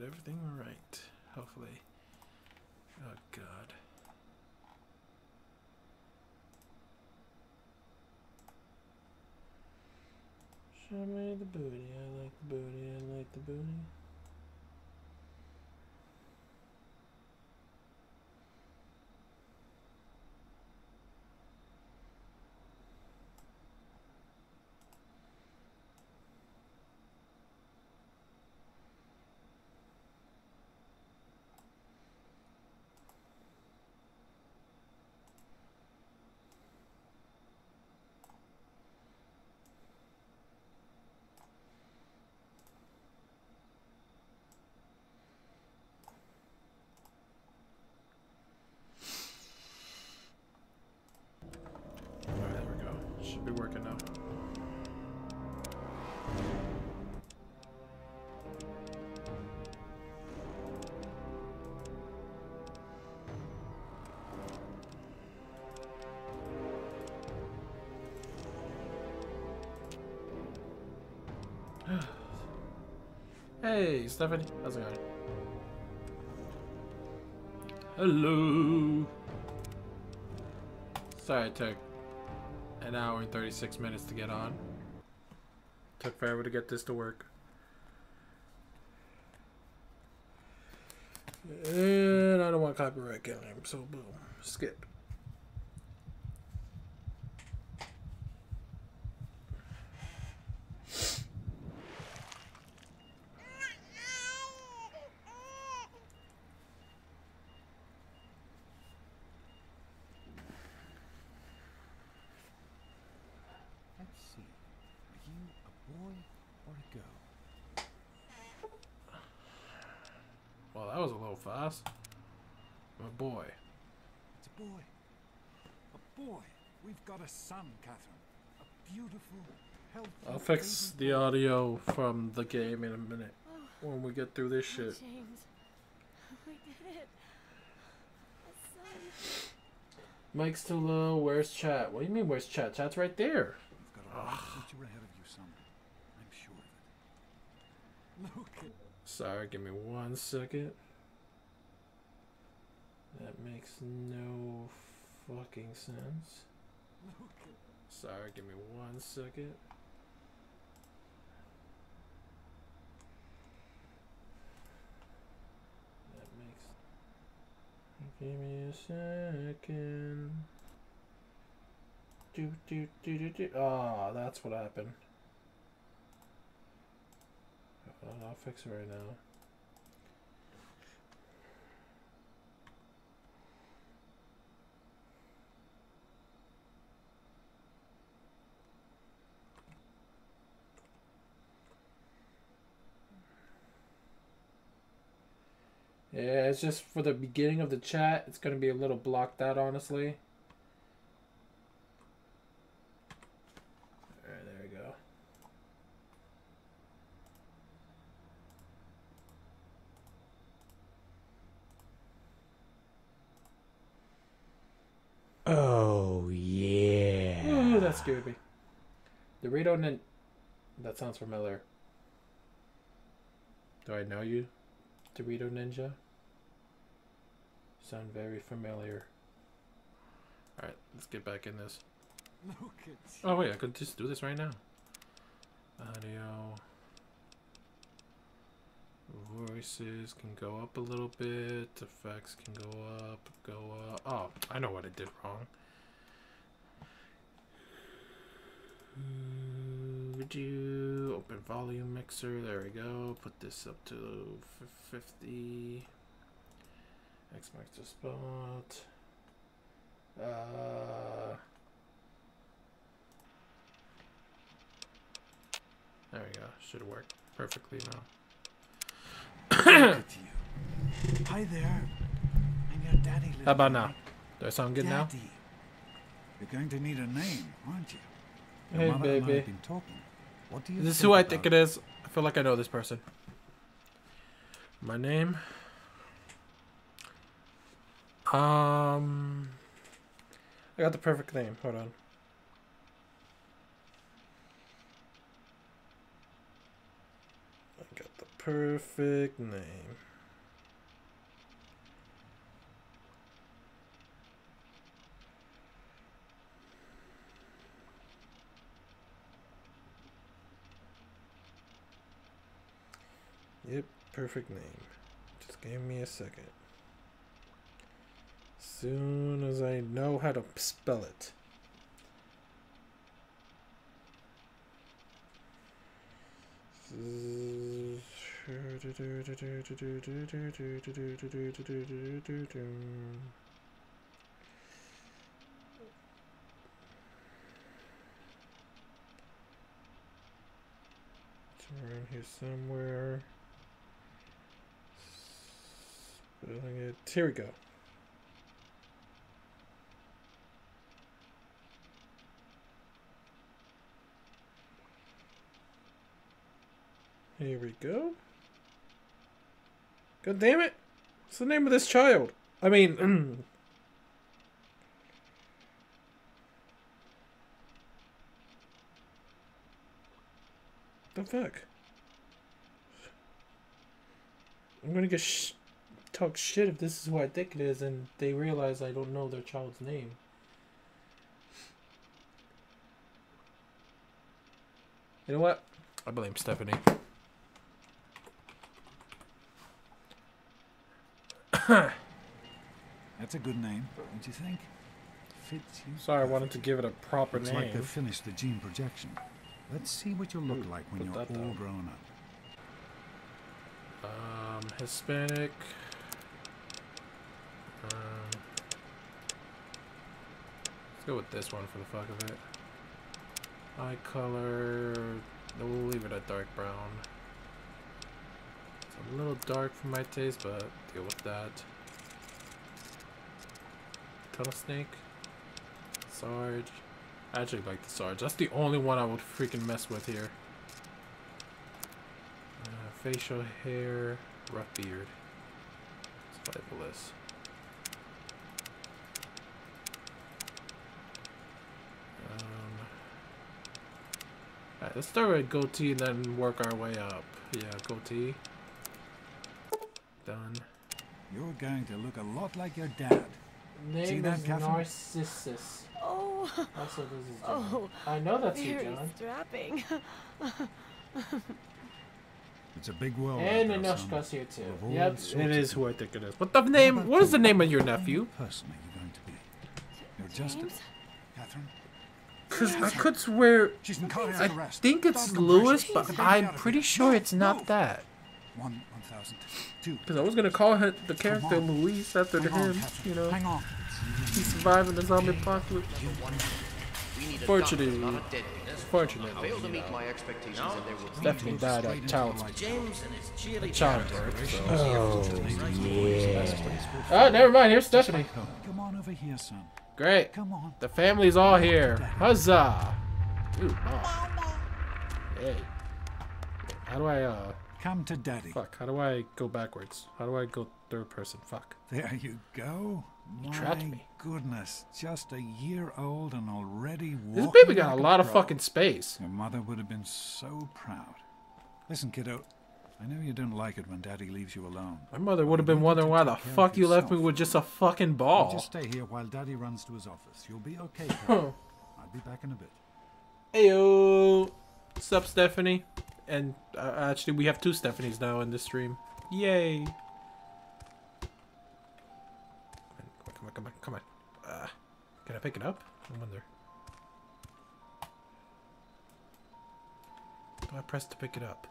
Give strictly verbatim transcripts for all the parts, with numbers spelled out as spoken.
everything right. Hopefully. Oh, God. Show me the booty. I like the booty. I like the booty. Be working now. Hey, Stephanie, how's it going? Hello. Sorry, it took an hour and thirty-six minutes to get on. Took forever to get this to work. And I don't want copyright killing him, so boom. Skip. Well, that was a little fast. A boy. It's a boy. A boy. We've got a son, Catherine. A beautiful, healthy... I'll fix the audio from the game in a minute when we get through this shit. James, we did it. A son. Mike's too low. Where's chat? What do you mean, where's chat? Chat's right there. You've got a bright future ahead of you, son. I'm sure of it. Look at... Sorry, give me one second. That makes no fucking sense. Look at... Sorry, give me one second. That makes... Give me a second. Do, do, do, do, do. Ah, that's what happened. I'll fix it right now. Yeah, it's just for the beginning of the chat. It's going to be a little blocked out, honestly. Alright, there we go. Oh, yeah. Ooh, that scared me. Dorito Nin... That sounds familiar. Do I know you, Dorito Ninja? Sound very familiar. Alright, let's get back in this. Look at... Oh wait, I could just do this right now. Audio. Voices can go up a little bit. Effects can go up, go up. Oh, I know what I did wrong. Do open volume mixer. There we go. Put this up to fifty. X marks the spot. Uh, there we go. Should have worked perfectly now. Hi there. I'm your daddy. How about now? Do I sound good now? Daddy. You're going to need a name, aren't you? Your Hey, mother and I baby. have been talking. What do you Is this think who I about think it is? I feel like I know this person. My name? Um, I got the perfect name. Hold on. I got the perfect name. Yep, perfect name. Just give me a second. Soon as I know how to spell it. It's around here somewhere. Spelling it. Here we go. Here we go. God damn it! What's the name of this child? I mean, the fuck? I'm gonna get sh talk shit if this is who I think it is, and they realize I don't know their child's name. You know what? I blame Stephanie. That's a good name, don't you think? Fits you. Sorry, I wanted to give it a proper Looks name. like they've finished the gene projection. Let's see what you'll look Ooh, like when put you're that all down. grown up. Um, Hispanic. Um, let's go with this one for the fuck of it. Eye color. We'll leave it at dark brown. It's a little dark for my taste, but deal with that. Tunnel Snake. Sarge. I actually like the Sarge. That's the only one I would freaking mess with here. Uh, facial hair. Rough beard. Survivalist. Um, Alright, let's start with goatee and then work our way up. Yeah, goatee. Done. You're going to look a lot like your dad. Name See that, is Catherine? Narcissus. Oh, Also, this is John. oh, I know that's you, very John. strapping. It's a big world. And out there, son, Anushka's here too. full of all Yep, sorts it of is who people. I think it is. What the name? about What is the you? name of your What kind nephew? of person are you going to be? You're just James? a... Catherine? Because I could swear. She's in cardiac I arrest. think it's Stop Lewis, compression. but Get the baby I'm out of pretty here. sure No, it's not move. that. One, one thousand. Two. Because I was gonna call her the character on. Luis after Hang on, him. Catherine. You know, Hang on. he survived in the zombie apocalypse. We need a Fortunately, doctor, not a deadbeat. fortunately, Failed to you meet know, my expectations, and there will be Stephanie died at child James and his cheerleading. childbirth. So. Oh, yeah. Oh, never mind. Here's Stephanie. Come on over here, son. Great. Come on. The family's all here. Huzzah! Ooh, oh. Hey. How do I, uh... Come to daddy. Fuck, how do I go backwards? How do I go third person? Fuck. There you go. You My trapped me. goodness. Just a year old and already This walking baby got like a lot of pro. fucking space. Your mother would have been so proud. Listen, kiddo. I know you don't like it when daddy leaves you alone. My mother would have You been need wondering to why the take care of fuck you left me yourself. with just a fucking You ball. just stay here while daddy runs to his office. You'll be okay, Carol. I'll be back in a bit. Heyo. What's up, Stephanie? And uh, actually, we have two Stephanies now in this stream. Yay. Come on, come on, come on. Uh, can I pick it up? I wonder. Do I press to pick it up?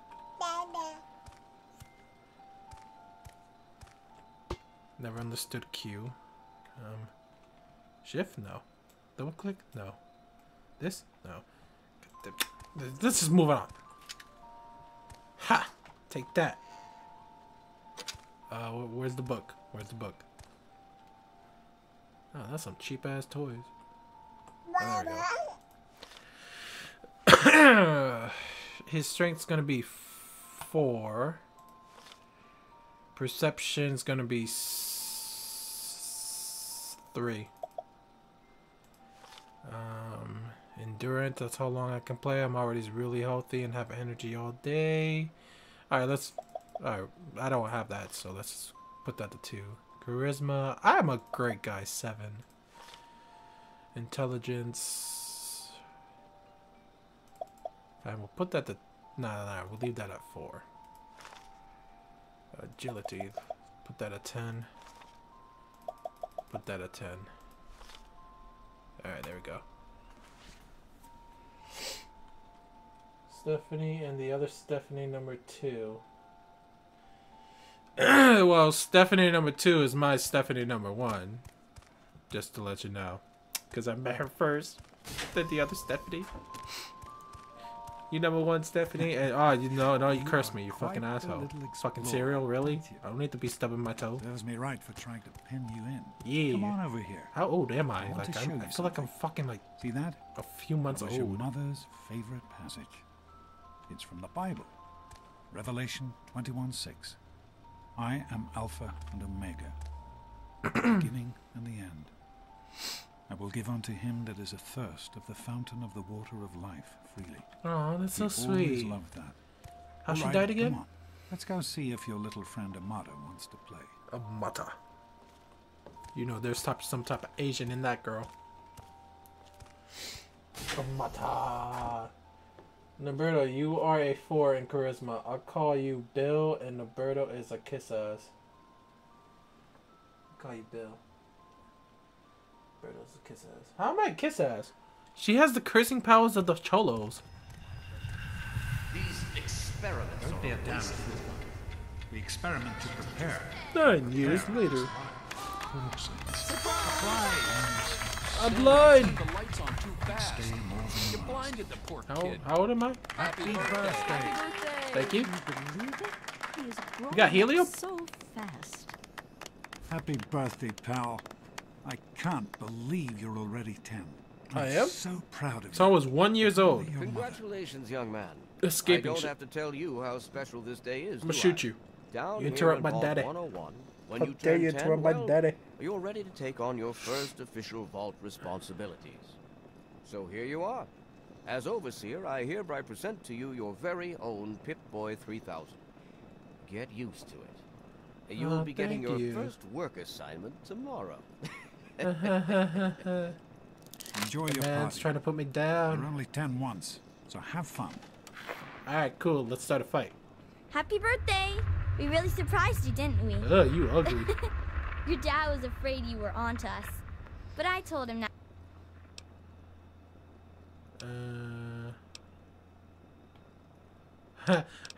Never understood Q. Um, shift? No. Double click? No. This? No. Let's just move on. Ha! Take that. Uh, wh- where's the book? Where's the book? Oh, that's some cheap ass toys. Oh, there we go. His strength's gonna be four. Perception's gonna be s three. Um, endurance, that's how long I can play. I'm already really healthy and have energy all day. Alright, let's Alright, I don't have that, so let's put that to two. Charisma. I'm a great guy. Seven. Intelligence. Fine, we'll put that to... No, no, no. We'll leave that at four. Agility. Put that at ten. Put that at ten. Alright, there we go. Stephanie and the other Stephanie number two. Well, Stephanie number two is my Stephanie number one. Just to let you know. Because I met her first. Then the other Stephanie. You number one, Stephanie? And, oh, you know, no, you cursed me, you fucking asshole. Fucking cereal, really? I don't need to be stubbing my toe. Serves me right for trying to pin you in. Yeah. Come on over here. How old am I? I want Like, to I'm, show I you feel like I'm something. fucking like See that? a few months That was your old. mother's favorite passage. It's from the Bible. Revelation twenty-one six. I am Alpha and Omega, the beginning and the end. I will give unto him that is athirst of the fountain of the water of life freely. Oh, that's so He always sweet. loved that. How All she right, died again? Come on. Let's go see if your little friend Amata wants to play. Amata. You know, there's type, some type of Asian in that girl. Amata. Noberto, you are a four in charisma. I'll call you Bill, and Noberto is a kiss ass. I'll call you Bill. Noberto's a kiss ass. How am I a kiss ass? She has the cursing powers of the cholos. These experiments Don't be a are damn wasted. fool. We experiment to prepare. Nine years later. I'm Turn blind. the lights on too fast. You blinded the poor How, kid. how old am I? Happy birthday. Thank you. Believe it? He is growing got helium? up so fast. Happy birthday, pal. I can't believe you're already ten. I'm I am? so proud of you. So I was one years old. Your mother. Congratulations, young man. Escaping I don't shit. have to tell you how special this day is. I'm gonna do shoot I? you. Down You here interrupt in my Vault daddy. one oh one, when How you dare turn you ten, interrupt my well, daddy. you're ready to take on your first official vault responsibilities. So here you are. As overseer, I hereby present to you your very own Pip-Boy three thousand. Get used to it. You'll Oh, be getting thank your you. first work assignment tomorrow. Enjoy your Man's party. trying to put me You're down. only ten once, so have fun. Alright, cool. Let's start a fight. Happy birthday! We really surprised you, didn't we? Ugh, you ugly. Your dad was afraid you were onto us, but I told him not. Uh...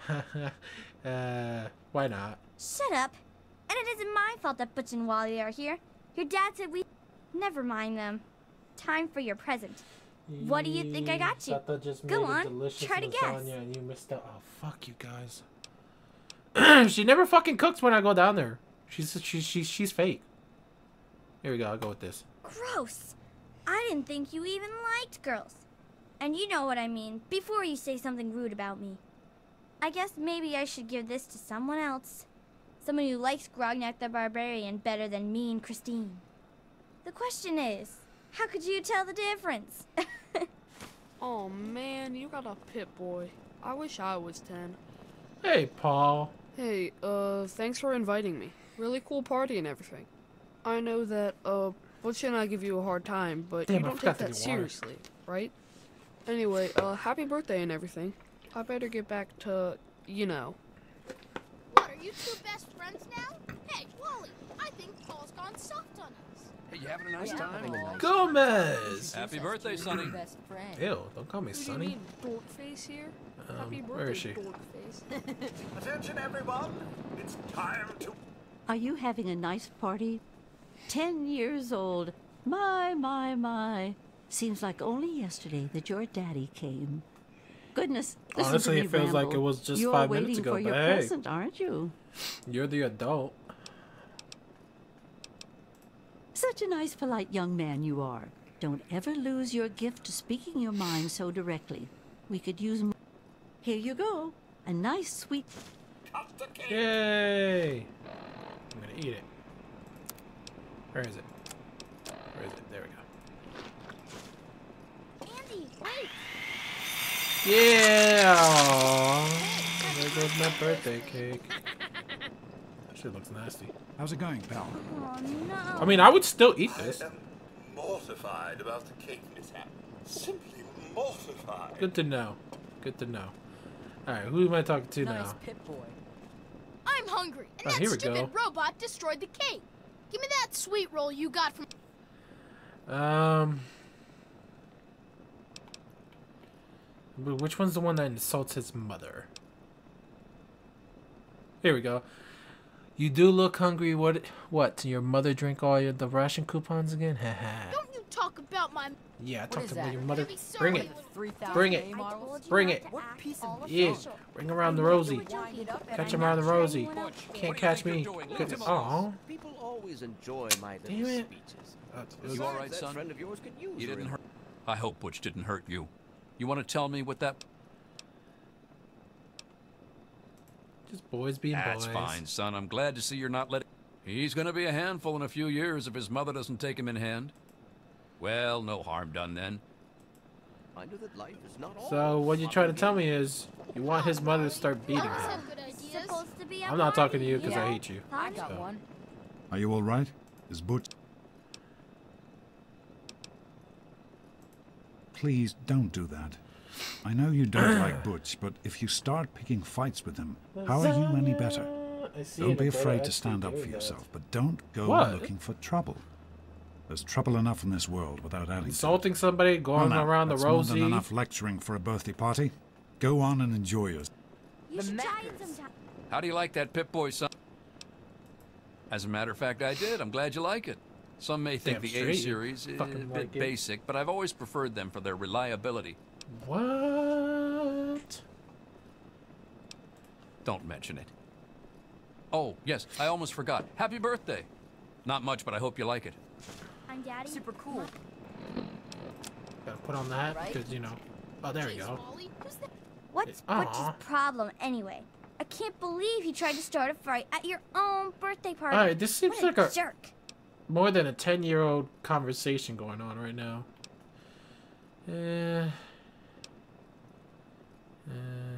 uh, why not? Shut up! And it isn't my fault that Butch and Wally are here. Your dad said we. Never mind them. Time for your present. What do you think I got you? Tata just Go made a on, delicious try to guess. lasagna and you missed out. Oh, fuck you guys. She never fucking cooks when I go down there. She's she, she, she's fake. Here we go. I'll go with this. Gross! I didn't think you even liked girls. And you know what I mean, before you say something rude about me. I guess maybe I should give this to someone else. Someone who likes Grognak the Barbarian better than me and Christine. The question is, how could you tell the difference? Oh man, you got a Pip-Boy. I wish I was ten. Hey, Paul. Hey, uh, thanks for inviting me. Really cool party and everything. I know that, uh, Butch and I give you a hard time, but Damn, you I don't forgot take to that get water. seriously, right? Anyway, uh, happy birthday and everything. I better get back to, you know. What, are you two best friends now? Hey, Wally, I think Paul's gone soft on us. Hey, you having a nice time? Gomez. Happy birthday, Sonny. Ew, don't call me Who do you Sonny. mean, Dorkface here? happy Um, birthday, where is she? Dorkface. Attention, everyone! It's time to. Are you having a nice party? Ten years old. My, my, my. Seems like only yesterday that your daddy came. Goodness, listen Honestly, to me it feels like ramble. it was just You're five waiting minutes ago, for your but hey. present, aren't you? You're the adult. Such a nice, polite young man you are. Don't ever lose your gift to speaking your mind so directly. We could use more. Here you go. A nice, sweet... Yay! I'm gonna eat it. Where is it? Where is it? There we go. Andy, wait! Yeah! Aw. There we goes my birthday cake. That shit looks nasty. How's it going, pal? Oh no. I mean, I would still eat this. I am mortified about the cake mishap. Simply mortified. Good to know. Good to know. Alright, who am I talking to Nice now? Pip-Boy. I'm hungry, and Oh, that here we stupid go. robot destroyed the cake. Give me that sweet roll you got from. Um, but which one's the one that insults his mother? Here we go. You do look hungry. What? What? Your mother drink all your the ration coupons again? Haha. Don't you talk about my. Yeah, I What talked is about that? your mother. Maybe sorry, Bring it. little- Bring it. I told you Bring not it. to What act piece all of Yeah. official. Bring around the I know Rosie. you were joking, but Catch I'm him around not the sure Rosie. anyone else Butch, did. Can't catch me. doing? Good. Leave him Aw. People always enjoy my little Damn it. speeches. That's- You all right, That son? friend of yours could use You a didn't rem- hurt. I hope Butch didn't hurt you. You want to tell me what that? Just boys being That's boys. fine, son. I'm glad to see you're not letting. He's gonna be a handful in a few years if his mother doesn't take him in hand. Well, no harm done then. Reminder that life is not all So what you fun trying to and tell me is you want his mother to start beating Always him. have good ideas. Supposed to be a I'm not talking to you party, because I know? hate you. I got So. one. Are you all right? Is Butch... Please don't do that. I know you don't like Butch, but if you start picking fights with him, how are you any better? I see Don't it, be I better afraid to actually stand up do for that. yourself, but don't go What? looking for trouble. There's trouble enough in this world without adding to it. Insulting somebody, going Well, now, around the that's more Rosie. than enough lecturing for a birthday party. Go on and enjoy yours. You should try it sometime. How do you like that Pip-Boy, son? As a matter of fact, I did. I'm glad you like it. Some may think Damn the straight A you series is a fucking bit like it. basic, but I've always preferred them for their reliability. What? Don't mention it. Oh, yes, I almost forgot. Happy birthday. Not much, but I hope you like it. I'm Daddy. Super cool. Gotta put on the hat Right? because you know. Oh, there we Jeez, go. Wally, who's that? What's Aw. Butch's problem anyway? I can't believe he tried to start a fight at your own birthday party. Alright, this seems What like a jerk. more than a ten-year-old conversation going on right now. Eh. Uh,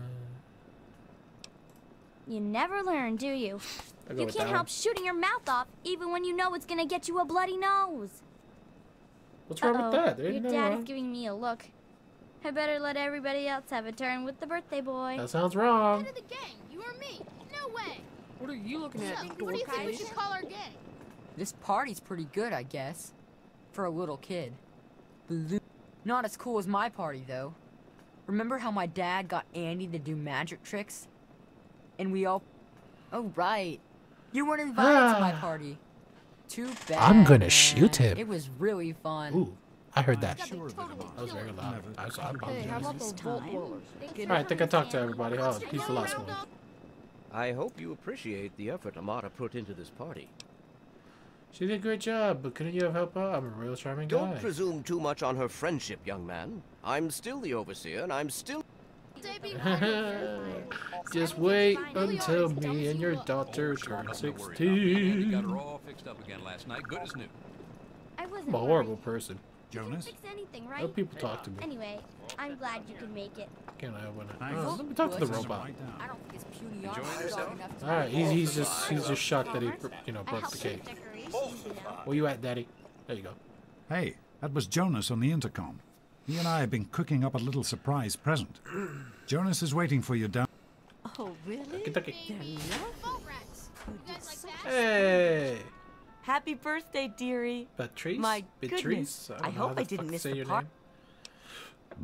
You never learn, do you? I go You with can't that help one. shooting your mouth off even when you know it's gonna get you a bloody nose. What's wrong Uh-oh, with that? There Your ain't nothing dad wrong. is giving me a look. I better let everybody else have a turn with the birthday boy. That sounds wrong. Head of the gang, you or me? No way. What are you looking So, at, what do you think we dork? should call our gang? This party's pretty good, I guess. For a little kid. Blue. Not as cool as my party, though. Remember how my dad got Andy to do magic tricks? And we all... Oh, right. You weren't invited to my party. Too bad, I'm gonna man. shoot him. It was really fun. Ooh, I heard that. Got the Sure that totally I'm That was very killer. loud. I, was, I Hey, how about apologize. those bolt blowers? Alright, Alright, I think I talked to everybody. Oh, peace the last one. I hope you appreciate the effort Amata put into this party. She did a great job, but couldn't you have helped out? I'm a real charming Don't guy. presume too much on her friendship, young man. I'm still the overseer, and I'm still... They be Just wait Really until honest, don't me and see your what- daughter Sure, turn nothing to worry about. Andy got her sixteen. all fixed up again last night, good as new. I wasn't I'm a worried. horrible person. You can Jonas? fix anything, right? Let people talk to me. Anyway, I'm glad you could make it. Can't I when I? Thanks. Oh, let me talk to the This is robot. Right down. I don't think it's puny Enjoying armor yourself? strong enough to All right, make he's it. he's just he's just shocked that he you know I broke helped the with cake. decorations, you know. Where you at, Daddy? There you go. Hey, that was Jonas on the intercom. He and I have been cooking up a little surprise present. Jonas is waiting for you down. Oh, really? Kentucky. Boat rats. You guys like that? Hey, Happy birthday, dearie. Patrice. My Patrice. goodness. don't I know hope how the I didn't fuck to miss say the your part. name.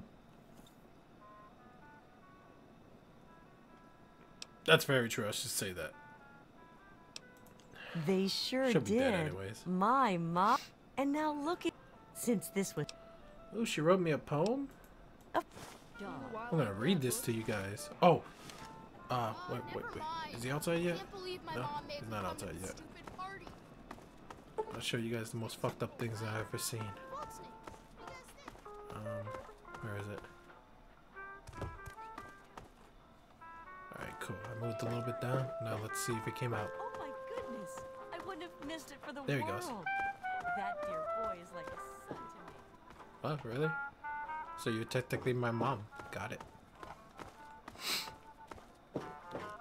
That's very true. I should say that. They sure She'll be did. dead anyways. My mom. And now look at... Since this was... Oh, she wrote me a poem. a I'm gonna read this to you guys. Oh. Uh, wait, wait, Never wait. mind. Is he outside yet? Can't believe my No, mom made he's me not come outside to this yet. stupid party. I'll show you guys the most fucked up things I've ever seen. What's name? You guys think? Um, where is it? Alright, cool. I moved a little bit down. Now let's see if it came out. Oh my goodness. I wouldn't have missed it for the There he world. goes. That dear boy is like a son to me. Oh, really? So you're technically my mom. Got it.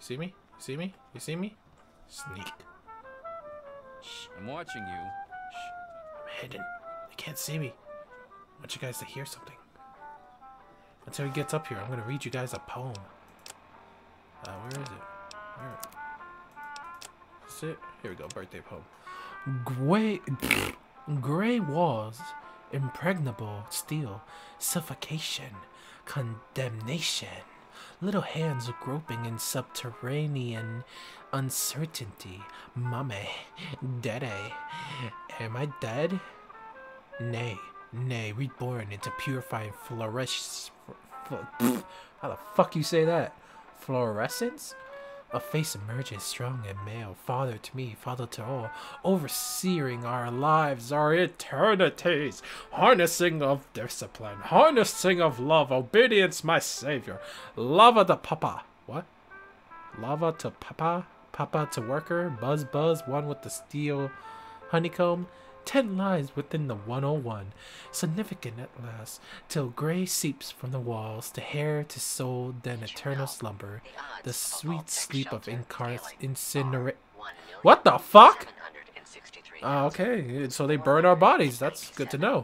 See me? You see me? You see me? Sneak. Shh. I'm watching you. Shh. I'm hidden. They can't see me. I want you guys to hear something. Until he gets up here, I'm gonna read you guys a poem. Uh, where is it? Where? Is it? Here we go. Birthday poem. Gray, gray walls, impregnable steel, suffocation, condemnation. Little hands groping in subterranean uncertainty. Mame, dede. Am I dead? Nay, nay, reborn into purifying fluorescence. How the fuck you say that? Fluorescence? A face emerges strong and male, father to me, father to all, overseeing our lives, our eternities, harnessing of discipline, harnessing of love, obedience, my savior, lava to papa. What? Lava to papa, papa to worker, buzz buzz, one with the steel honeycomb. Ten lies within the one oh one, significant at last, till gray seeps from the walls, to hair, to soul, then eternal slumber, the sweet sleep of incarnate incinerate. What the fuck? Oh, okay, so they burn our bodies. That's good to know.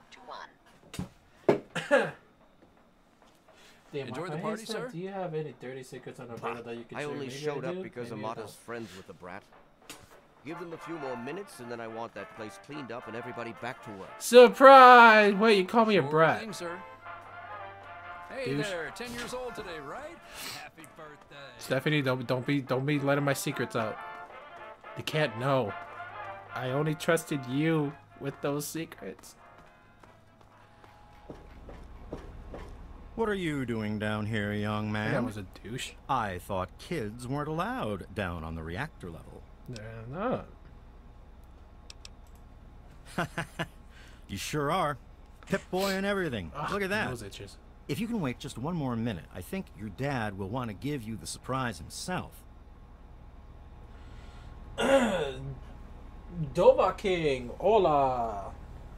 Damn, enjoy the party, sir? Do you have any dirty secrets on Alberta that you can I share? only Maybe showed I up do? because Maybe I Amata's don't. friends with the brat. Give them a few more minutes, and then I want that place cleaned up and everybody back to work. Surprise! Wait, you call me a Sure brat? thing, sir. Hey Douche. there, ten years old today, right? Happy birthday. Stephanie, don't don't be don't be letting my secrets out. They can't know. I only trusted you with those secrets. What are you doing down here, young man? That was a douche. I thought kids weren't allowed down on the reactor level. They're not. You sure are. Pip-Boy and everything. Ugh, Look at that. Nose itches. If you can wait just one more minute, I think your dad will want to give you the surprise himself. Dova King, hola.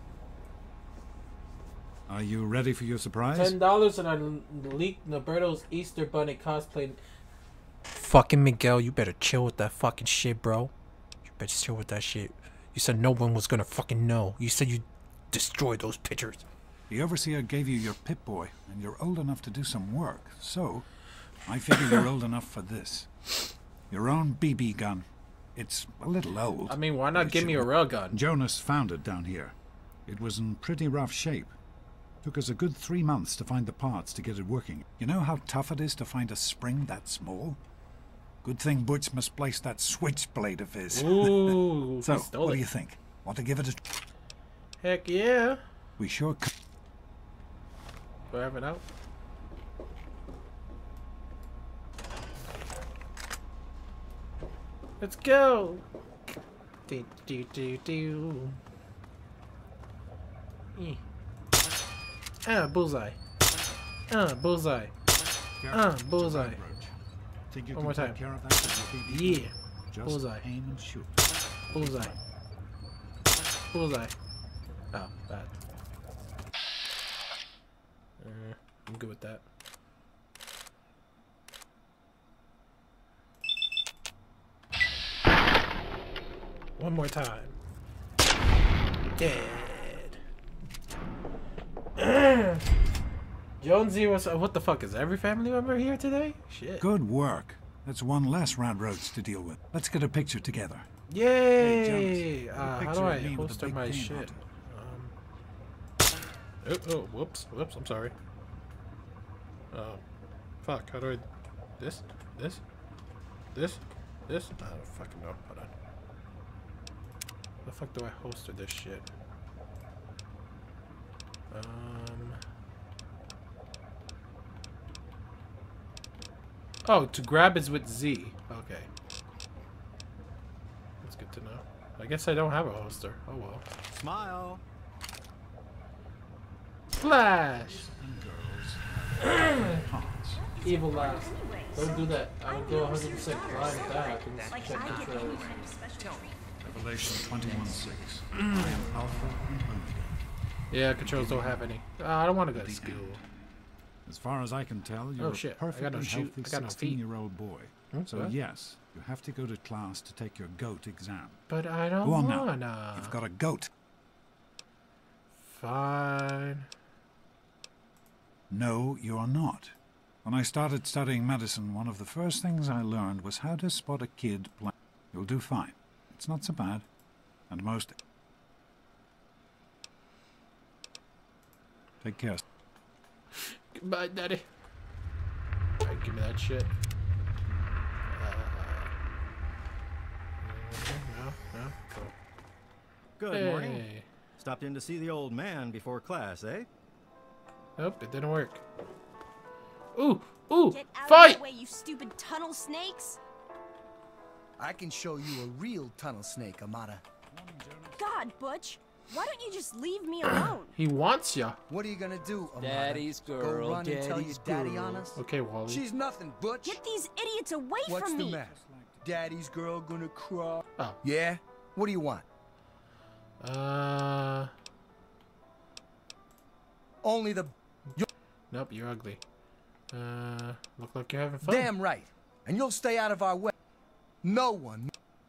Are you ready for your surprise? Ten dollars and I leaked Noberto's Easter Bunny cosplay. Fucking Miguel, you better chill with that fucking shit, bro. You better chill with that shit. You said no one was gonna fucking know. You said you destroyed those pictures. The Overseer gave you your Pip-Boy, and you're old enough to do some work, so I figure you're old enough for this. Your own B B gun. It's a little old. I mean, why not but it give should me a work. real gun? Jonas found it down here. It was in pretty rough shape. Took us a good three months to find the parts to get it working. You know how tough it is to find a spring that small? Good thing Butch misplaced that switchblade of his. Ooh, so, he stole what it. do you think? Want to give it a... Heck yeah. We sure could. Do I have it out? Let's go. Do do do do. Eh. Ah, bullseye. Ah, bullseye. Ah, bullseye. Think you One can more take time. care of that with your B B? Yeah. Just Bullseye. aim and shoot. Bullseye. Bullseye. Oh, bad. Uh, I'm good with that. One more time. Dead. Jonesy was. Uh, what the fuck is every family member here today? Shit. Good work. That's one less Rad Roads to deal with. Let's get a picture together. Yay! Hey, Jones, uh, how picture do I of me with a holster big my pain shit? on it. Um, oh, oh, whoops, whoops, I'm sorry. Oh, fuck, how do I... This? This? This? This? I don't fucking know. Hold on. How the fuck do I holster this shit? Um... Oh, to grab is with Z. Okay. That's good to know. I guess I don't have a holster. Oh well. Smile. Flash! Evil last. Don't do that. I would go one hundred percent blind with that. I can check controls. Revelation twenty-one six. I am Alpha and Omega. Yeah, controls don't have any. Uh, I don't want to go to school. As far as I can tell, you're Oh, shit. a I got no perfectly shoe- healthy I got no feet. sixteen-year-old boy. Hmm, So what? yes, you have to go to class to take your goat exam. But I don't Go on now. wanna. You've got a goat. Fine. No, you're not. When I started studying medicine, one of the first things I learned was how to spot a kid playing. You'll do fine. It's not so bad. And most... Take care. Goodbye, Daddy. Alright, give me that shit. Uh, no, no, cool. Good Hey. morning. Stopped in to see the old man before class, eh? Nope, it didn't work. Ooh, ooh, Get out fight! of the way, you stupid tunnel snakes! I can show you a real tunnel snake, Amata. God, Butch, why don't you just leave me alone? He wants ya. What are you gonna do, Amata? Daddy's girl, Go run and tell your daddy's daddy girl. on us? Okay, Wally. She's nothing, Butch. Get these idiots away What's from the me! matter? Daddy's girl gonna cry? Oh. Yeah? What do you want? Uh. Only the... Nope, you're ugly. Uh, look like you're having fun. Damn right. And you'll stay out of our way. No one...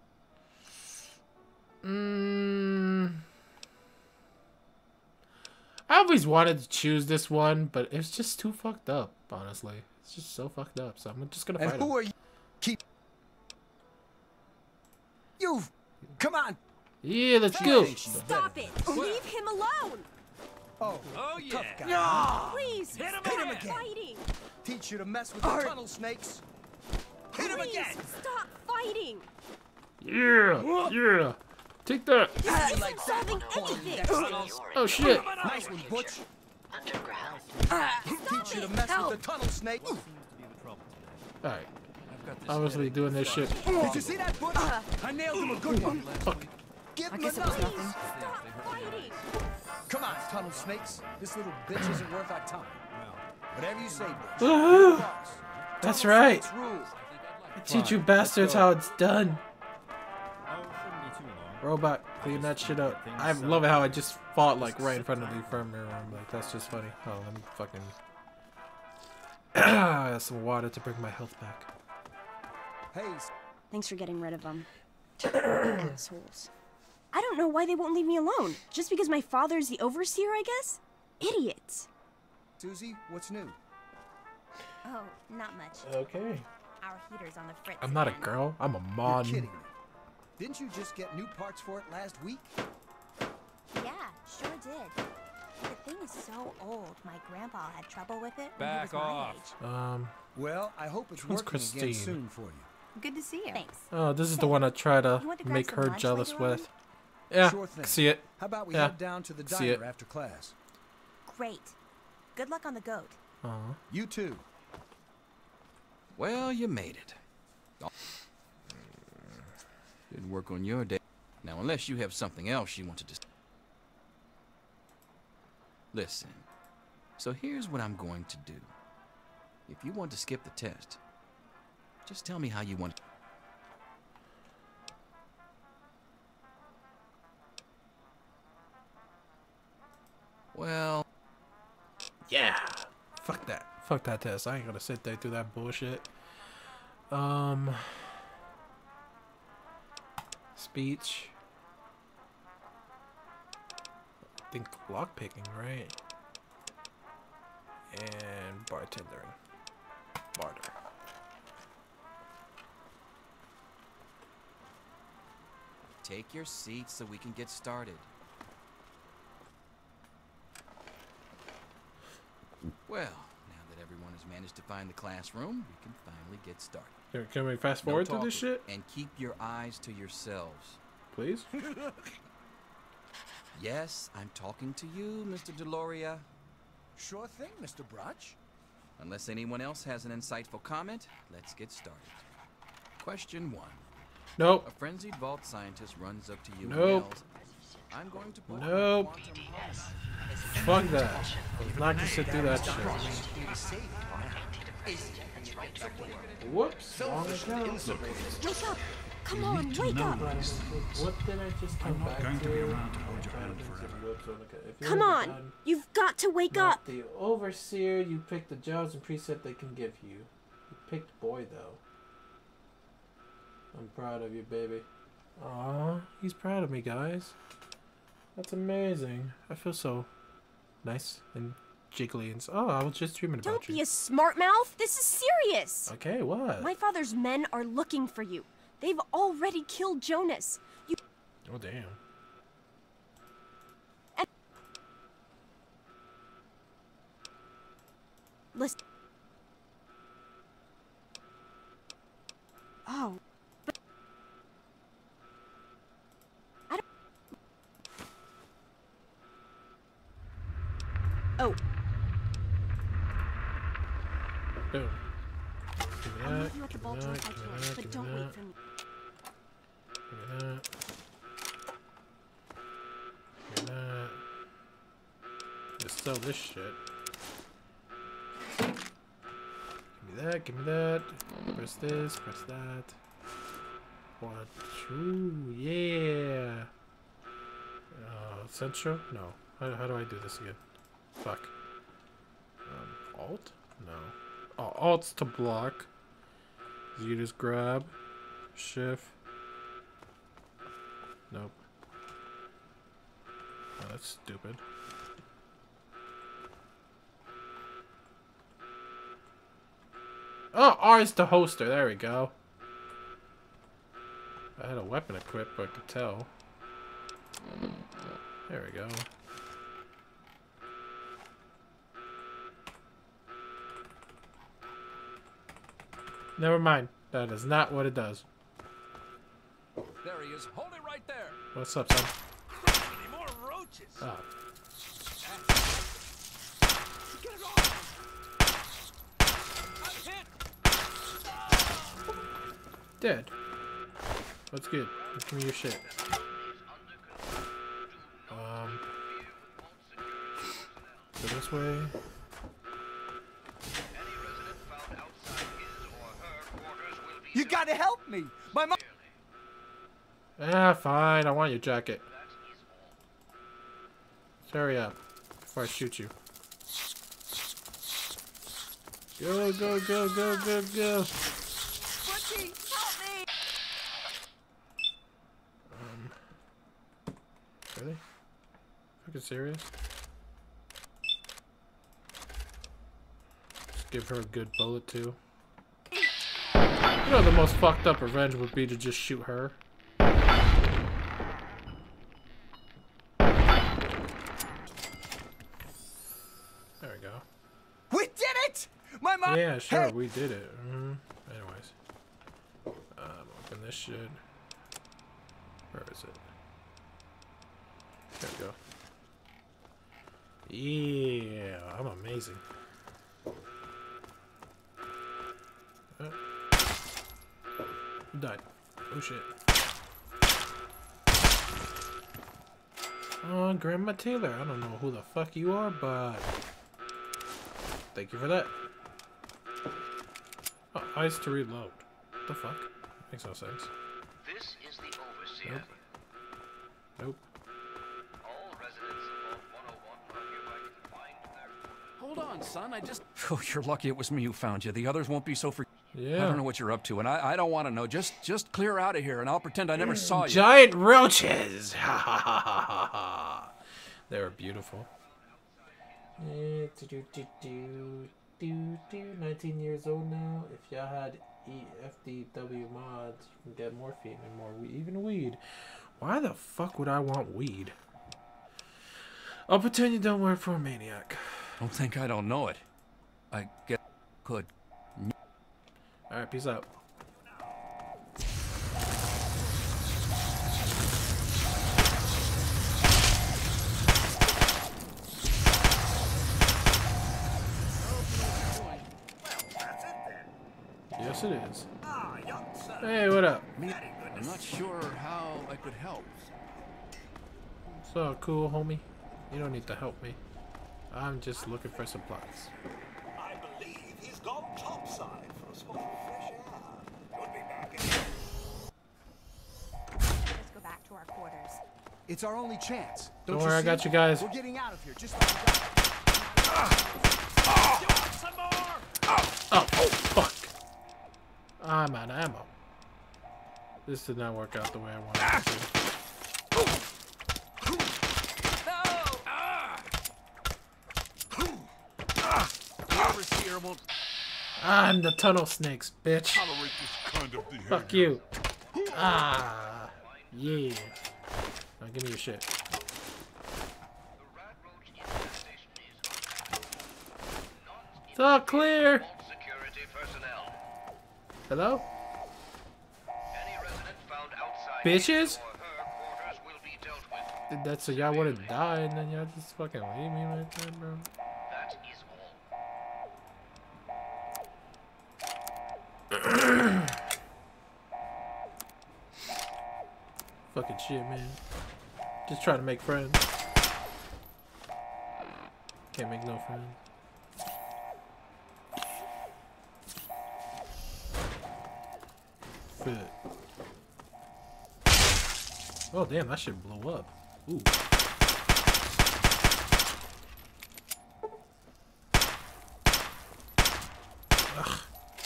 Mm, I always wanted to choose this one, but it's just too fucked up, honestly. It's just so fucked up, so I'm just gonna And fight who him. are you? Keep... You... Come on! Yeah, let's go! Stop it! Leave him alone! Oh, Oh, yeah. tough guy. No! Please, Hit him stop again. fighting! Teach you to mess with the tunnel snakes. Hit him Please, again! stop fighting! Yeah! Yeah! Take that! This isn't solving anything! Oh shit! Nice one, Butch. Teach you to mess Help. with the tunnel snake. Alright. Obviously doing this shit. Did you see that, Butch? I nailed him a good one. Fuck. Give I him guess a it was knife. nothing. Stop fighting! Come on, tunnel snakes. This little bitch isn't worth our time. Whatever you say, Butch. Woohoo! Boss. That's Tunnel right! snakes rule. I teach you bastards how it's done. Robot, clean that shit up. I love how I just fought like right in front of the infirmary room. Like that's just funny. Oh, let me fucking some water to bring my health back. Hey, Thanks for getting rid of them. Assholes. I don't know why they won't leave me alone. Just because my father's the overseer, I guess? Idiots. Susie, what's new? Oh, not much. Okay. Our heater's on the fritz. I'm not a again. girl. I'm a You're mon. kidding me. Didn't you just get new parts for it last week? Yeah, sure did. The thing is so old. My grandpa had trouble with it when he was Back my off. age. Um. Well, I hope it's Which one's working again Christine? soon for you. Good to see you. Thanks. Oh, this is the one I try to You want to grab make some her lunch jealous later on? with. Yeah, Sure thing. see it. How about we Yeah. head down to the See it. diner after class? Great. Good luck on the goat. Aw. You too. Well, you made it. Didn't work on your day. Now, unless you have something else you want to just... Listen. So here's what I'm going to do. If you want to skip the test, just tell me how you want to... Well... Yeah. Fuck that. Fuck that test. I ain't gonna sit there through that bullshit. Um. Speech. I think lockpicking, right? And bartendering. Barter. Take your seat so we can get started. Well, now that everyone has managed to find the classroom, we can finally get started. Can, can we fast No forward through this talking, shit? and keep your eyes to yourselves. Please? Yes, I'm talking to you, Mister Deloria. Sure thing, Mister Brotch. Unless anyone else has an insightful comment, let's get started. Question one. Nope. A frenzied vault scientist runs up to you Nope. and yells, I'm going to put Nope. quantum hard Fuck that. I'm not gonna sit through that shit. Whoops. Wrong account. Wake up! Come You on, need to wake know up. these things. What did I just come I'm not back going to be to? around to hold your I'm hand trying to do some forever. whoops on the- if you're Come the on. gun, You've got to wake not up. the overseer, you pick the jobs and preset they can give you. You picked boy though. I'm proud of you, baby. Aw, he's proud of me, guys. That's amazing. I feel so nice and jiggly and so. Oh, I was just dreaming Don't about be you. a smart mouth. This is serious. Okay, what? My father's men are looking for you. They've already killed Jonas. You Oh damn. listen. Oh. But I don't. Oh. Boom. Give me I'll that, meet you at the give me vault that, if I give me can, that, but give don't me wait that, for me. give me that. Give me that. Let's sell this shit. Give me that, give me that. Press this, press that. One, two, yeah. Uh, Central? No. How, how do I do this again? Fuck. Um, Alt? No. Oh, Alt's to block. You just grab. Shift. Nope. Oh, that's stupid. Oh, R is the hoster. There we go. I had a weapon equipped, but I could tell. There we go. Never mind. That is not what it does. There he is. Hold it right there. What's up, son? Any more roaches? Oh. Get it off! I'm hit! Dead. What's good? Give me your shit. Um. Go this way. You gotta help me! My mom. Ah, fine. I want your jacket. Hurry up before I shoot you. Go, go, go, go, go, go. Butchie, help me! Um. Really? Fucking serious? Just give her a good bullet too. You know the most fucked up revenge would be to just shoot her. There we go. We did it! My mom. Yeah, sure, Hey. we did it. Mm-hmm. Anyways. Um, open this shit. Where is it? There we go. Yeah, I'm amazing. Uh, I'm done. Oh shit. Oh, Grandma Taylor. I don't know who the fuck you are, but thank you for that. Oh, eyes to reload. What the fuck? Makes no sense. This is the overseer. Nope. Nope. All residents of Vault one oh one are hereby confined to their... Hold on, son. I just... Oh, you're lucky it was me who found you. The others won't be so free. Yeah. I don't know what you're up to, and I, I don't want to know. Just just clear out of here, and I'll pretend I never saw you. Giant roaches! Ha ha ha ha ha! They were beautiful. Eh, do, do, do, do, do, do. nineteen years old now. If y'all had E F D W mods, you can get morphine and more weed, even weed. Why the fuck would I want weed? I'll pretend you don't work for a maniac. Don't think I don't know it. I get could. Alright, peace out. Yes, it is. Hey, what up? I'm not sure how I could help. So cool, homie. You don't need to help me. I'm just looking for supplies. I believe he's gone topside for a spot of fresh air. Could be back in. to our quarters. It's our only chance. Don't Don't worry, I see? got you guys. We're getting out of here just like we got. Some more! Oh, oh, fuck. I'm out of ammo. This did not work out the way I wanted it to. Overseer won't I'm the tunnel snakes, bitch. Tolerate this kind of behavior. Fuck you. Ah, yeah. Now give me your shit. It's all clear. Security personnel. Hello? Any resident found outside Bitches? or her quarters will be dealt with. Did that so y'all would have died and then y'all just fucking leave me right there, bro? That is all. Fucking shit, man. Just try to make friends. Can't make no friends. Fit. Oh damn, that shit blew up. Ooh. Ugh.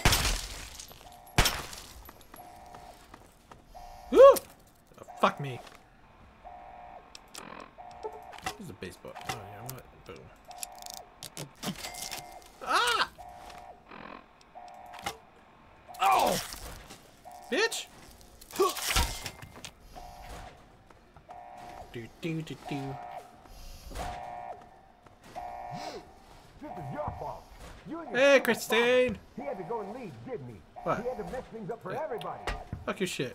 Woo! Oh, fuck me. There's a baseball. Oh yeah, what? Boom. Ah! Oh! Bitch! Do do do do. This is your fault. You and your Hey, son Christine! He had to go and leave, didn't he? What? He had to mess things up for everybody. Fuck your shit.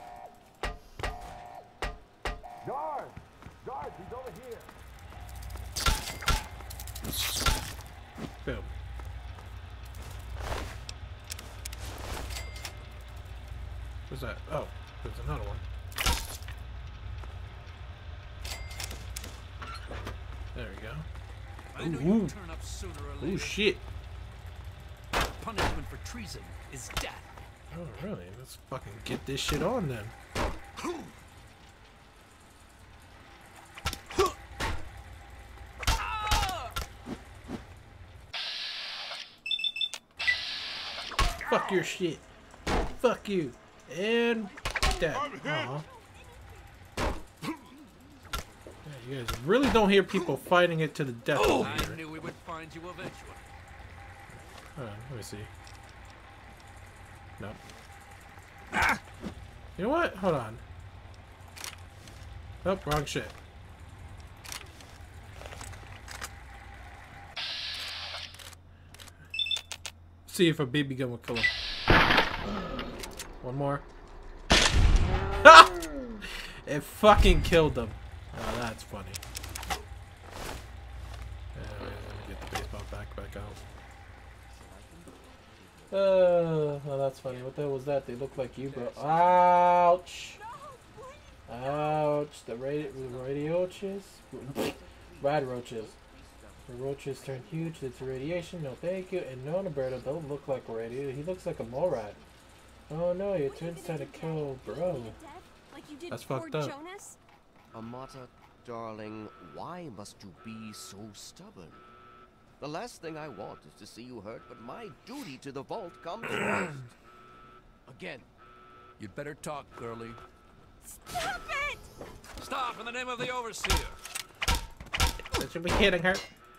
Guard! Guard, he's over here. Boom. What's that? Oh, there's another one. There we go. I knew Ooh, you'd turn up sooner or later. ooh, shit. Punishment for treason is death. Oh, really? Let's fucking get this shit on then. Fuck your shit. Fuck you. And that. Aw. Yeah, you guys really don't hear people fighting it to the death over I here. knew we would find you eventually. Hold on, let me see. Nope. You know what? Hold on. Nope, wrong shit. See if a B B gun will kill him. One more. It fucking killed him. Oh, that's funny. Yeah, let me get the baseball back back out. Uh, oh, that's funny. What the hell was that? They look like you, bro. Ouch! Ouch! The radio, the radioches, rad roaches. The roaches turn huge. It's radiation. No, thank you. And no, Roberto don't look like a radio. He looks like a mole rat. Oh no, your twin's trying to kill, bro. That's fucked up. Amata, darling, why must you be so stubborn? The last thing I want is to see you hurt, but my duty to the vault comes first. Again. You'd better talk, girlie. Stop it! Stop in the name of the Overseer. That should be hitting her.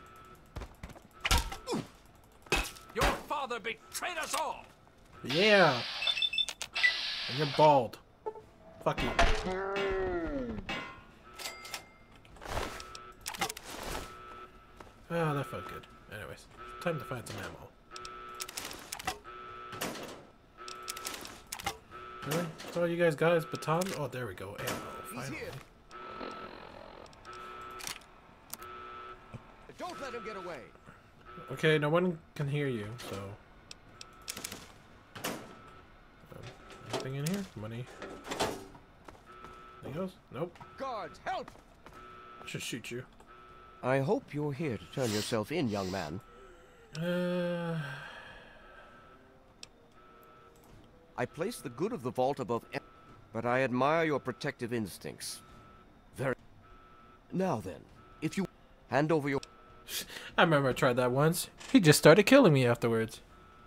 Your father betrayed us all. Yeah. And you're bald. Fuck you. Oh, that felt good. Anyways, time to find some ammo. Really? That's all you guys got is batons? Oh, there we go. Ammo. Finally. Don't let him get away. Okay, no one can hear you, so. Um, anything in here? Money. Anything else? Nope. Guards, help! Should shoot you. I hope you're here to turn yourself in, young man. Uh. I place the good of the vault above, e but I admire your protective instincts. Very. Now then, if you hand over your... I remember I tried that once. He just started killing me afterwards.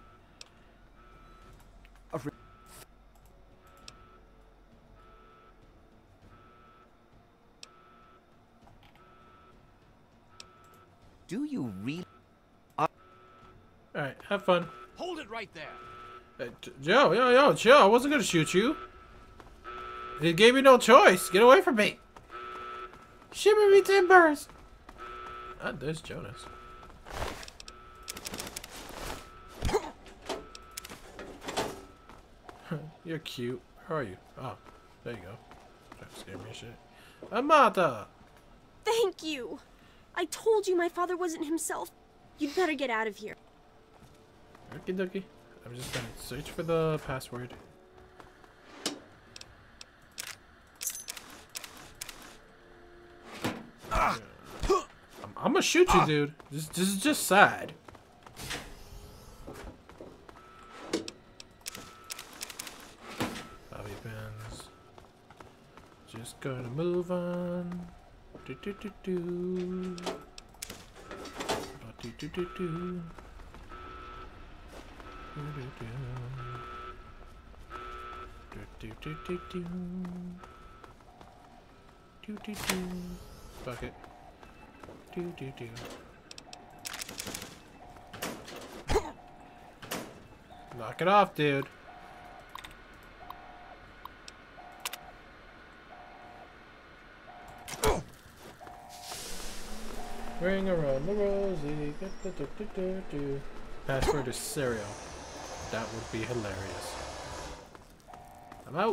Do you really... Alright, have fun. Hold it right there. Hey, yo, yo, yo, chill. I wasn't gonna shoot you. It gave me no choice. Get away from me. Shimmer me timbers. Ah, there's Jonas. You're cute. How are you? Oh, there you go. Trying to scare me and shit. Amata! Thank you. I told you my father wasn't himself. You'd better get out of here. Okie dokie. I'm just gonna search for the password. I'm, I'm gonna shoot you, dude. This, this is just sad. Bobby pins. Just gonna move on. Do do do do. Do do do do. Do do do do do. Do do do. Fuck it. Do do do. Knock it off, dude. Ring around the rosy. Do, do, do, do, do. Password is cereal. That would be hilarious. I'm out.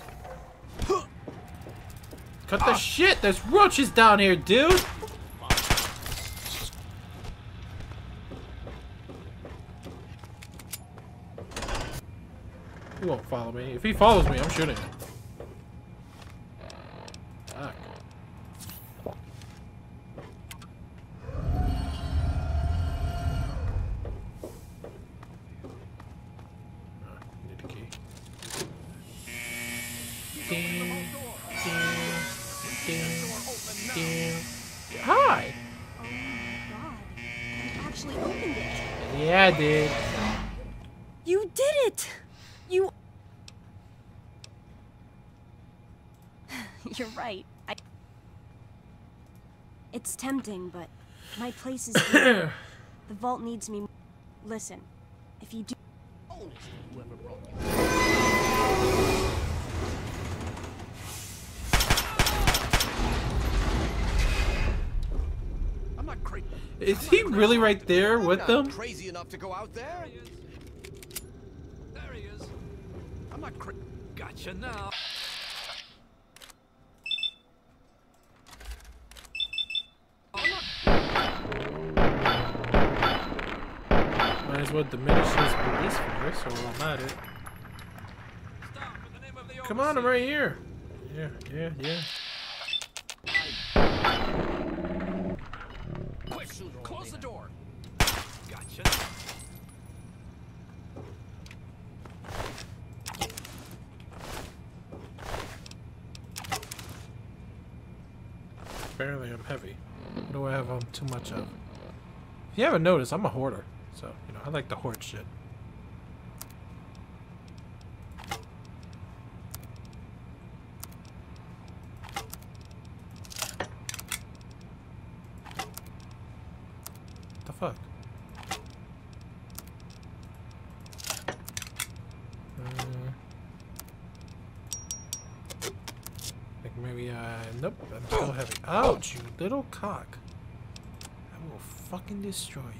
Cut the shit! There's roaches down here, dude! He won't follow me. If he follows me, I'm shooting him. Fuck. Hi! Oh my god. You actually opened it. Yeah, I did. You did it! You... You're right. I... It's tempting, but my place is here. The vault needs me. Listen, if you do... Whoever brought you. Is he really right there with I'm them? not crazy enough to go out there. There he is. I'm not cra- Gotcha now. Might as well diminish his police force while I'm at it. Come on, I'm right here. Yeah, yeah, yeah. Quick, close the door. Gotcha. Apparently I'm heavy. What do I have um, too much of? If you haven't noticed, I'm a hoarder. So, you know, I like to hoard shit. The fuck? Uh, like maybe I... Nope, I'm still heavy. Ouch, you little cock. I will fucking destroy you.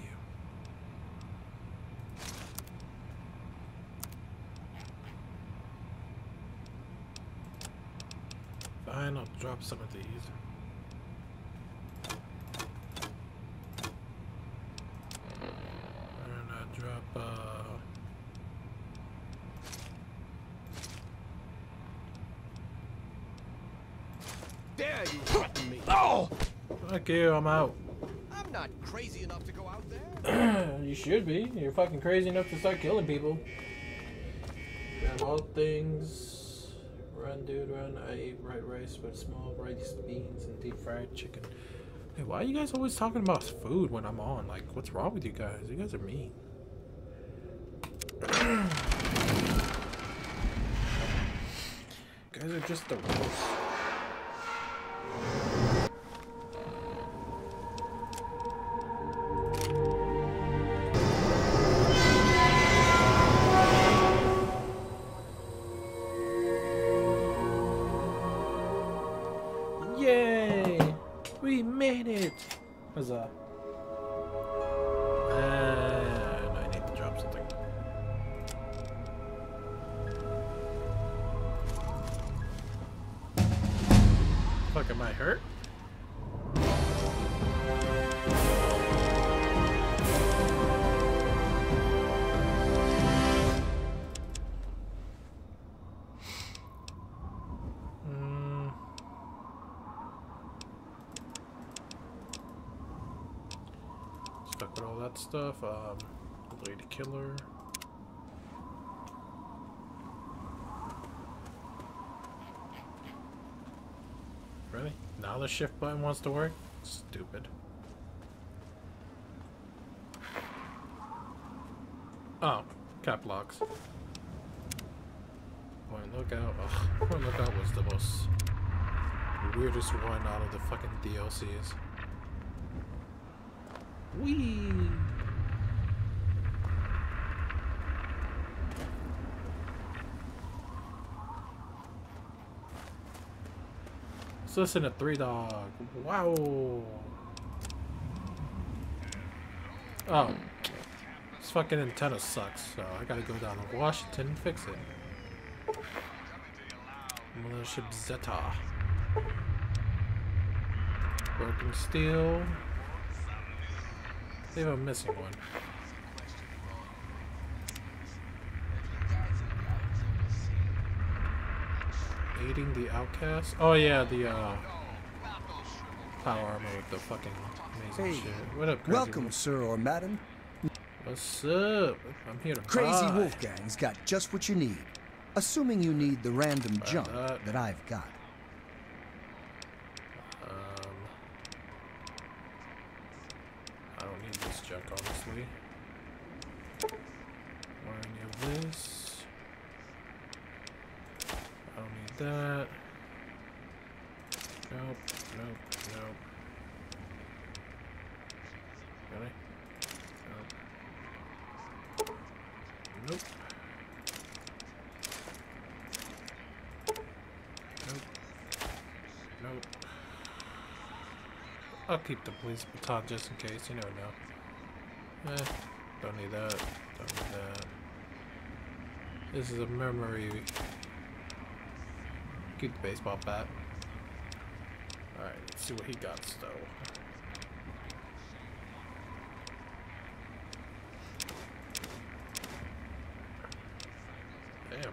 Fine, I'll drop some of these. And I'll drop, uh... Dare you threaten me? Oh! Fuck you, I'm out. I'm not crazy enough to go out there. You should be. You're fucking crazy enough to start killing people. Grab all things. Run, dude, run. I ate white rice with small rice beans and deep fried chicken. Hey, why are you guys always talking about food when I'm on? Like, what's wrong with you guys? You guys are mean. You guys are just the worst. Yay! We made it! Huzzah. And I need to drop something. Fuck, am I hurt? Mm. Stuck with all that stuff. Um, Lady Killer. Really? Now the shift button wants to work? Stupid. Oh, cap locks. Point Lookout. Ugh, Point Lookout was the most weirdest one out of the fucking D L Cs. Whee! Let's listen to Three Dog. Wow. Oh. This fucking antenna sucks, so I gotta go down to Washington and fix it. Militia Zeta. Broken steel. I think I'm missing one. Aiding the outcast? Oh yeah, the uh power armor with the fucking amazing Hey, shit. What up, Crazy welcome, Wolf? sir or madam. What's up? I'm here to Crazy buy. Wolfgang's got just what you need. Assuming you need the random Buy junk that. that I've got. Um, I don't need this junk, honestly. Or any of this. I don't need that. Nope, nope, nope. Really? Nope. Nope. Nope. Nope. I'll keep the police baton just in case, you never know. Eh, don't need that. Don't need that. This is a memory. Keep the baseball bat. Alright, let's see what he got though. Damn.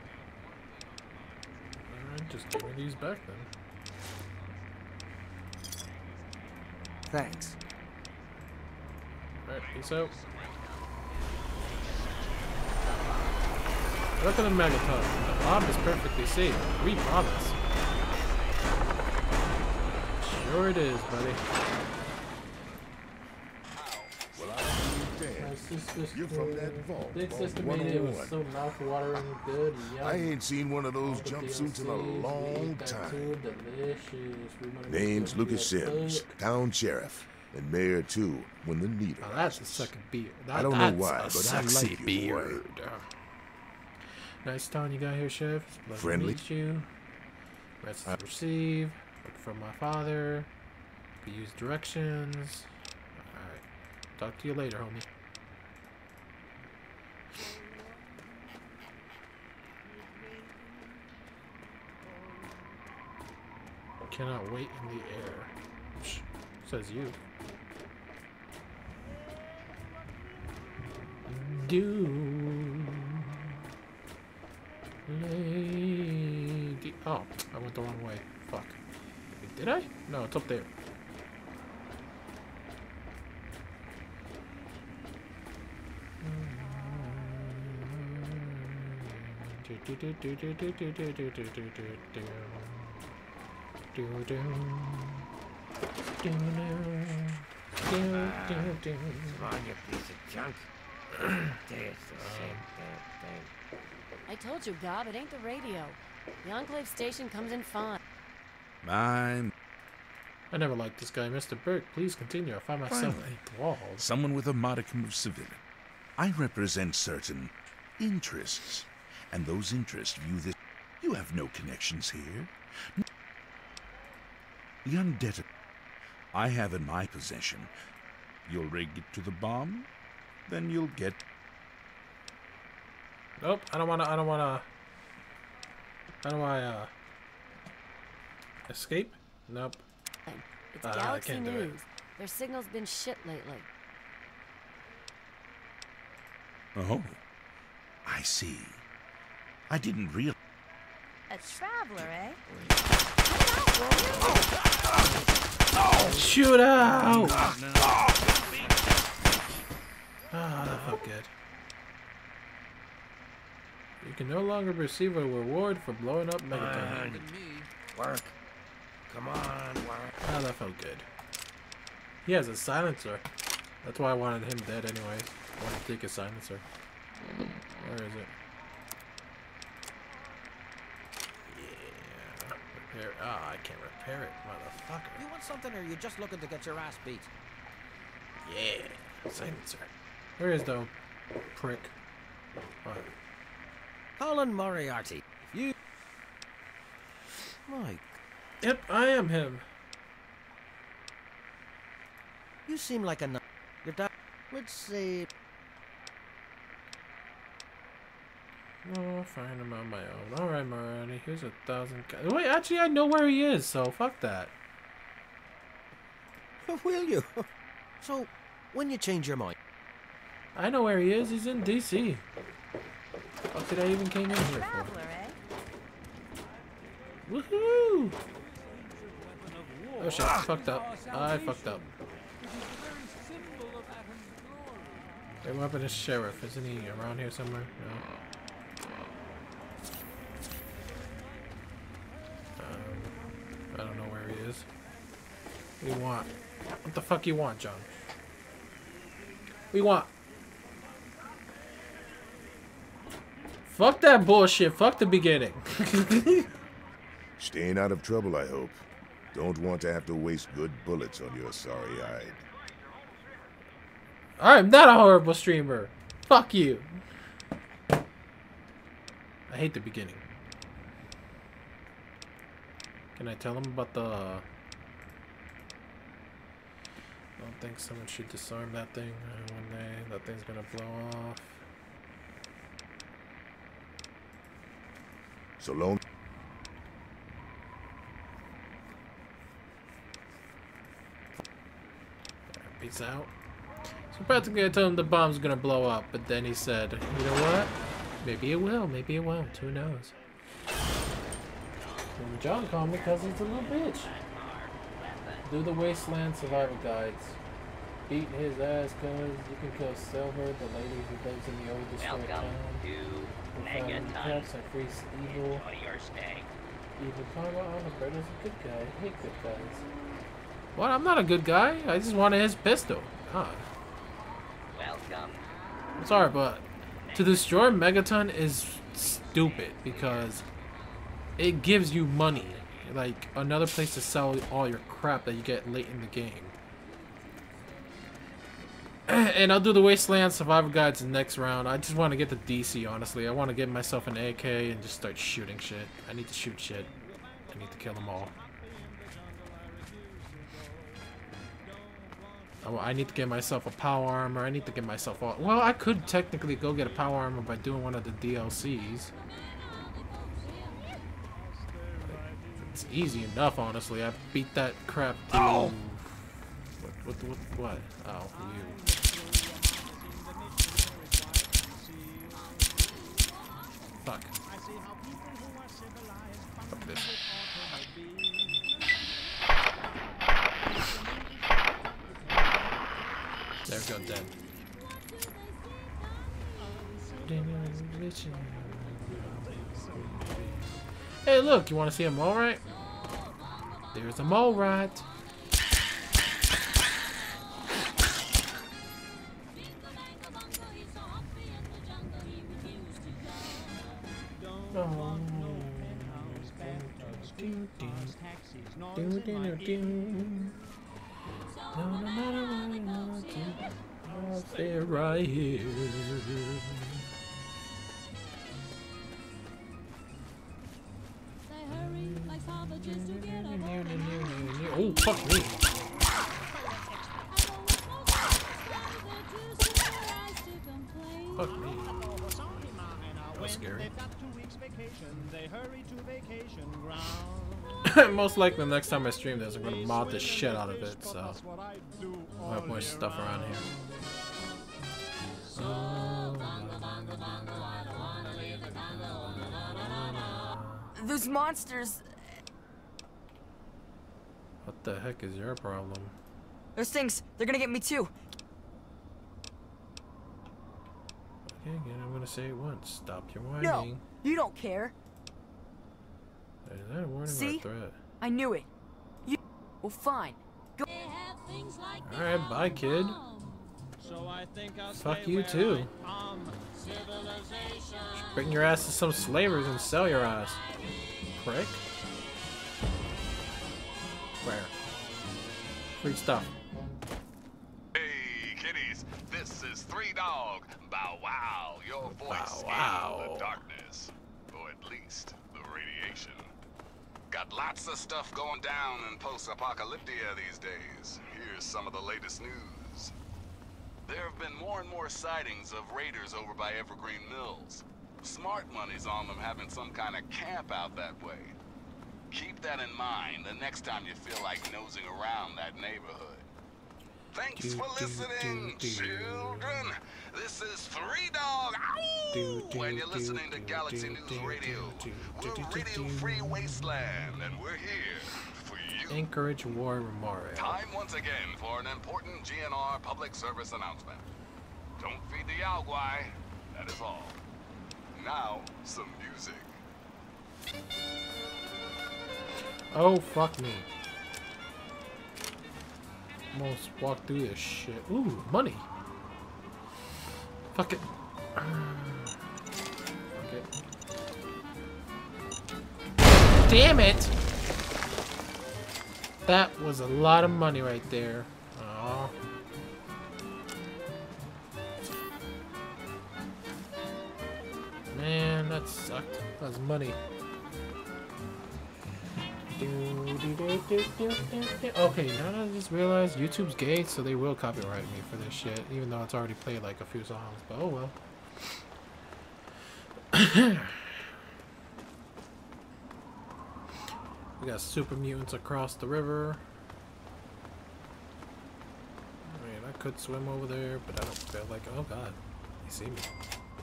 Alright, just give me these back then. Thanks. Alright, peace out. Look at the megaton. The bomb is perfectly safe. We promise. Sure it is, buddy. Well, I see you My sister, You're from that vault. Big vault sister made it. It was one oh so mouth-watering good. Yum. one. I ain't seen one of those All the jumpsuits in a D L Cs, long we ate that time. too, delicious. Remember Name's when we Lucas had Sims, cook? town sheriff, and mayor too when the need Now arises. that's a second beard. That, I don't know that's why, a but I sexy like you, beard. Nice town you got here, Chef. Pleasure Friendly. to meet you. Message Uh, receive. Look from my father. Could use directions. Alright. Talk to you later, homie. Cannot wait in the air. Shh. Says you. Do. Lady. Oh, I went the wrong way. Fuck. Wait, did I? No, it's up there. Come on, you piece of junk. There's the same damn thing. I told you, Gob, it ain't the radio. The Enclave station comes in fine. Mine. I never liked this guy, Mister Burke. Please continue. I find myself Finally, enthralled. someone with a modicum of civility. I represent certain interests, and those interests view this. You have no connections here. The undead I have in my possession. You'll rig it to the bomb, then you'll get. Nope, I don't wanna. I don't wanna. How do I uh escape? Nope. It's Uh, I Galaxy can't do it. News. Their signal's been shit lately. Oh, I see. I didn't realize. A traveler, eh? Shoot out! Ah, that felt good. You can no longer receive a reward for blowing up Megaton. Work. Come on, work. Ah, that felt good. He has a silencer. That's why I wanted him dead anyways. I wanted to take his silencer. Where is it? Yeah. Repair. Ah, I can't repair it, motherfucker. You want something, or you just looking to get your ass beat? Yeah. Silencer. Where is the prick? What? Colin Moriarty. You. My. Yep, I am him. You seem like a. n- Your dad. Let's see. Oh, I'll find him on my own. Alright, Moriarty. Here's a thousand. Ca Wait, actually, I know where he is, so fuck that. Will you? So, when you change your mind? I know where he is. He's in D C. What did I even came in here for? Woohoo! Oh shit, I fucked up. I fucked up. Their weapon is Sheriff. Isn't he around here somewhere? No. Um, I don't know where he is. What do you want? What the fuck you want, John? What do you want? Fuck that bullshit. Fuck the beginning. Staying out of trouble, I hope. Don't want to have to waste good bullets on your sorry hide. I'm not a horrible streamer. Fuck you. I hate the beginning. Can I tell him about the... I don't think someone should disarm that thing. Uh, one day that thing's gonna blow off. So long. Peace out. So practically I told him the bomb's gonna blow up, but then he said, you know what? Maybe it will, maybe it won't, who knows? And John called me because he's a little bitch. Do the Wasteland Survival Guides. Beating his ass cause you can kill Silver, the lady who lives in the old destroyed town. Welcome to Megaton. And free evil. Enjoy your stay. Evil Karma on the bird is a good guy. I hate good guys. What? I'm not a good guy. I just wanted his pistol. God. Welcome. I'm sorry, but to destroy Megaton is stupid because it gives you money. Like another place to sell all your crap that you get late in the game. And I'll do the Wasteland Survival Guides next round. I just want to get the D C, honestly. I want to get myself an A K and just start shooting shit. I need to shoot shit. I need to kill them all. Oh, I need to get myself a power armor. I need to get myself all... Well, I could technically go get a power armor by doing one of the D L Cs. It's easy enough, honestly. I beat that crap to... Oh! What, what, what, what? Oh, you. Fuck. Fuck this. There we go, dead. Hey, look, you want to see a mole rat? There's a mole rat. Oh. No, no matter what, I'll stay right here. Oh, fuck me. Fuck me. That was scary. Most likely the next time I stream this, I'm gonna mod the shit out of it, so I'll have more stuff around here. Those monsters. What the heck is your problem? Those things, they're gonna get me too. Okay, again, I'm gonna say it once. Stop your whining. No, you don't care. Is that a warning See? or a threat? I knew it. You. Well, fine. Go. Alright, bye, kid. So I think I'll Fuck stay you where too. I am. Civilization. Bring your ass to some slavers and sell your ass. Prick. Where? Free stuff. Hey, kiddies, this is Three Dog. Bow wow, your voice Bow wow. in the darkness. Or at least the radiation. Got lots of stuff going down in post-apocalyptia these days. Here's some of the latest news. There have been more and more sightings of raiders over by Evergreen Mills. Smart money's on them having some kind of camp out that way. Keep that in mind the next time you feel like nosing around that neighborhood. Thanks Do, for do, listening, do, do. children. This is Three Dog. Do, do, When you're do, listening to do, Galaxy do, News do, Radio, do, we're do, do, do, Radio do. Free Wasteland, and we're here for you. Anchorage War Memorial. Time once again for an important G N R public service announcement. Don't feed the Yao Guai. That is all. Now, some music. Oh, fuck me. Almost walked through this shit. Ooh, money. Fuck it. Fuck it. Damn it! That was a lot of money right there. Aww. Man, that sucked. That was money. Okay, now I just realized YouTube's gay, so they will copyright me for this shit, even though it's already played like a few songs, but oh well. We got super mutants across the river. I mean, I could swim over there, but I don't feel like, oh god, they see me.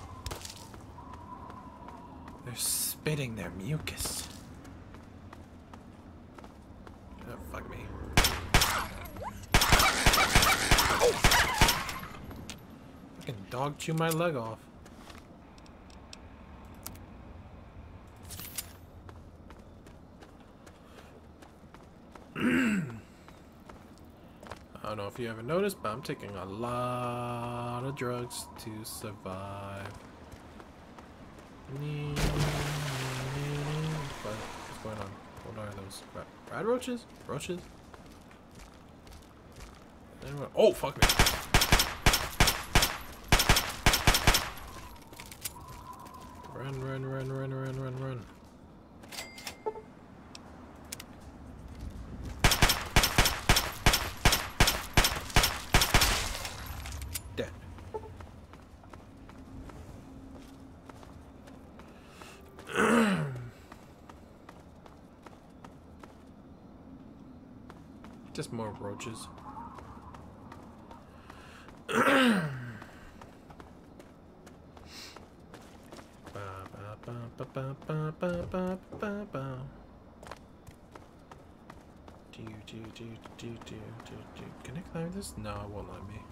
They're spitting their mucus. Oh, fuck me. Fucking dog chew my leg off. I don't know if you ever noticed, but I'm taking a lot of drugs to survive. What? What's going on? What are those? Rad, rad roaches? Roaches? Anyone? Oh, fuck me. Run, run, run, run, run, run, run. Dead. Just more roaches. Can I climb this? No, it won't let me.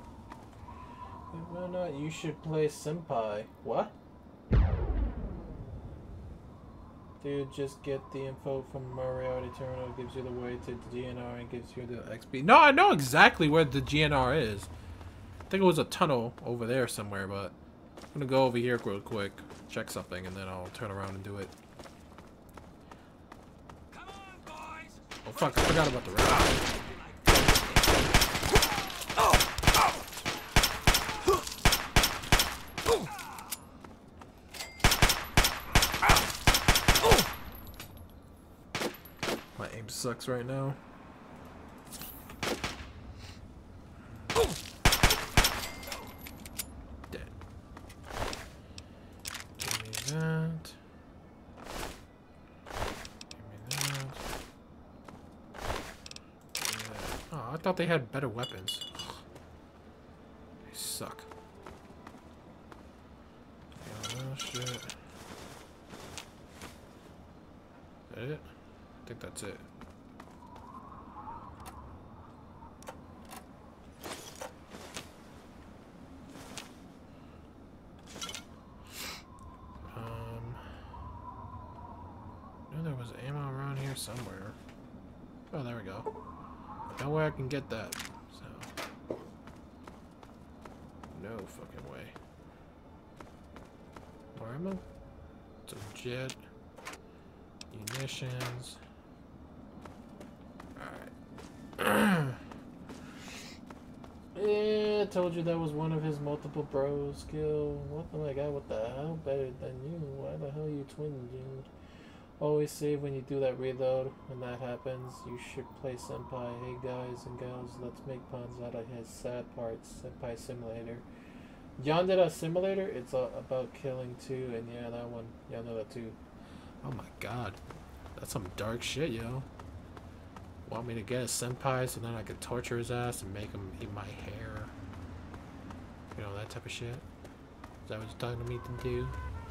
Why not? You should play Senpai. What? Dude, just get the info from Moriarty Terminal. It gives you the way to the G N R and gives you the X P. No, I know exactly where the G N R is. I think it was a tunnel over there somewhere, but I'm gonna go over here real quick, check something, and then I'll turn around and do it. Come on, boys. Oh fuck, I forgot about the ride. My aim sucks right now. Dead. Give me that. Give me that. Give me that. Oh, I thought they had better weapons. They suck. Oh shit. Is that it? I think that's it. Um, I knew there was ammo around here somewhere. Oh, there we go. No way I can get that. So, no fucking way. More ammo? Some jet. Munitions. Yeah, I told you that was one of his multiple bros skill. What? Oh my god, what the hell? Better than you. Why the hell are you twinning, dude? Always save when you do that reload. When that happens, you should play Senpai. Hey guys and gals, let's make puns out of his sad parts. Senpai Simulator. Yandere Simulator? It's uh, about killing too, and yeah, that one. Yeah, I know that too. Oh my god. That's some dark shit, yo. Want me to get a senpai so then I could torture his ass and make him eat my hair? You know, that type of shit? Is that what you're talking to me to do?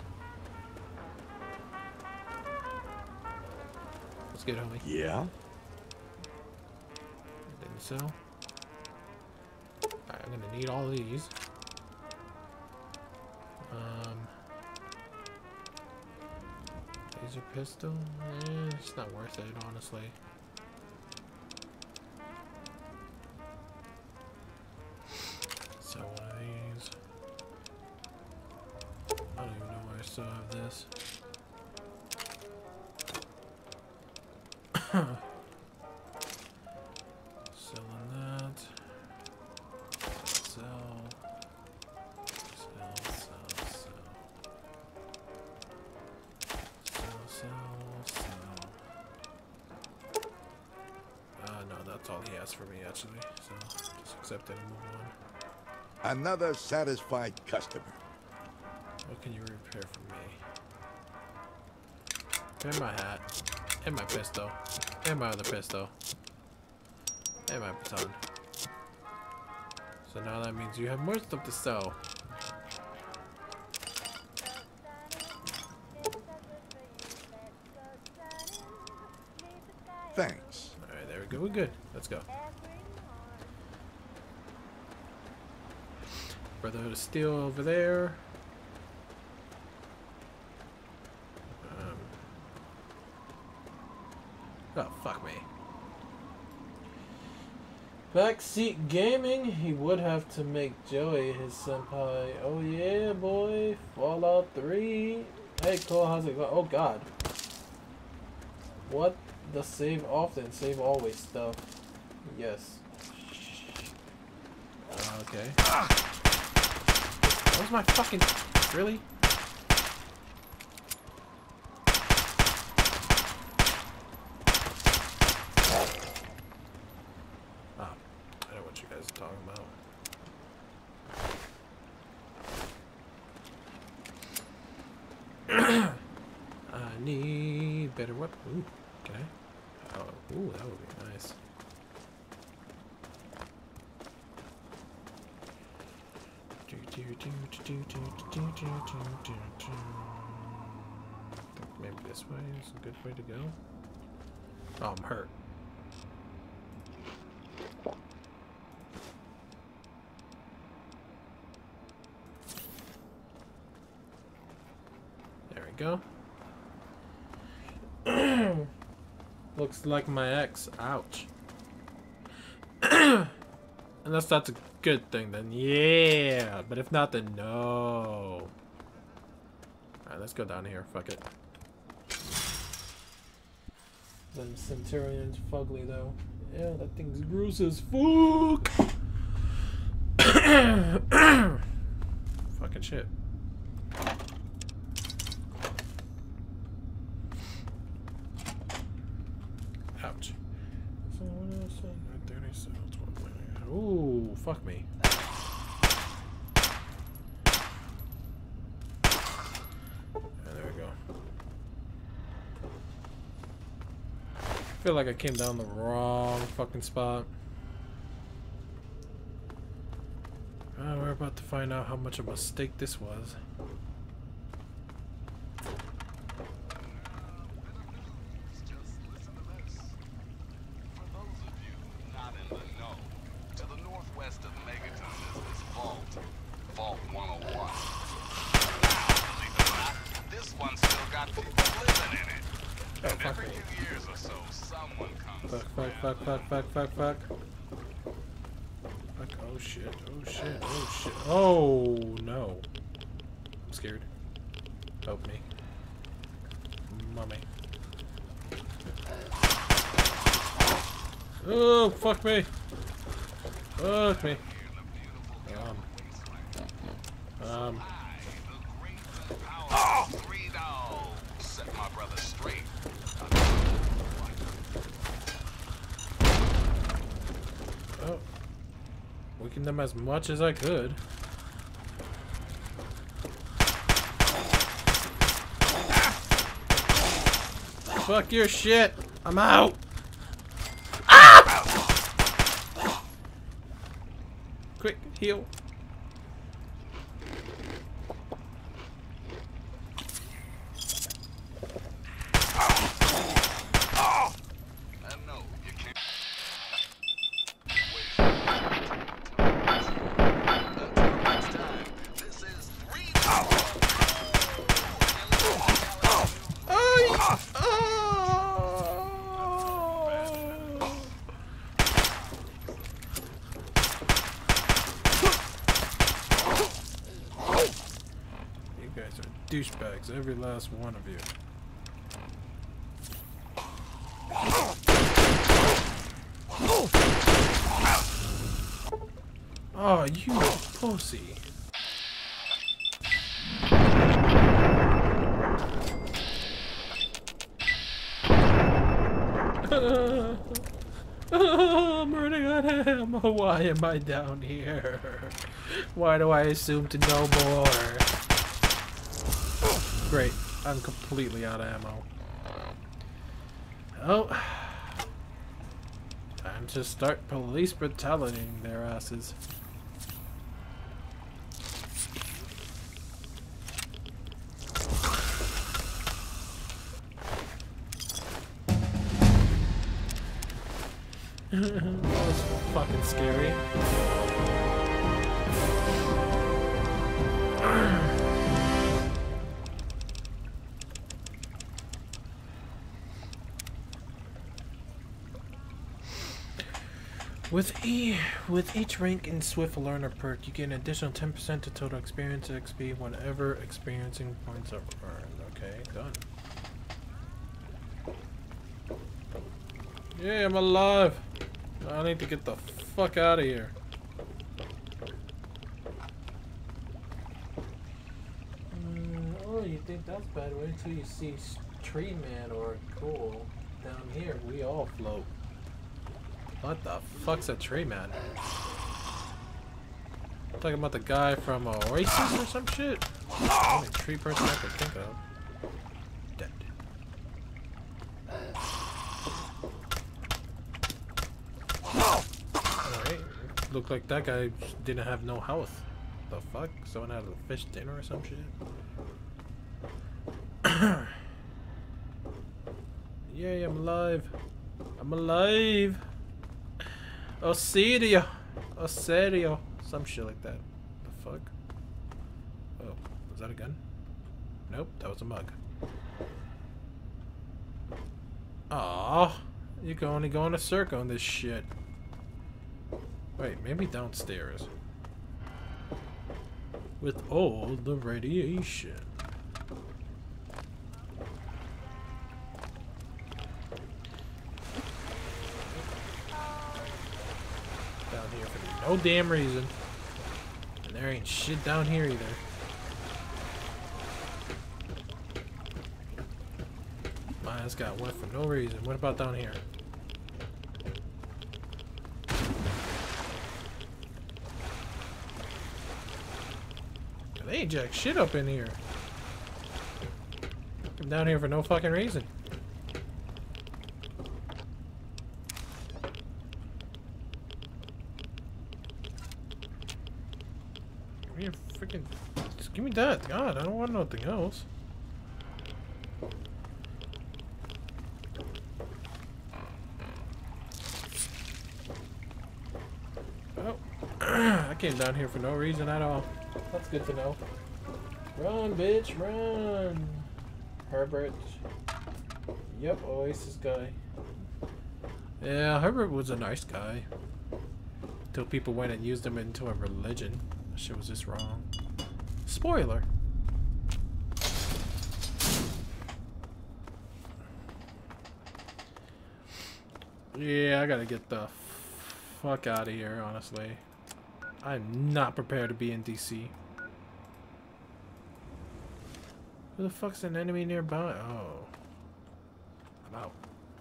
Let's get homie. Yeah? Think so? Alright, I'm gonna need all of these. Um... Laser pistol? Eh, it's not worth it, honestly. So one of these. I don't even know where I still have this. Selling that. Sell. Sell, sell, sell. Sell, sell, sell. Uh, no, that's all he has for me, actually. So, just accept it and move on. Another satisfied customer. What can you repair for me? And my hat. And my pistol. And my other pistol. And my baton. So now that means you have more stuff to sell. Thanks. Alright, there we go. We're good. Let's go. Brotherhood of Steel over there. Um. Oh, fuck me. Backseat Gaming. He would have to make Joey his senpai. Oh yeah, boy. Fallout three. Hey, Cole, how's it going? Oh god. What? The save often, save always stuff. Yes. Uh, okay. That was my fucking... Really? Ah, I know what you guys are talking about. I need better weapon. Ooh, can I? Oh, ooh, that would be nice. Maybe this way is a good way to go. Oh, I'm hurt. There we go. Looks like my ex. Ouch. Unless that's a good thing, then yeah. But if not, then no. Alright, let's go down here. Fuck it. Them Centurion's fugly, though. Yeah, that thing's gross as fuck. Fucking shit. Ouch. Ooh, fuck me. Yeah, there we go. I feel like I came down the wrong fucking spot. Uh, we're about to find out how much of a mistake this was. Fuck, fuck, fuck, fuck, fuck, fuck. Fuck, oh shit, oh shit, oh shit. Oh no. I'm scared. Help me. Mommy. Oh, fuck me. Fuck me. Um. Um. Oh! Three dogs. Set my brother straight. Oh. Weaken them as much as I could. Fuck your shit. I'm out. Ah! Quick, heal. Douchebags, every last one of you. Oh, you pussy. Oh, I'm running out of ammo. Why am I down here? Why do I assume to know more? Great, I'm completely out of ammo. Oh, time to start police brutalitying their asses. That was fucking scary. With e with each rank in Swift Learner perk, you get an additional ten percent to total experience X P whenever experiencing points are earned. Okay, done. Yeah, I'm alive. I need to get the fuck out of here. Mm, oh, you think that's bad? Wait until you see Tree Man or Cool. Down here, we all float. What the fuck's a Tree Man? Talking about the guy from Oasis or some shit? The only tree person I can think of. Dead. Alright. Looked like that guy didn't have no health. The fuck? Someone had a fish dinner or some shit? Yay, I'm alive. I'm alive. Osidio. Osidio. Some shit like that. The fuck? Oh, was that a gun? Nope, that was a mug. Aww. You can only go in a circle on this shit. Wait, maybe downstairs. With all the radiation. Down here for no damn reason. And there ain't shit down here either. I just got one for no reason. What about down here? They ain't jack shit up in here. I'm down here for no fucking reason. Give me a freaking... Just give me that. God, I don't want nothing else. I came down here for no reason at all. That's good to know. Run, bitch, run! Herbert. Yep, Oasis guy. Yeah, Herbert was a nice guy. Until people went and used him into a religion. That shit was just wrong. Spoiler. Yeah, I gotta get the fuck out of here, honestly. I'm not prepared to be in D C. Who the fuck's an enemy nearby? Oh. I'm out.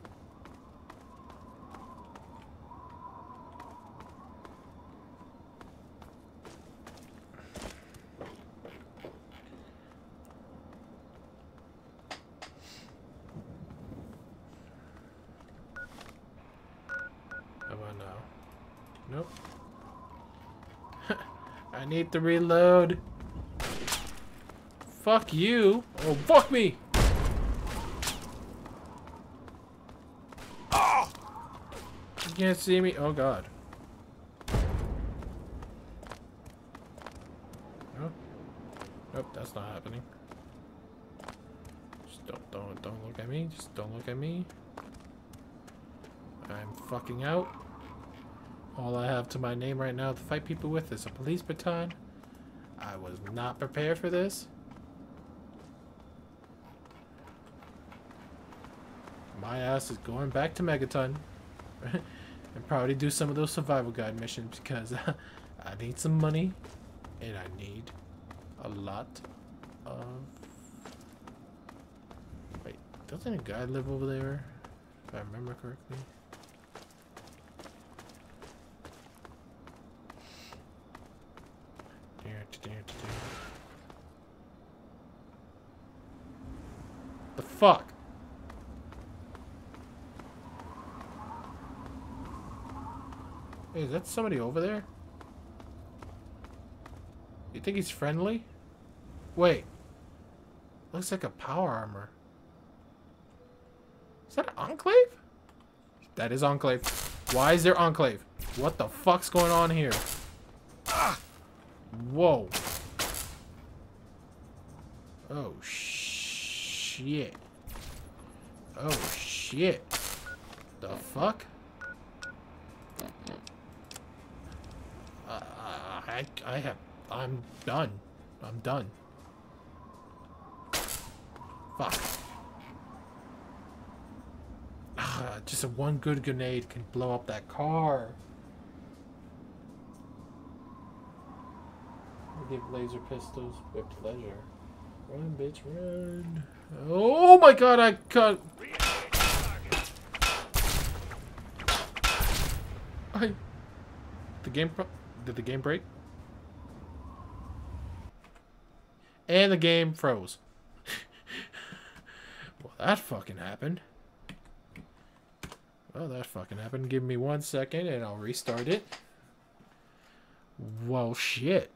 How about now? Nope. I need to reload. Fuck you. Oh, fuck me. Oh! You can't see me. Oh, God. No. Nope, that's not happening. Just don't, don't, don't look at me. Just don't look at me. I'm fucking out. All I have to my name right now to fight people with is a police baton. I was not prepared for this. My ass is going back to Megaton. And probably do some of those survival guide missions because I need some money. And I need a lot of... Wait, doesn't a guy live over there? If I remember correctly. The fuck? Hey, is that somebody over there? You think he's friendly? Wait. Looks like a power armor. Is that an Enclave? That is Enclave. Why is there Enclave? What the fuck's going on here? Ah! Whoa. Oh, shit. Oh, shit. The fuck? Uh, I, I have, I'm done. I'm done. Fuck. Ah, just a one good grenade can blow up that car. Give laser pistols with pleasure. Run, bitch, run. Oh my god, I cut. I. The game. Pro Did the game break? And the game froze. Well, that fucking happened. Well, that fucking happened. Give me one second and I'll restart it. Well, shit.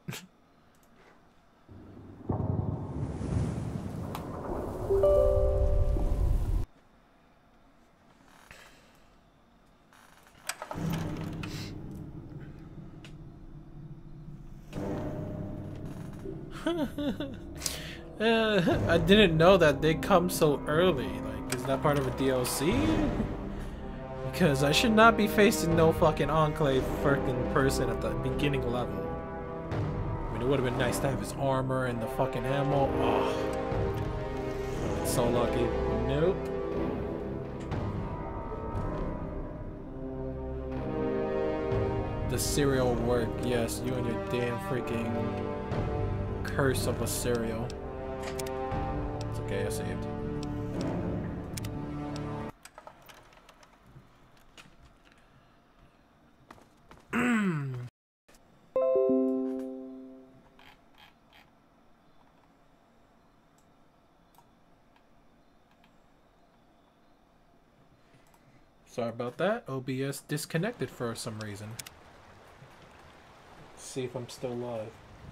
uh, I didn't know that they come so early. Like, is that part of a D L C? Because I should not be facing no fucking Enclave freaking person at the beginning level. I mean, it would have been nice to have his armor and the fucking ammo. Oh, so lucky. Nope. The cereal work. Yes, you and your damn freaking curse of a cereal. It's okay, I saved. Sorry about that. O B S disconnected for some reason. Let's see if I'm still live.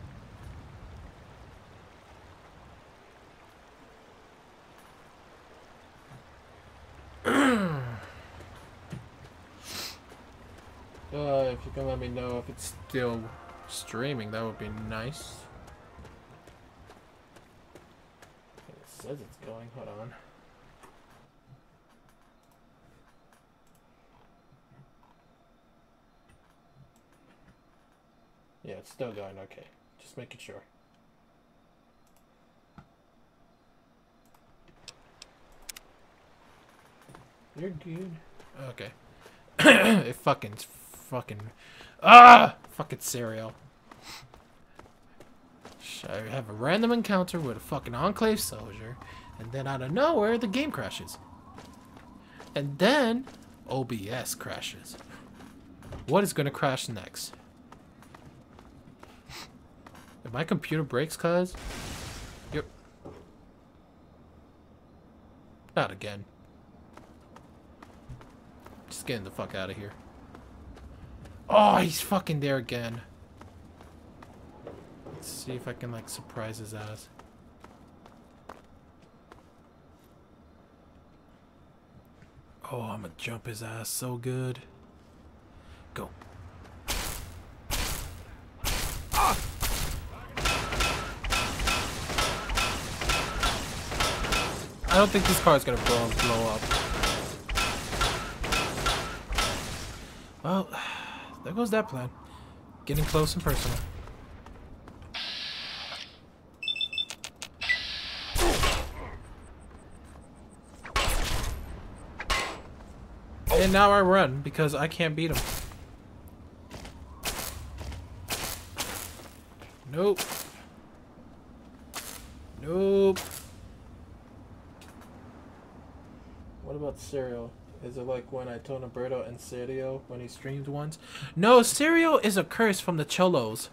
Uh, if you can let me know if it's still streaming, that would be nice. It says it's going. Hold on. Yeah, it's still going. Okay, just making sure. You're good. Okay. It fucking, fucking, ah, fucking cereal. I have a random encounter with a fucking Enclave soldier, and then out of nowhere, the game crashes. And then, O B S crashes. What is gonna crash next? If my computer breaks, cuz, yep. Not again. Just getting the fuck out of here. Oh, he's fucking there again. Let's see if I can, like, surprise his ass. Oh, I'm gonna jump his ass so good. Go. Ah! I don't think this car is gonna blow, blow up. Well, there goes that plan. Getting close and personal. And now I run because I can't beat him. Nope. Nope. What about cereal? Is it like when I told Roberto and Sergio when he streamed once? No, cereal is a curse from the Cholos.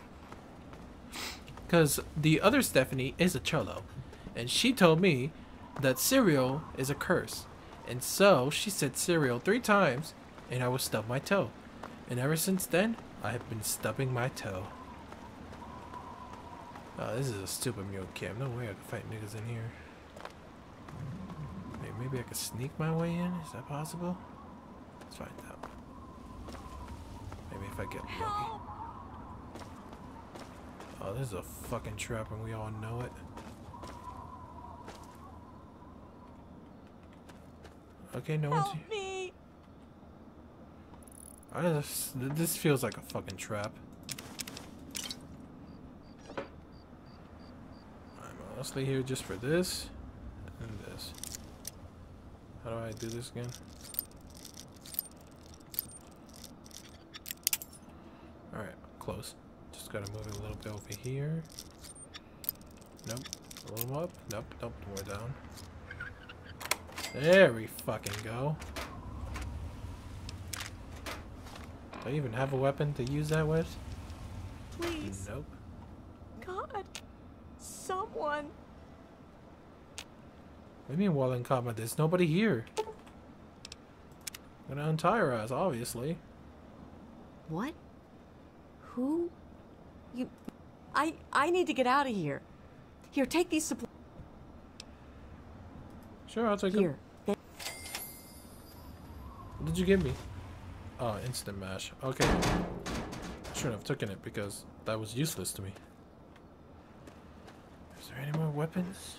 Because the other Stephanie is a Cholo. And she told me that cereal is a curse. And so she said cereal three times and I would stub my toe. And ever since then, I have been stubbing my toe. Oh, this is a stupid mule cam. No way I can fight niggas in here. Maybe I could sneak my way in? Is that possible? Let's find out. Maybe if I get lucky. Oh, this is a fucking trap and we all know it. Okay, no one's here. Me. I just, this feels like a fucking trap. I'm honestly here just for this and this. How do I do this again? Alright, close. Just gotta move it a little bit over here. Nope. A little up. Nope, nope, more down. There we fucking go. Do I even have a weapon to use that with? Please. Nope. God. Someone. What do you mean while in combat? There's nobody here. I'm gonna untie her ass, obviously. What? Who? You... I... I need to get out of here. Here, take these supplies. Sure, I'll take Here. them. What did you give me? Oh, instant mash. Okay. I shouldn't have taken it because that was useless to me. Is there any more weapons?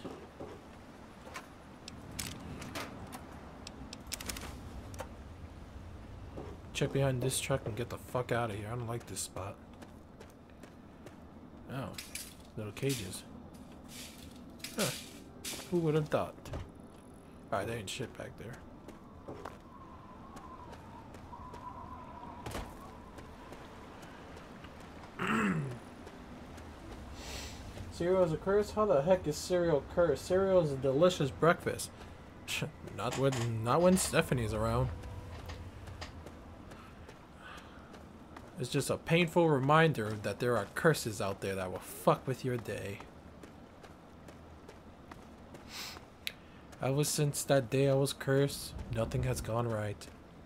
check behind this truck and get the fuck out of here. I don't like this spot. Oh, little cages. Huh. Who would have thought? Alright, there ain't shit back there. Cereal is a curse? How the heck is cereal cursed? Cereal is a delicious breakfast. Not when, not when Stephanie's around. It's just a painful reminder that there are curses out there that will fuck with your day. Ever since that day I was cursed, nothing has gone right.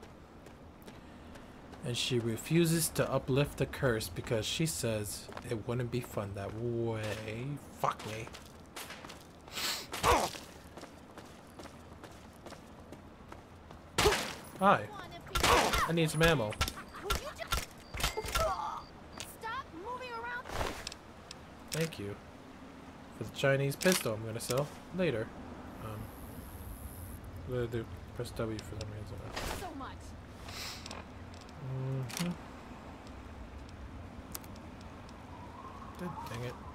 And she refuses to uplift the curse because she says it wouldn't be fun that way. Fuck me. Hi. I need some ammo. Thank you. For the Chinese pistol I'm gonna sell later. Um, what do I do? Press W for some reason. So much. Mm-hmm. Dang it.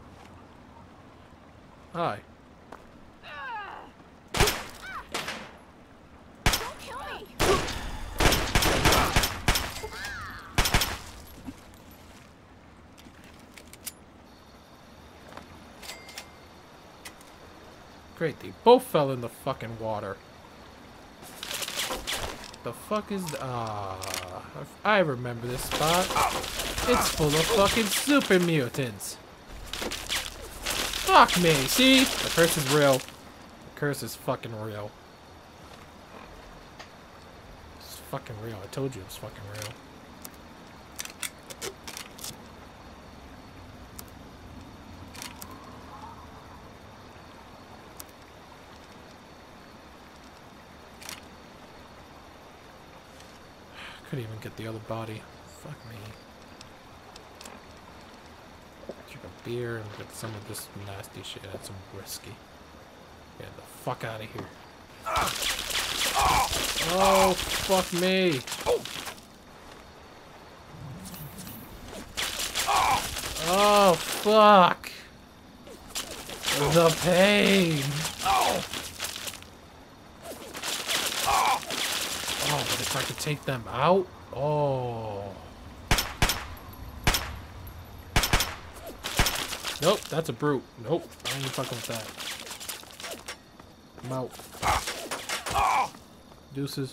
Hi. Don't kill me. Great, they both fell in the fucking water. The fuck is the, ah? I remember this spot. It's full of fucking super mutants. Fuck me. See, the curse is real. The curse is fucking real. It's fucking real. I told you it was fucking real. Couldn't even get the other body. Fuck me. Drink a beer and get some of this nasty shit. That's some whiskey. Get the fuck out of here. Oh, fuck me. Oh, fuck. The pain. Oh, but if I could take them out? Oh. Nope, that's a brute. Nope, I ain't fucking with that. I'm out. Deuces.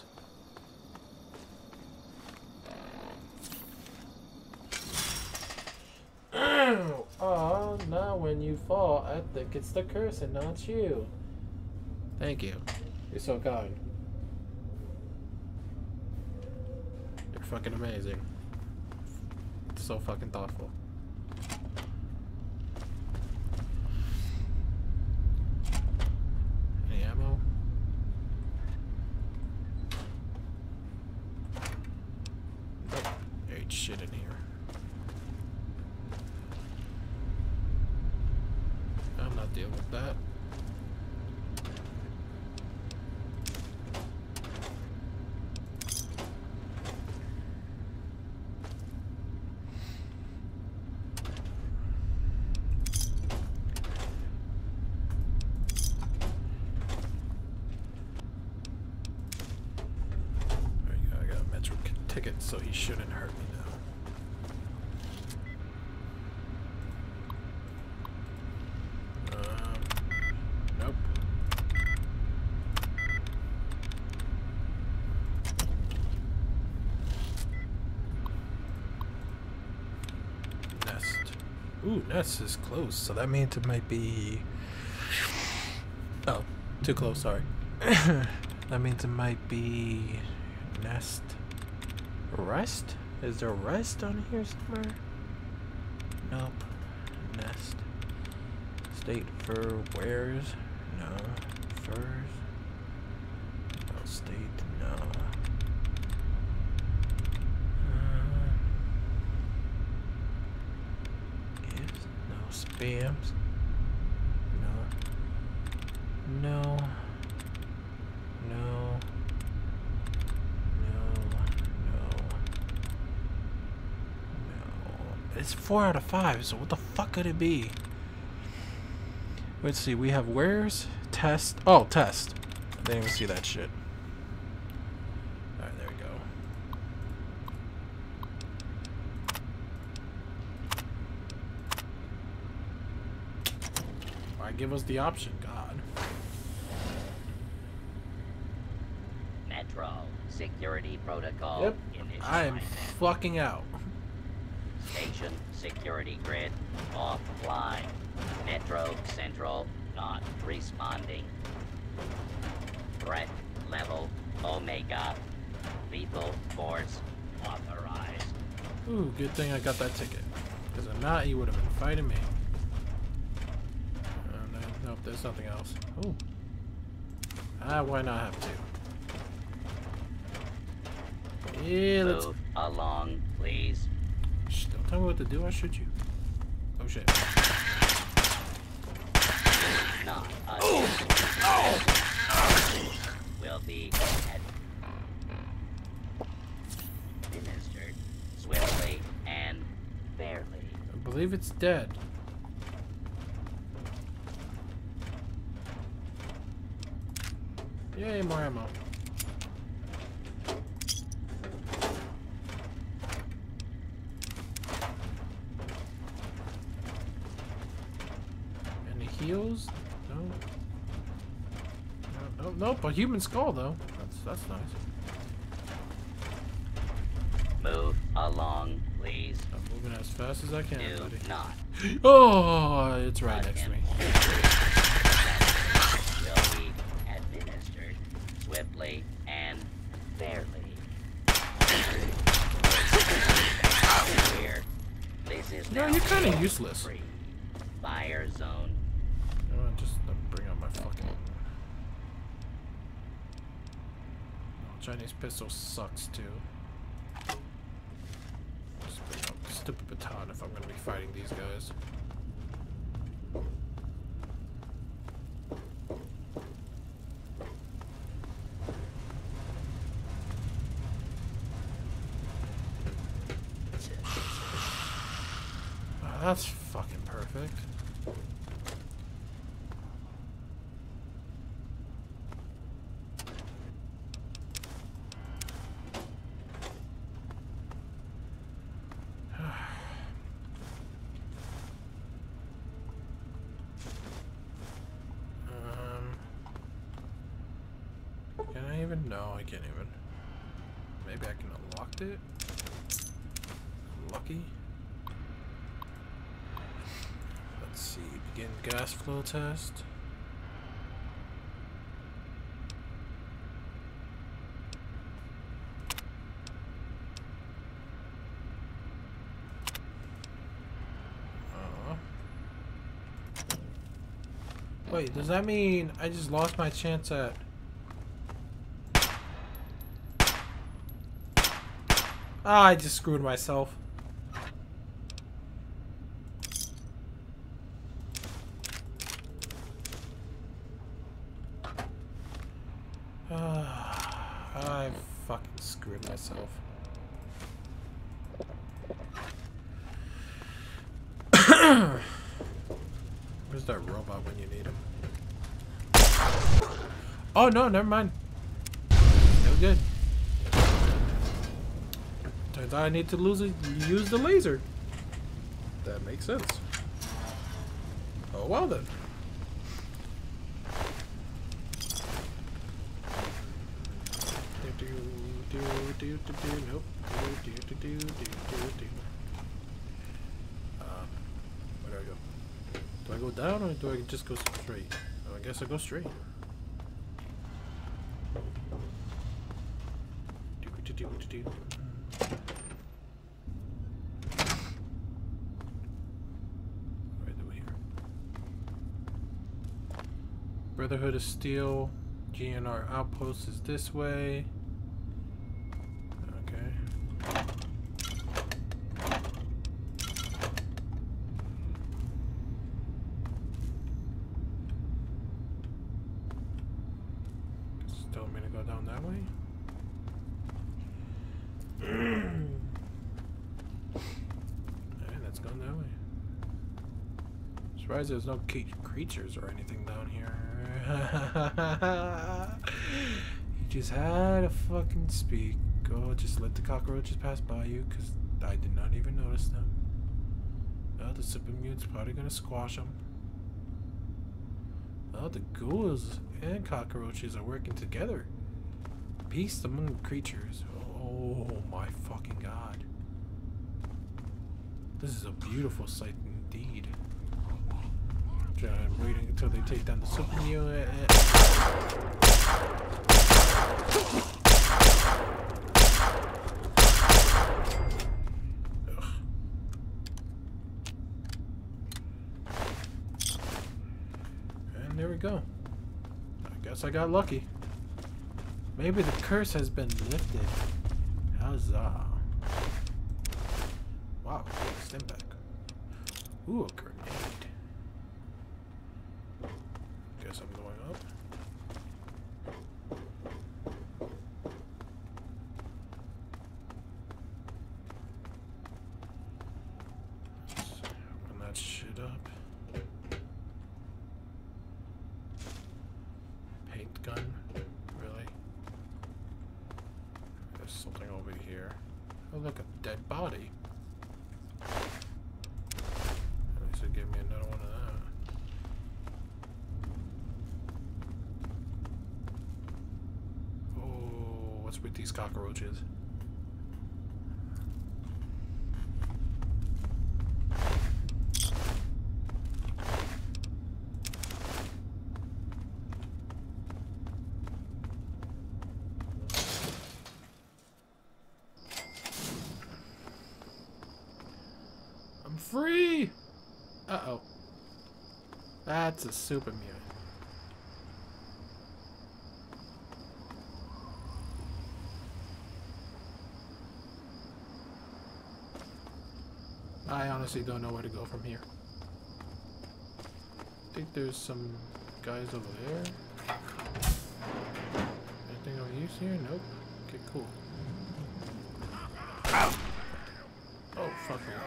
Oh, now when you fall, I think it's the curse and not you. Thank you. You're so kind. You're fucking amazing. So fucking thoughtful. Any ammo? Nope. There ain't shit in here. I'm not dealing with that. There you go, I got a Metro ticket, so he shouldn't hurt me now. Nope. Nest. Ooh, Nest is close, so that means it might be... Oh, too close, sorry. That means it might be... Nest. Rest? Is there rest on here somewhere? Nope. Nest. State fur wares? No. Furs? No. State? No. Uh, gifts? No. Spams? No. No. No. No. No. it's four out of five, so what the fuck could it be? Let's see, we have where's, test, oh, test. I didn't even see that shit. Alright, there we go. Why give us the option, God? Metro security protocol. Yep, I am fucking out. Station security grid offline. Metro Central not responding. Threat level Omega. Lethal force authorized. Ooh, good thing I got that ticket. Because if not, he would have been fighting me. Uh, no, nope, there's nothing else. Ooh. Ah, why not have two? Yeah, let's... Move along, please. Shh, don't tell me what to do, I'll shoot you. Oh shit. Not a oh. Oh. will be administered swiftly and fairly. I believe it's dead. Yay, more ammo. Any heals? No. No, no, nope, a human skull though. That's that's nice. Move along, please. I'm moving as fast as I can, Do buddy. not. Oh, it's right next to me. Will be administered swiftly and fairly. Here, this is No, now you're kind of a useless. free fire zone. You know what, just uh, bring out my fucking... Oh, Chinese pistol sucks too. Just bring out the stupid baton if I'm gonna be fighting these guys. Oh, that's fucking perfect. Can I even? No, I can't even. Maybe I can unlock it? Lucky? Let's see. Begin gas flow test. Uh. Wait, does that mean I just lost my chance at... Ah, I just screwed myself. Ah, I fucking screwed myself. Where's that robot when you need him? Oh no, never mind. No good. Turns out I need to lose it, use the laser. That makes sense. Oh well then. Do do do do do do nope. Do do do do do do do. Um, where do I go? Do I go down or do I just go straight? Oh, I guess I go straight. Do do do do do. Brotherhood of Steel, G N R Outpost is this way. Okay. Still want me to go down that way? Alright, let's Surprised there's no creatures or anything down here. You just had to fucking speak. Go, just let the cockroaches pass by you, because I did not even notice them. Oh, the super mutant's probably gonna squash them. Oh, the ghouls and cockroaches are working together. Peace among creatures. Oh my fucking god. This is a beautiful sight indeed. I'm waiting until they take down the super mutant. And there we go. I guess I got lucky. Maybe the curse has been lifted. Huzzah. Wow, stim back. Ooh, a grenade. Guess I'm going up. Let's open that shit up. Paint gun? Really? There's something over here. Oh, look, a dead body. At least it gave me another one of that. Oh, what's with these cockroaches? Free! Uh-oh. That's a super mutant. I honestly don't know where to go from here. I think there's some guys over there. Anything of use here? Nope. Okay, cool. Ow! Oh, fuck me.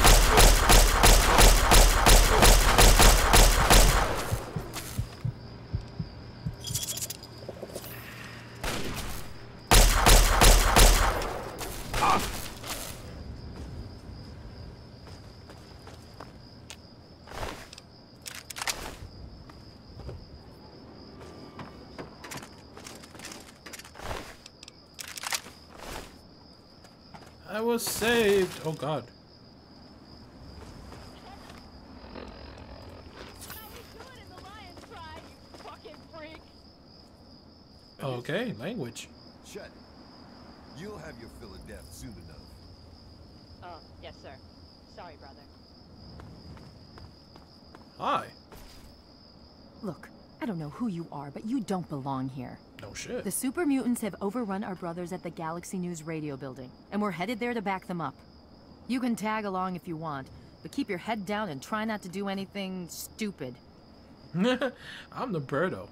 I was saved. Oh god. Okay, language. Shut it. You'll have your fill of death soon enough. Oh, yes, sir. Sorry, brother. Hi. Look, I don't know who you are, but you don't belong here. No shit. The super mutants have overrun our brothers at the Galaxy News radio building, and we're headed there to back them up. You can tag along if you want, but keep your head down and try not to do anything stupid. I'm the birdo.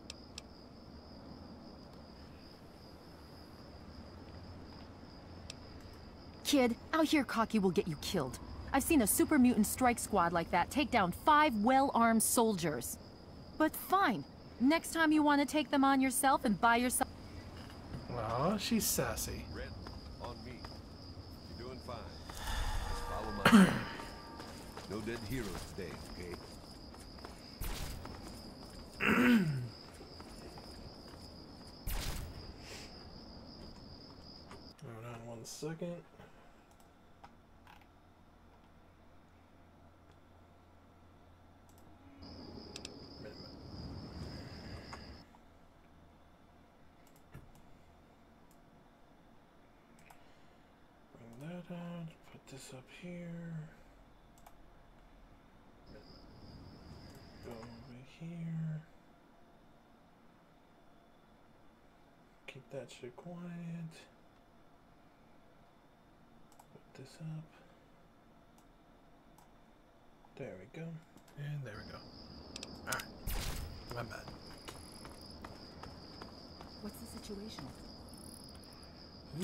Kid, out here cocky will get you killed. I've seen a super mutant strike squad like that take down five well-armed soldiers. But fine. Next time you want to take them on yourself and buy yourself... Oh, she's sassy. Red, on me. You're doing fine. Just follow my lead. No dead heroes today, okay? Hold on one second. Down, put this up here. Go over here. Keep that shit quiet. Put this up. There we go. And there we go. Alright. My bad. What's the situation? Ooh.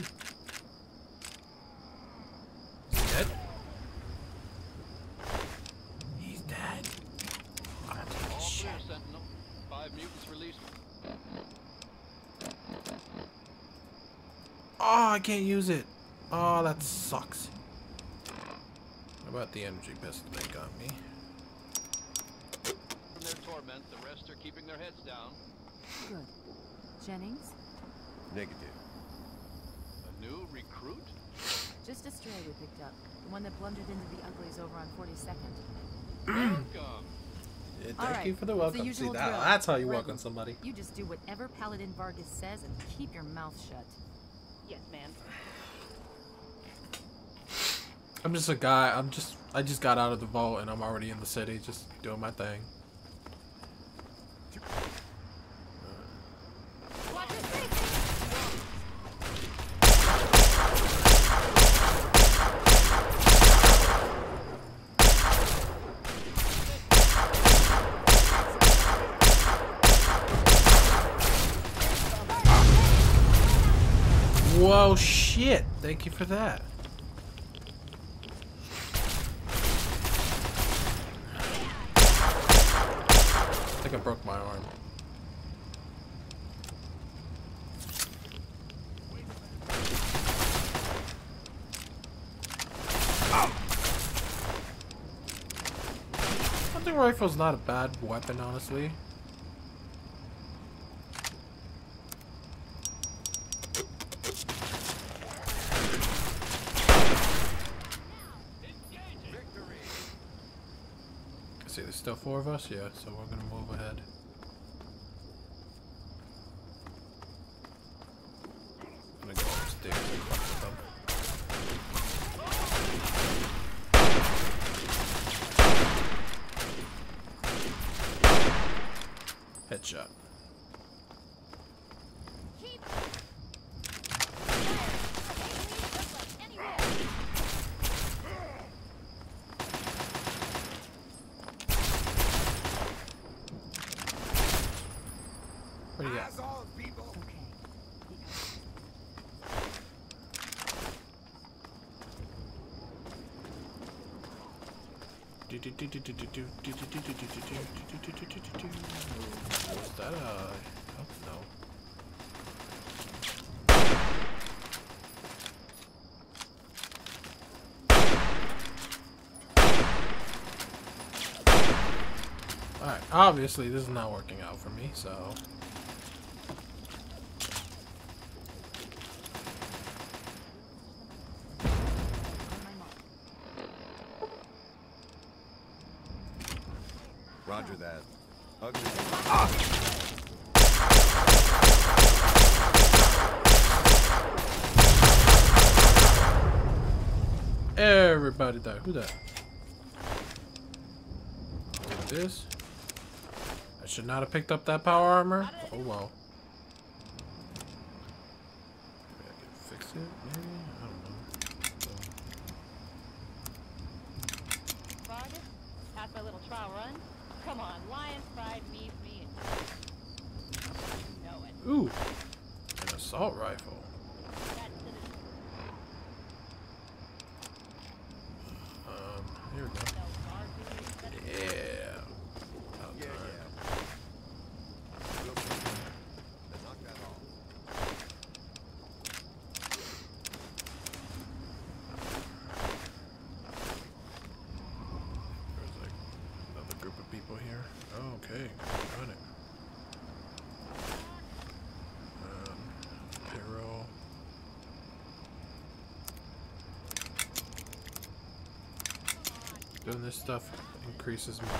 Dead? He's dead. five mutants released. Oh, I can't use it. Oh, that sucks. What about the energy pistol they got me? From their torment, the rest are keeping their heads down. Good. Jennings? Negative. A new recruit? Just a stray we picked up. The one that blundered into the uglies over on forty-second. Welcome. Yeah, thank All right, you for the it's welcome. See, usual that, drill. that's how you Ready. welcome somebody. You just do whatever Paladin Vargas says and keep your mouth shut. Yes, ma'am. I'm just a guy. I'm just. I just got out of the vault and I'm already in the city, just doing my thing. Whoa, shit! Thank you for that. I think I broke my arm. Hunting rifle's not a bad weapon, honestly. See, there's still four of us? Yeah, so we're gonna move ahead. I'm gonna go upstairs and fuck with them. Headshot. What do you got? Was that a... Oh, no. Alright, obviously this is not working out for me, so... Roger that. Ugly. Everybody died. Who that? Take this. I should not have picked up that power armor. Oh well. Maybe I can fix it, maybe? I don't know. So. Vargas, how's my little trial run? Come on, lion fried me, me, and you know it. Ooh, an assault rifle. Um, here we go. Yeah. About time. Knock that off. There's like another group of people here. Oh, okay, got it. Um, payroll. Doing this stuff increases my...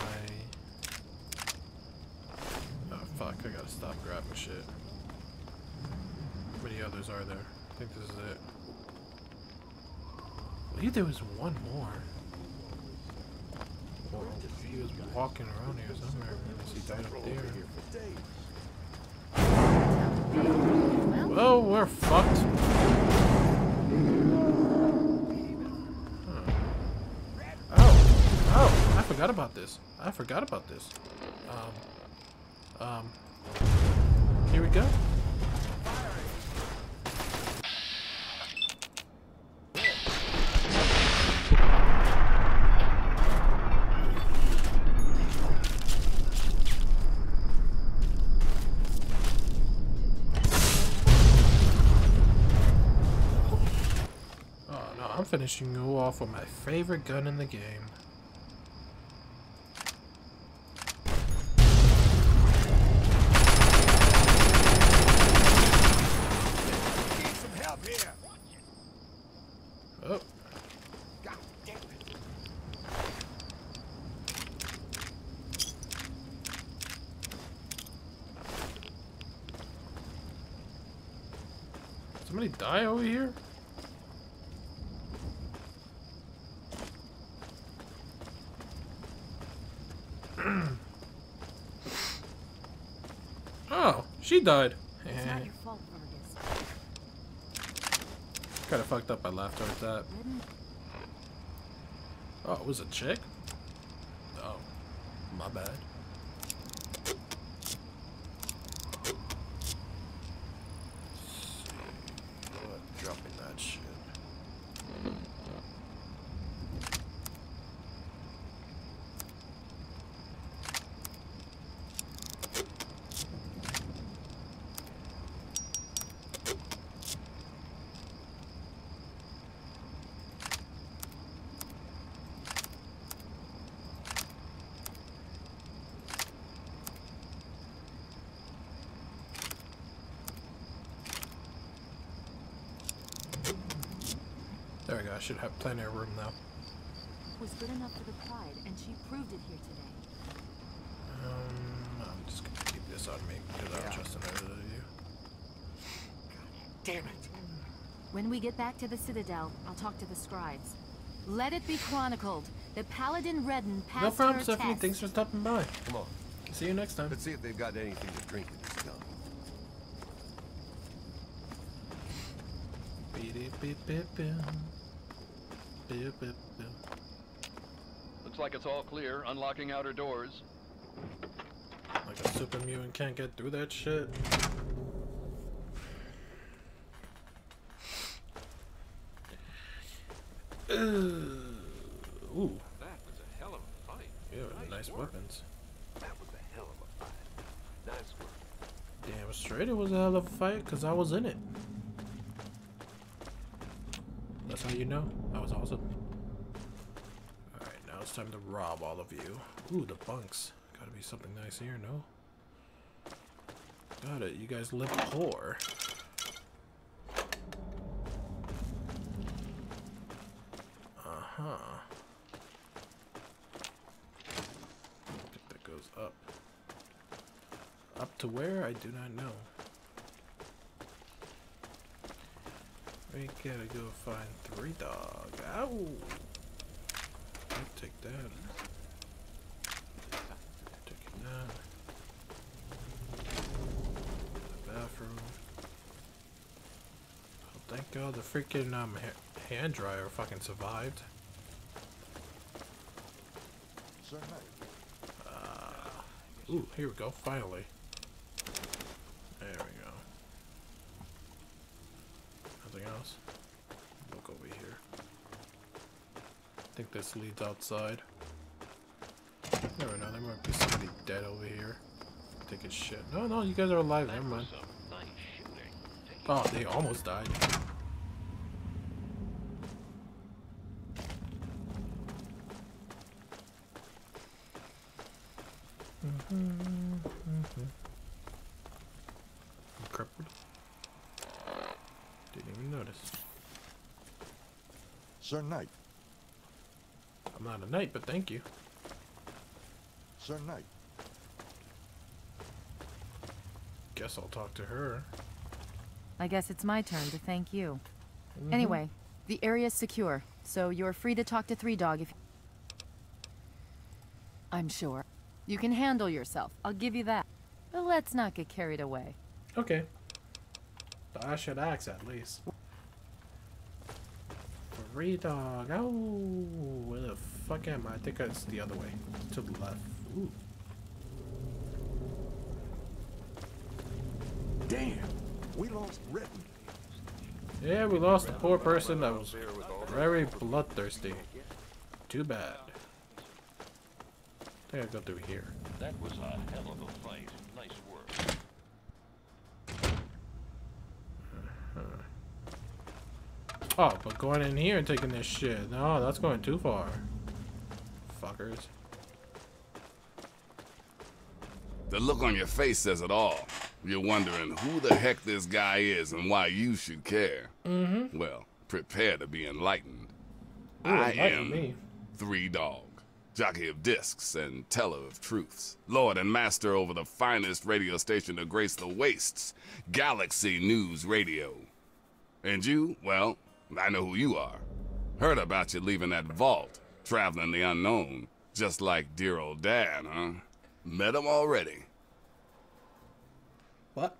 Oh fuck, I gotta stop grabbing shit. How many others are there? I think this is it. I believe there was one more. Well, he was walking around here somewhere. Unless he died up there. Well, we're fucked. Huh. Oh, oh, I forgot about this. I forgot about this. Um, um, here we go. finishing you off with my favorite gun in the game. Need some help here. Oh. God damn it. Somebody die over here? Oh, she died. It's not your fault, Fergus. Kind of fucked up. I laughed towards that. Oh, it was a chick? Oh, my bad. Dropping that shit. There we go. I should have plenty of room now. Was good enough for the Pride, and she proved it here today. Um, I'm just gonna keep this on me because I don't trust another of you. Damn it. When we get back to the Citadel, I'll talk to the scribes. Let it be chronicled that Paladin Redden passed No problem, her Stephanie. test. Thanks for stopping by. Come on. See you next time. Let's see if they've got anything to drink in this town. Beep, beep, beep, beep. Beep, beep, beep. Looks like it's all clear. Unlocking outer doors. Like a super mutant can't get through that shit. Ooh. That was a hell of a fight. Yeah, nice weapons. That was a hell of a fight. Nice work. Damn straight it was a hell of a fight because I was in it. That's how you know I was awesome. Alright, now it's time to rob all of you. Ooh, the bunks. Gotta be something nice here, no? Got it, you guys live poor. Uh-huh. I think that goes up. Up to where? I do not know. We gotta go find Three Dog. Ow! I'll take that. Take that. The bathroom. Oh, thank God the freaking um ha hand dryer fucking survived. Uh, ooh, here we go. Finally. There we go. Nothing else? Look over here. I think this leads outside. Never know, there might be somebody dead over here. Taking shit. No, no, you guys are alive. Never mind. Oh, they almost died. Crippled. Didn't even notice. Sir Knight. I'm not a knight, but thank you. Sir Knight. Guess I'll talk to her. I guess it's my turn to thank you. Mhm. Anyway, the area's secure, so you're free to talk to Three Dog if... I'm sure. You can handle yourself, I'll give you that. But let's not get carried away. Okay. But I should ask at least. Three Dog. Oh, where the fuck am I? I think it's the other way. To the left. Ooh. Damn, we lost Redden. Yeah, we lost a poor person that was very bloodthirsty. Too bad. I think I go through here. That was a hell of a fight. Nice work. Uh-huh. Oh, but going in here and taking this shit. No, that's going too far. Fuckers. The look on your face says it all. You're wondering who the heck this guy is and why you should care. Mm-hmm. Well, prepare to be enlightened. Ooh, I enlighten am me. Three Dog, jockey of discs and teller of truths, lord and master over the finest radio station to grace the wastes, Galaxy News Radio. And you, well, I know who you are. Heard about you leaving that vault, traveling the unknown, just like dear old Dad, huh? Met him already. What?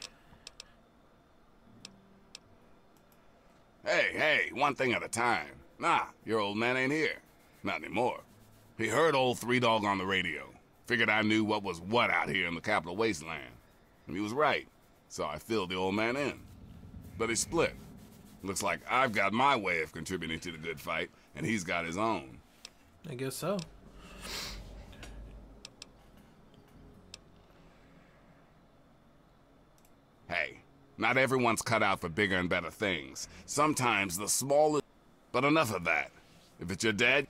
Hey, hey, one thing at a time. Nah, your old man ain't here. Not anymore. He heard old Three Dog on the radio. Figured I knew what was what out here in the capital wasteland. And he was right, so I filled the old man in. But he split. Looks like I've got my way of contributing to the good fight, and he's got his own. I guess so. Hey, not everyone's cut out for bigger and better things. Sometimes the smallest... But enough of that. If it's your dad...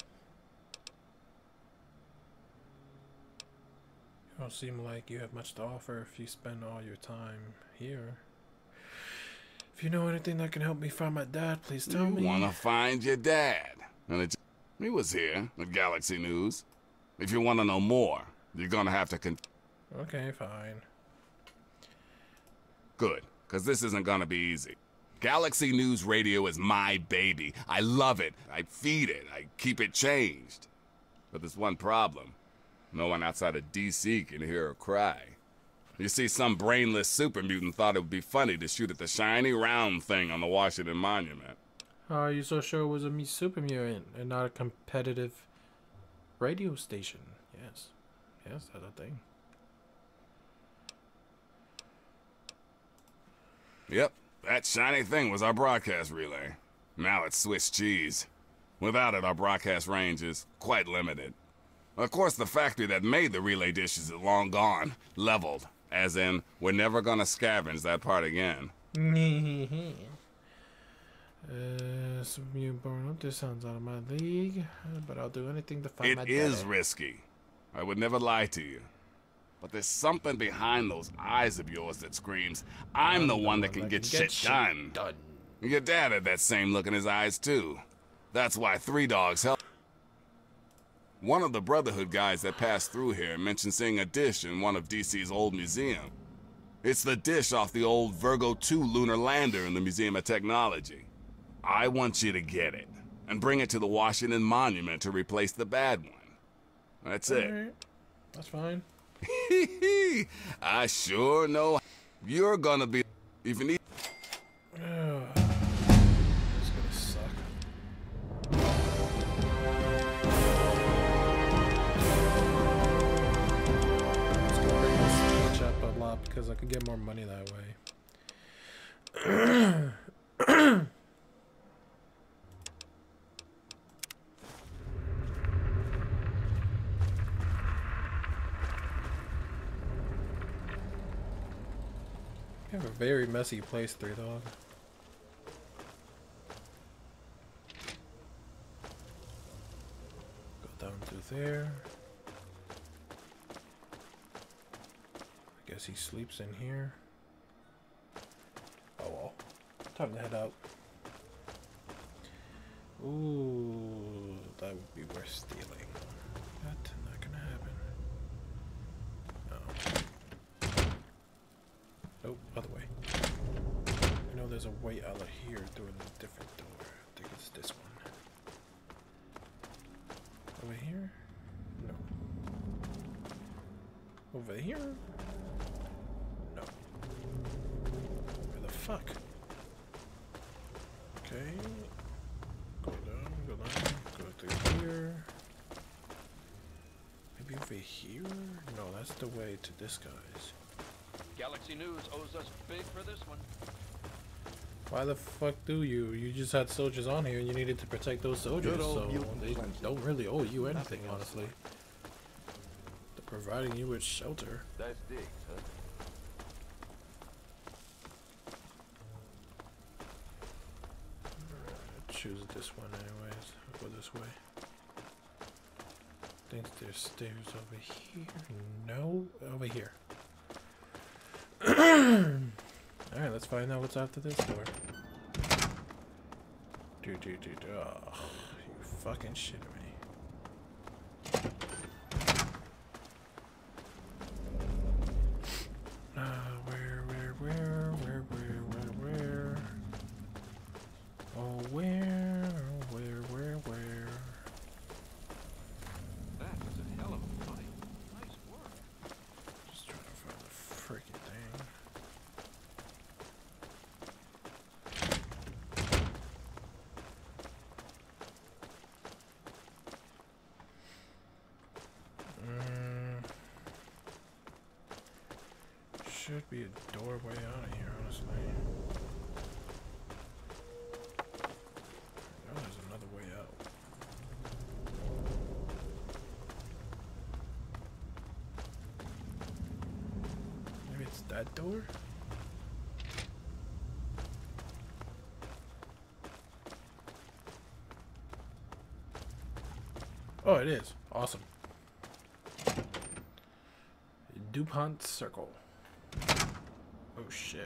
You don't seem like you have much to offer if you spend all your time here. If you know anything that can help me find my dad, please tell you me. wanna find your dad. And it's... He was here at Galaxy News. If you wanna know more, you're gonna have to con... Okay, fine. Good, because this isn't gonna be easy. Galaxy News Radio is my baby. I love it. I feed it. I keep it changed. But there's one problem. No one outside of D C can hear her cry. You see, some brainless super mutant thought it would be funny to shoot at the shiny round thing on the Washington Monument. How are you so sure it was a me super mutant and not a competitive radio station? Yes. Yes, that's a thing. Yep, that shiny thing was our broadcast relay. Now it's Swiss cheese. Without it, our broadcast range is quite limited. Of course, the factory that made the relay dishes is long gone, leveled. As in, we're never gonna scavenge that part again. uh, some mutant born up. This sounds out of my league, but I'll do anything to find It my is dad. risky. I would never lie to you. But there's something behind those eyes of yours that screams, I'm the one that can get shit done. done. Your dad had that same look in his eyes, too. That's why Three Dogs helped. One of the Brotherhood guys that passed through here mentioned seeing a dish in one of D C's old museums. It's the dish off the old Virgo two lunar lander in the Museum of Technology. I want you to get it and bring it to the Washington Monument to replace the bad one. That's it. Alright. That's fine. I sure know you're gonna be if you need. Oh, it's gonna suck. Let's go bring this speech up a lot because I could get more money that way. You have a very messy place, Three Dog. Go down through there. I guess he sleeps in here. Oh well. Time to head out. Ooh, that would be worth stealing. But not gonna happen. No. Nope, other way. I know there's a way out of here through a different door. I think it's this one. Over here? No. Over here? No. Where the fuck? Okay. Go down, go down, go through here. Maybe over here? No, that's the way to this guy's. Galaxy News owes us big for this one. Why the fuck do you? You just had soldiers on here and you needed to protect those soldiers, Good old so mutant they cleansing. don't really owe you anything, honestly. They're providing you with shelter. Nice digs, huh? choose this one anyways. I'll go this way. I think there's stairs over here. No, over here. Alright, let's find out what's after this door. Dude, dude, dude. Oh, you fucking shitting me. Uh, where, where, where, where, where, where, where? Oh, where, where, where, where? That was a hell of a fight. Nice work. Just trying to find the freaking thing. Mm. Should be a doorway out of here, honestly. Oh, there's another way out. Maybe it's that door? Oh, it is. Awesome. DuPont Circle. Oh shit.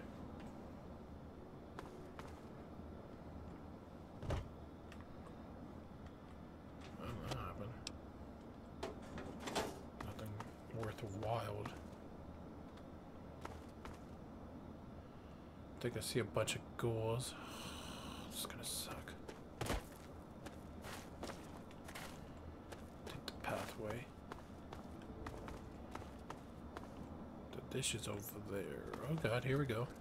What happened? Nothing worthwhile. I think I see a bunch of ghouls. This is gonna suck. Take the pathway. The dish is over there. Oh god, here we go.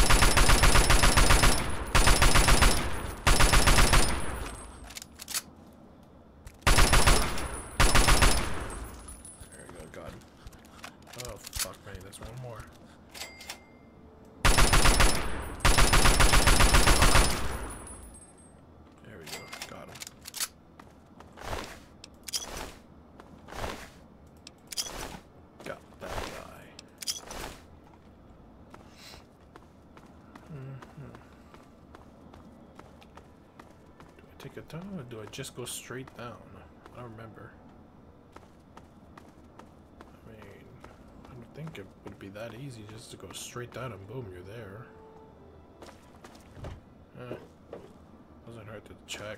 There we go, got him. Oh fuck me, there's one more. There we go, got him. Got that guy. Mm-hmm. Do I take a turn or do I just go straight down? I don't remember. I mean, I don't think it would be that easy just to go straight down and boom, you're there. Eh, doesn't hurt to check.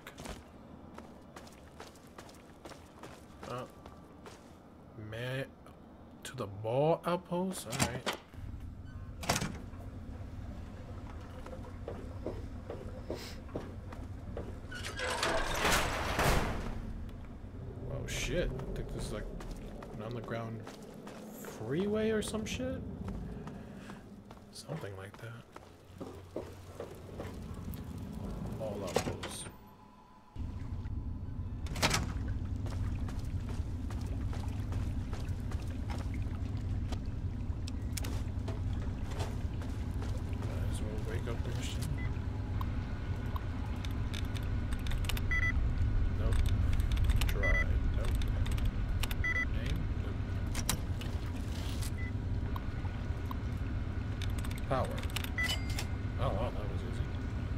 Uh, may I, to the mall outpost? Alright. Oh shit, I think this is like an underground freeway or some shit? Something like that. Mall outpost. Might as well wake up and shit. Nope. Try. Nope. Name? Nope. Power. Oh wow, that was easy.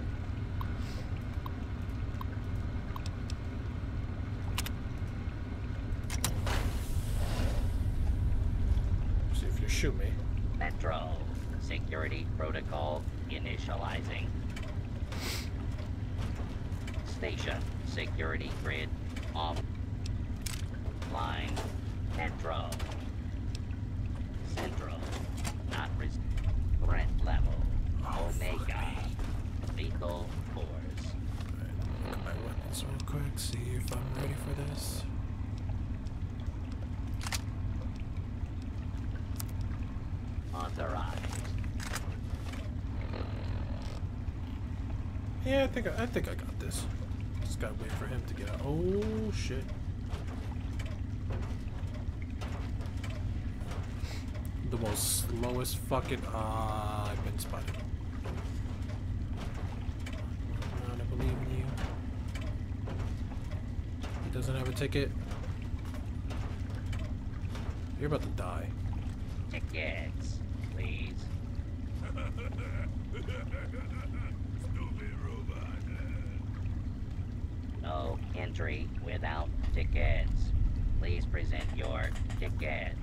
See if you shoot me. Metro. Security protocol initializing. Station. Security grid off. Line. Metro. Central. Not res- threat level. Oh, Omega. Lethal force. Look at my weapons real quick, see if I'm ready for this. Authorized. Yeah, I think I, I think I got this. Just gotta wait for him to get out. Oh shit. The most slowest fucking ah, I've been spotted. I don't believe in you. He doesn't have a ticket. You're about to die. Tickets, please. Stupid robot. No entry without tickets. Please present your tickets.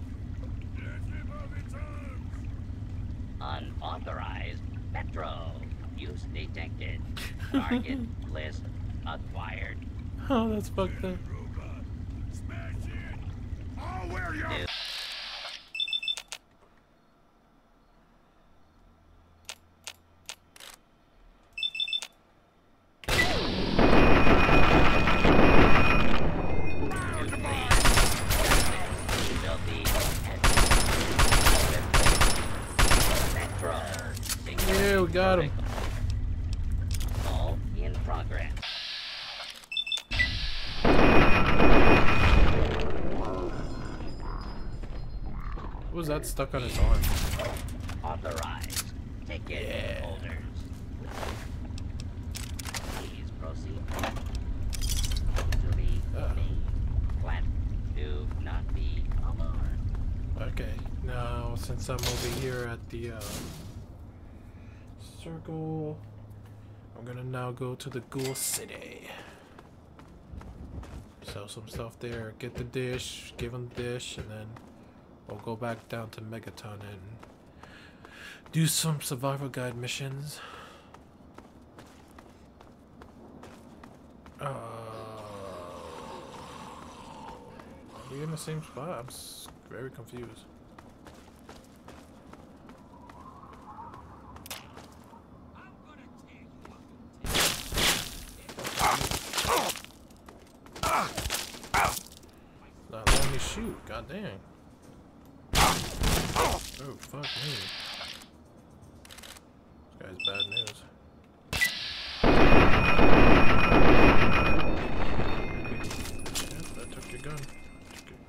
Unauthorized Metro. Use detected. Target list acquired. Oh, that's fucked up. New- Yeah, we got him. All in progress. What was that stuck on his arm? Authorized ticket Yeah. holders. Please proceed to the main plant. Do not be alarmed. Okay, now since I'm over here at the uh, circle, I'm gonna now go to the Ghoul City. Sell some stuff there, get the dish, give him the dish, and then we'll go back down to Megaton and do some survival guide missions. Uh, are we in the same spot? I'm s very confused. Not letting me shoot, god dang. Oh, fuck me. This guy's bad news. Yep, that took your gun. Took it.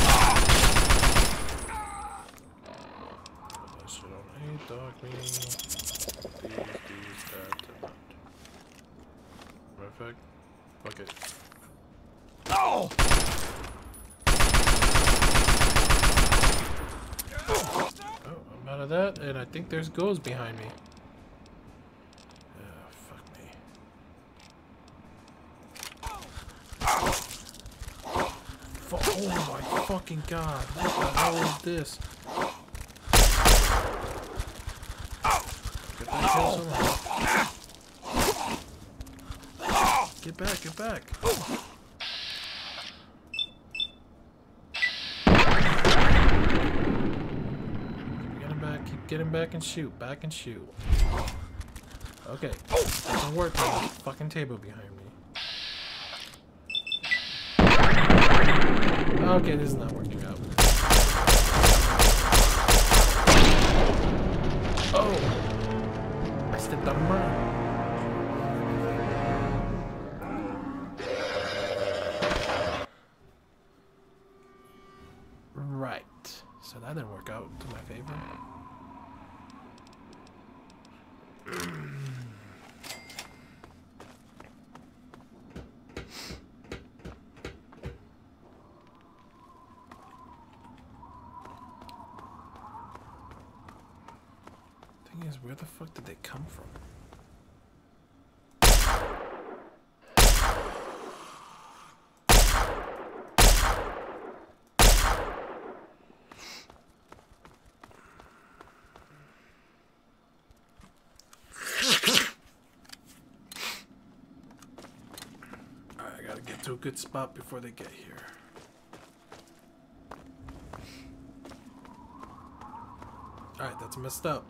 Put that shit on A, dog me. These, these, that, and that. Matter of fact, fuck it. Oh! Oh, I'm out of that, and I think there's ghouls behind me. Oh, fuck me. Fu- oh my fucking god, what the hell is this? Get back here, someone. Get back, get back. Get him back and shoot. Back and shoot. Okay. Doesn't work on the fucking table behind me. Okay, this is not working out. Oh! I stepped on a mine. Right. So that didn't work out to my favor. Thing is, where the fuck did they come from? To a good spot before they get here. Alright, that's messed up.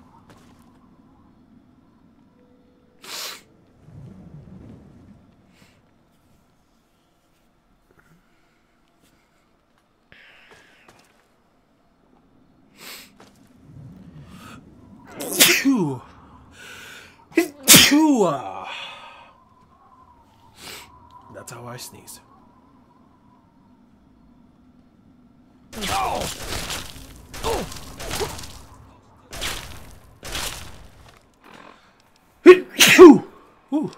That's how I sneeze. Oh! Oh! Ooh.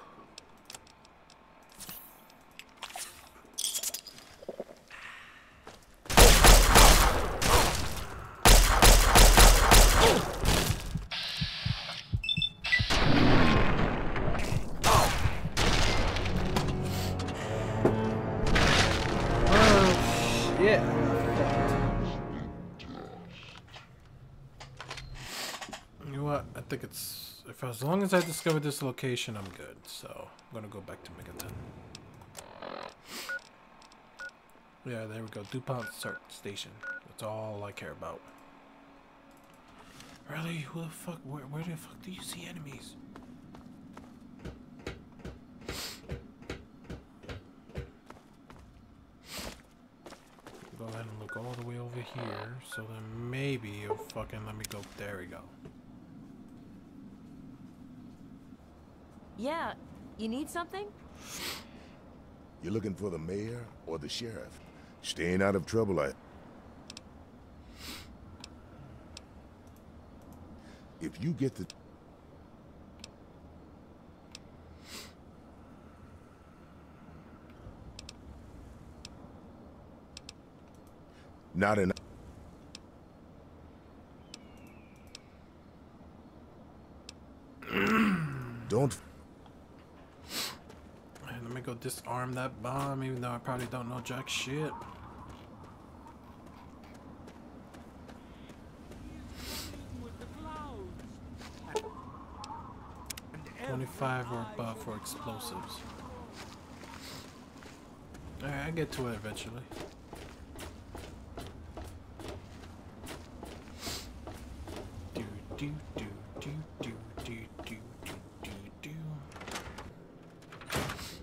what? I think it's if as long as I discover this location, I'm good. So I'm gonna go back to Megaton. Yeah, there we go. DuPont Start Station. That's all I care about. Really? Who the fuck? Where, where the fuck do you see enemies? Go ahead and look all the way over here, so then maybe you'll fucking let me go. There we go. Yeah, you need something? You looking for the mayor or the sheriff? Staying out of trouble, I... If you get the... Not enough. Don't... And let me go disarm that bomb, even though I probably don't know jack shit. twenty-five or above for explosives. Alright, I get to it eventually. Do do do do do do do do do do.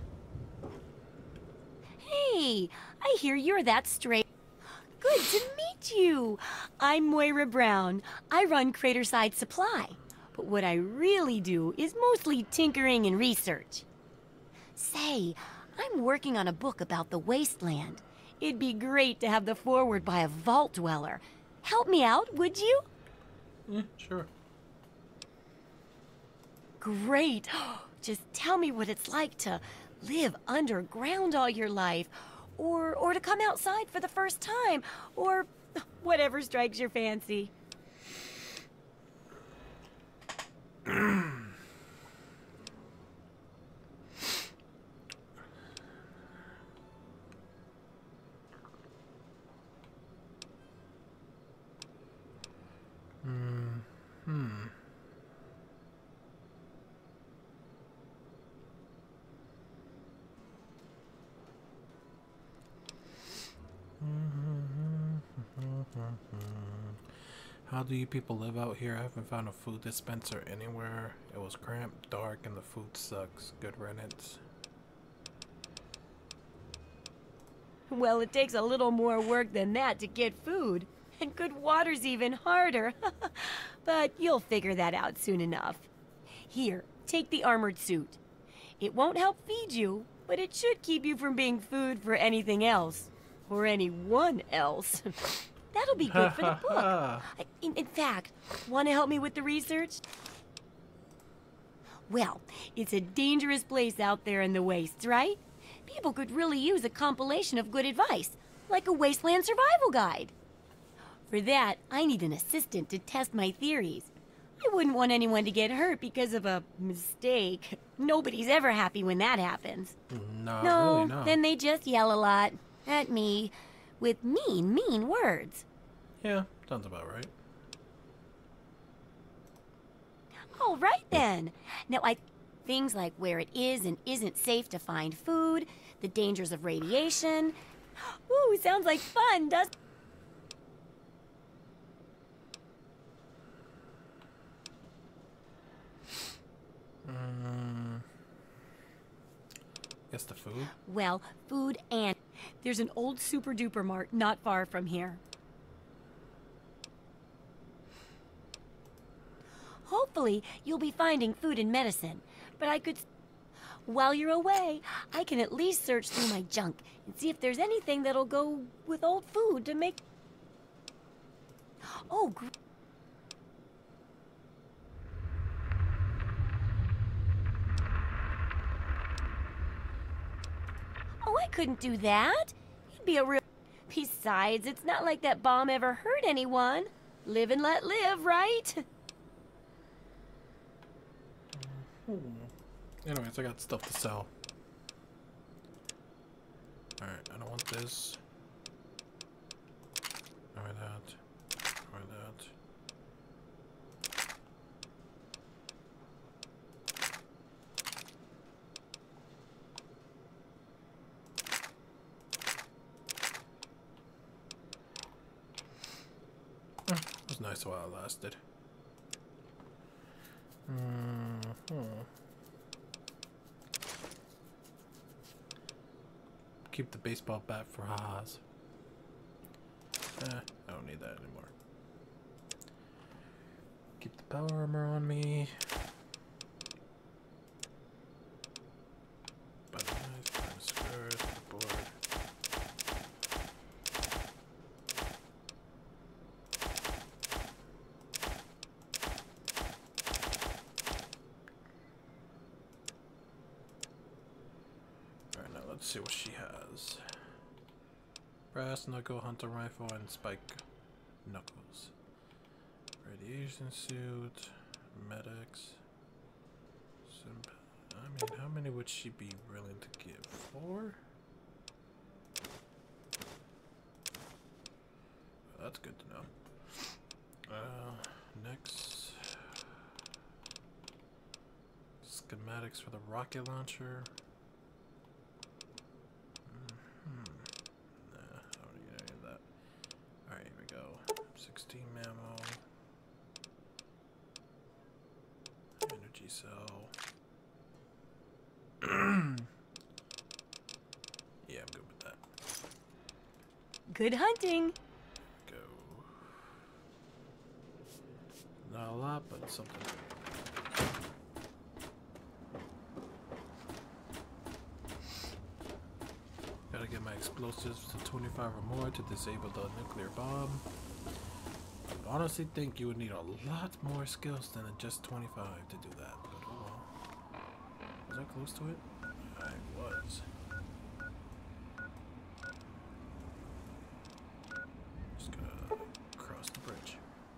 Hey, I hear you're that straight. Good to meet you. I'm Moira Brown. I run Craterside Supply. But what I really do is mostly tinkering and research. Say, I'm working on a book about the wasteland. It'd be great to have the foreword by a vault dweller. Help me out, would you? Yeah, sure. Great. Just tell me what it's like to live underground all your life, or or to come outside for the first time, or whatever strikes your fancy. Hmm. Hmm. How do you people live out here? I haven't found a food dispenser anywhere. It was cramped, dark, and the food sucks. Good riddance. Well, it takes a little more work than that to get food. And good water's even harder. But you'll figure that out soon enough. Here, take the armored suit. It won't help feed you, but it should keep you from being food for anything else. Or anyone else. That'll be good for the book. I, in, in fact, want to help me with the research? Well, it's a dangerous place out there in the wastes, right? People could really use a compilation of good advice, like a wasteland survival guide. For that, I need an assistant to test my theories. I wouldn't want anyone to get hurt because of a mistake. Nobody's ever happy when that happens. No, no, really not. Then they just yell a lot at me with mean, mean words. Yeah, sounds about right. All right then. Now I things like where it is and isn't safe to find food, the dangers of radiation. Ooh, sounds like fun, doesn't it? Um, guess the food? Well, food and... There's an old super duper mart not far from here. Hopefully, you'll be finding food and medicine. But I could... While you're away, I can at least search through my junk and see if there's anything that'll go with old food to make... Oh, gr Oh, I couldn't do that. He'd be a real... Besides, it's not like that bomb ever hurt anyone. Live and let live, right? Anyways, I got stuff to sell. Alright, I don't want this. Or that. Or that. It was nice while it lasted. Mm-hmm. Keep the baseball bat for Haas. Eh, I don't need that anymore. Keep the power armor on me. Butter knife, butter skewers, board. Alright, now let's see what she has. Brass knuckle, hunter rifle, and spike knuckles. Radiation suit, medics. Some, I mean, how many would she be willing to give? Four? That's good to know. Uh, next. Schematics for the rocket launcher. sixteen mammo. Energy cell. Yeah, I'm good with that. Good hunting. Go. Not a lot, but something. Gotta get my explosives to twenty-five or more to disable the nuclear bomb. I honestly think you would need a lot more skills than just twenty-five to do that, but oh well. Was I close to it? I was. Just gotta cross the bridge.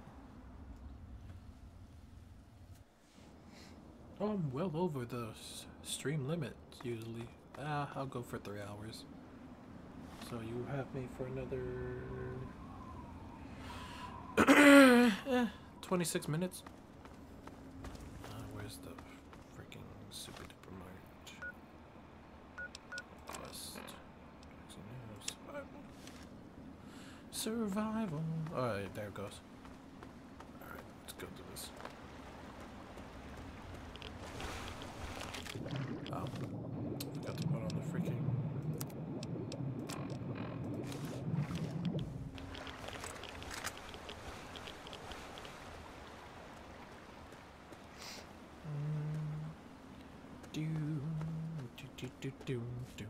Oh, I'm well over the s stream limit, usually. Ah, I'll go for three hours. So you have me for another... eh, twenty-six minutes. Uh, where's the freaking super duper march? Quest. Survival. Survival. Alright, there it goes. Alright, let's go do this. Oh. Forgot to put on the freaking. Do do do do do do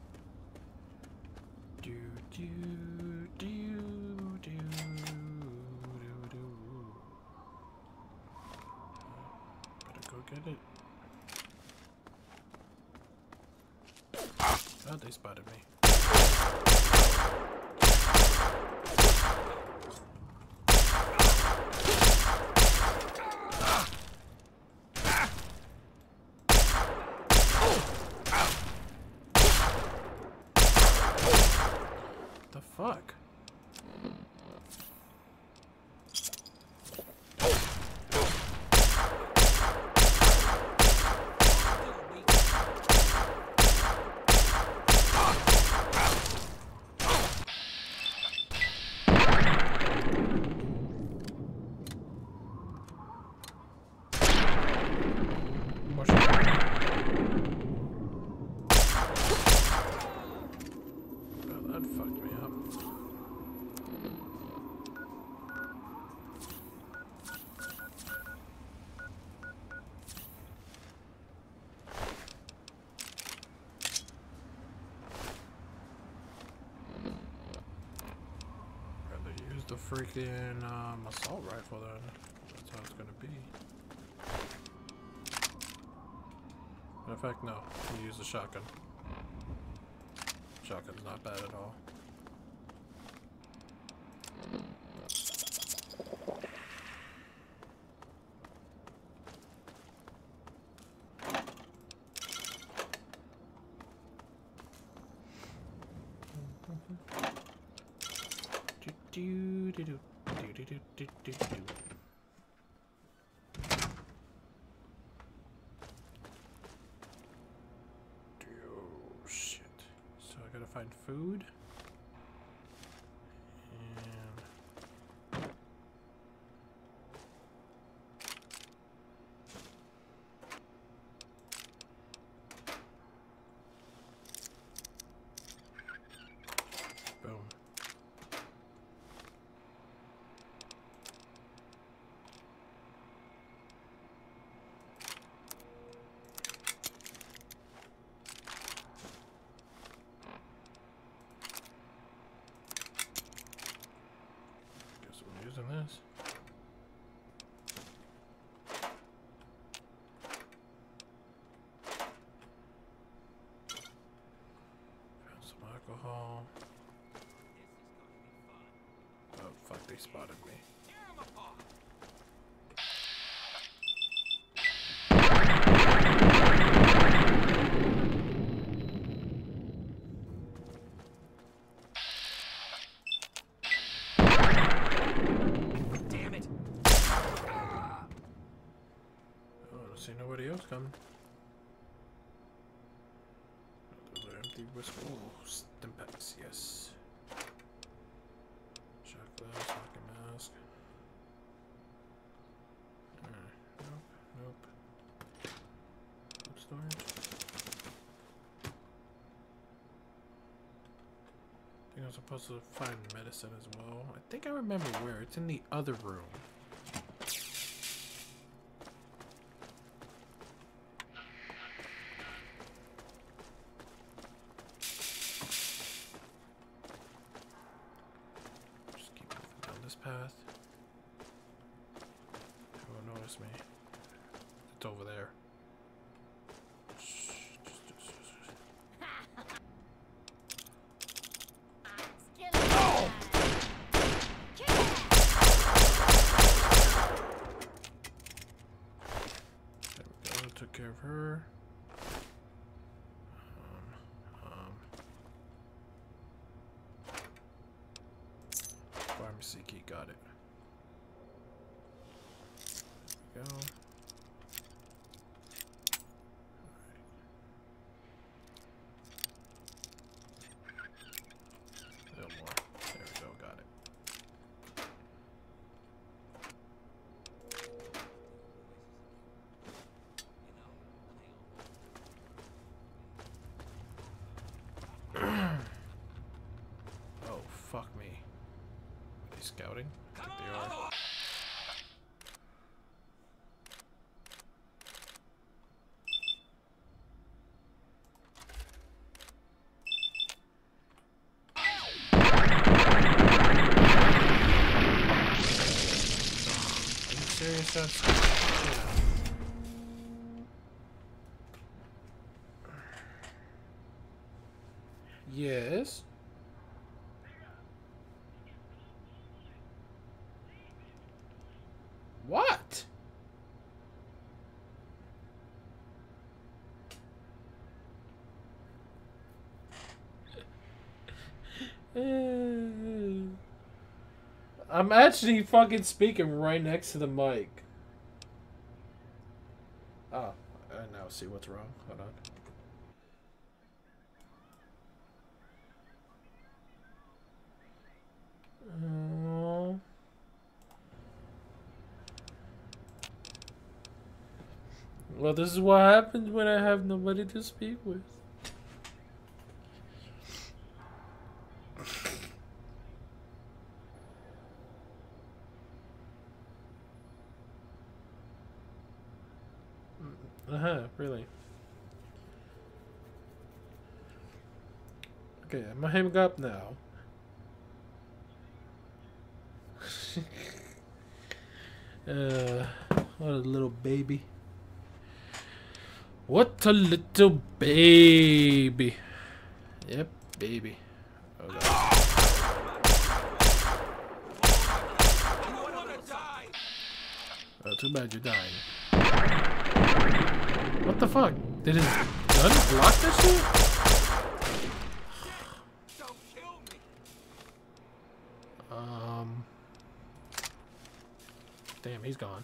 do do do do do do. Better go get it. Oh, they spotted me. The fuck? The freaking um, assault rifle then. That's how it's gonna be. In fact, no. We use the shotgun. Shotgun's not bad at all. Do do do do do do do do do. Oh shit! So I gotta find food. And Oh. Oh, fuck, they spotted me. Damn it! Oh, I don't see nobody else coming. Those are empty whistle. Oh, Stimpaks, yes. Shot glass, fucking mask. Alright, nope, nope. Nope, storage. I think I'm supposed to find medicine as well. I think I remember where. It's in the other room. Just keep moving down this path. It won't notice me. It's over there. Took care of her. Um, um, pharmacy key, got it. There we go. A little more. There we go, got it. Oh, fuck me. Are they scouting? I think they are. Are you serious? That's... Yes. What? I'm actually fucking speaking right next to the mic. Oh, I now see what's wrong. Hold on. Oh. Well, this is what happens when I have nobody to speak with. Uh-huh, really. Okay, I'm gonna hang up now. uh, what a little baby. What a little baby. Yep, baby. Oh, God. Oh, too bad you're dying. What the fuck? Did his gun block that shit? Um. Damn, he's gone.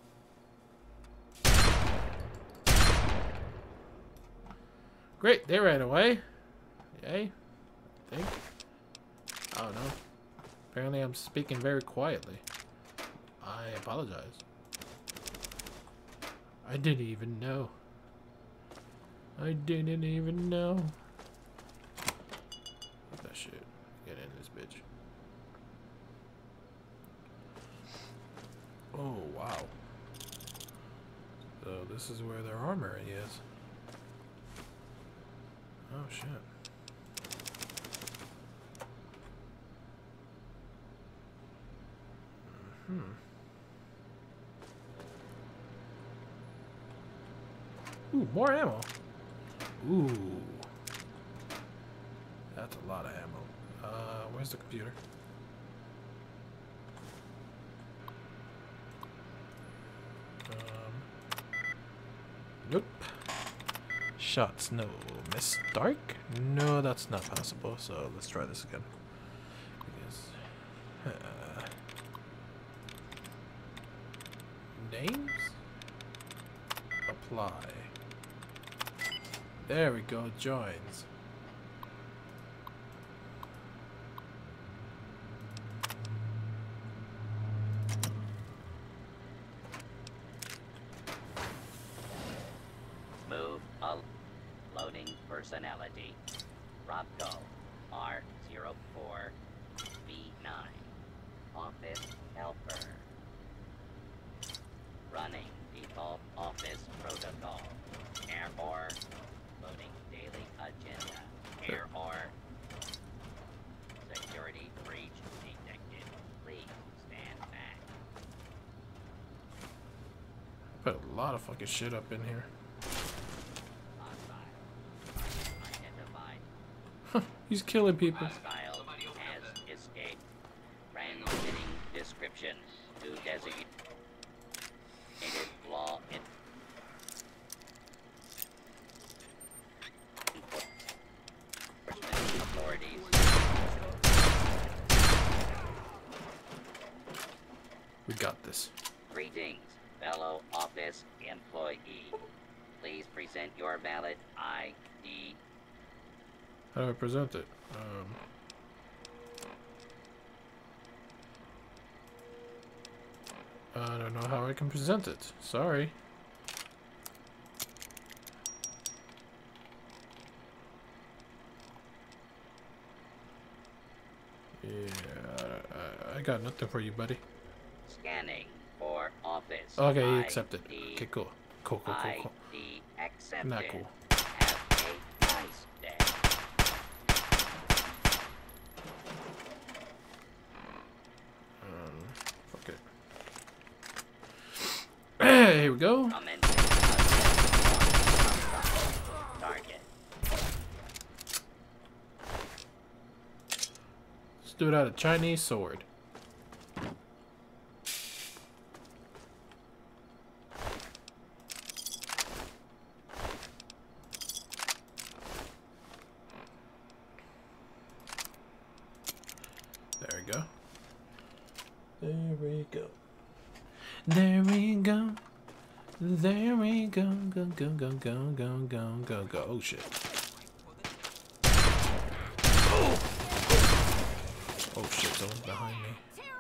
Great, they ran away. Yay. I think. I don't know. Apparently I'm speaking very quietly. I apologize. I didn't even know. I didn't even know. Fuck that shit. Get in this bitch. Oh, wow. So this is where their armory is. Oh, shit. Hmm. Ooh, more ammo. Ooh. That's That's a lot of ammo. Uh, where's the computer? Um, nope. Shots, no. Miss Stark? No, that's not possible. So let's try this again. Because, uh, names? Apply. There we go. Joins. Move up. Loading personality. Robco R zero four B nine. Office helper. Running default office protocol. Error. Loading daily agenda. Error. Security breach detected. Please stand back. Put a lot of fucking shit up in here. He's killing people. Hostile has escaped. Transmitting description to designated law enforcement authorities. We got this. Greetings, fellow office employee. Please present your valid I D. How do I present it? Um, I don't know how I can present it. Sorry. Yeah, I, I got nothing for you, buddy. Scanning for office. Okay, he I accepted. D. Okay, cool. Cool, cool, cool, cool. I D accepted. Not cool. Have a nice day. Um, fuck it. Here we go. Target. Let's do it out of Chinese sword. There we go. There we go. There we go. There we go. Go, go, go, go, go, go, go, go. Oh, shit. Oh, oh shit, someone's behind me.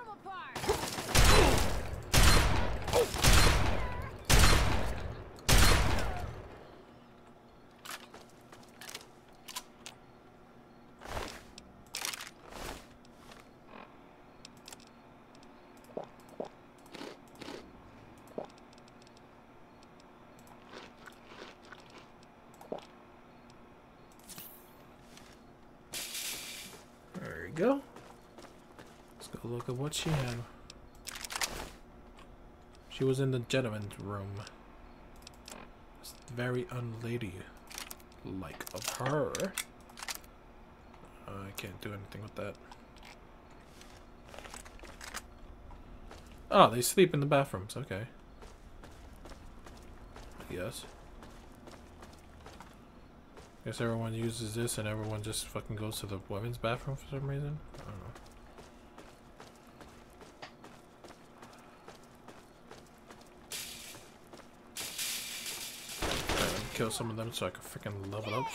There we go. Let's go look at what she had. She was in the gentleman's room. It's very unlady like of her. Uh, I can't do anything with that. Oh, they sleep in the bathrooms. Okay. Yes. Guess everyone uses this and everyone just fucking goes to the women's bathroom for some reason. I don't know. Alright, let me kill some of them so I can freaking level up.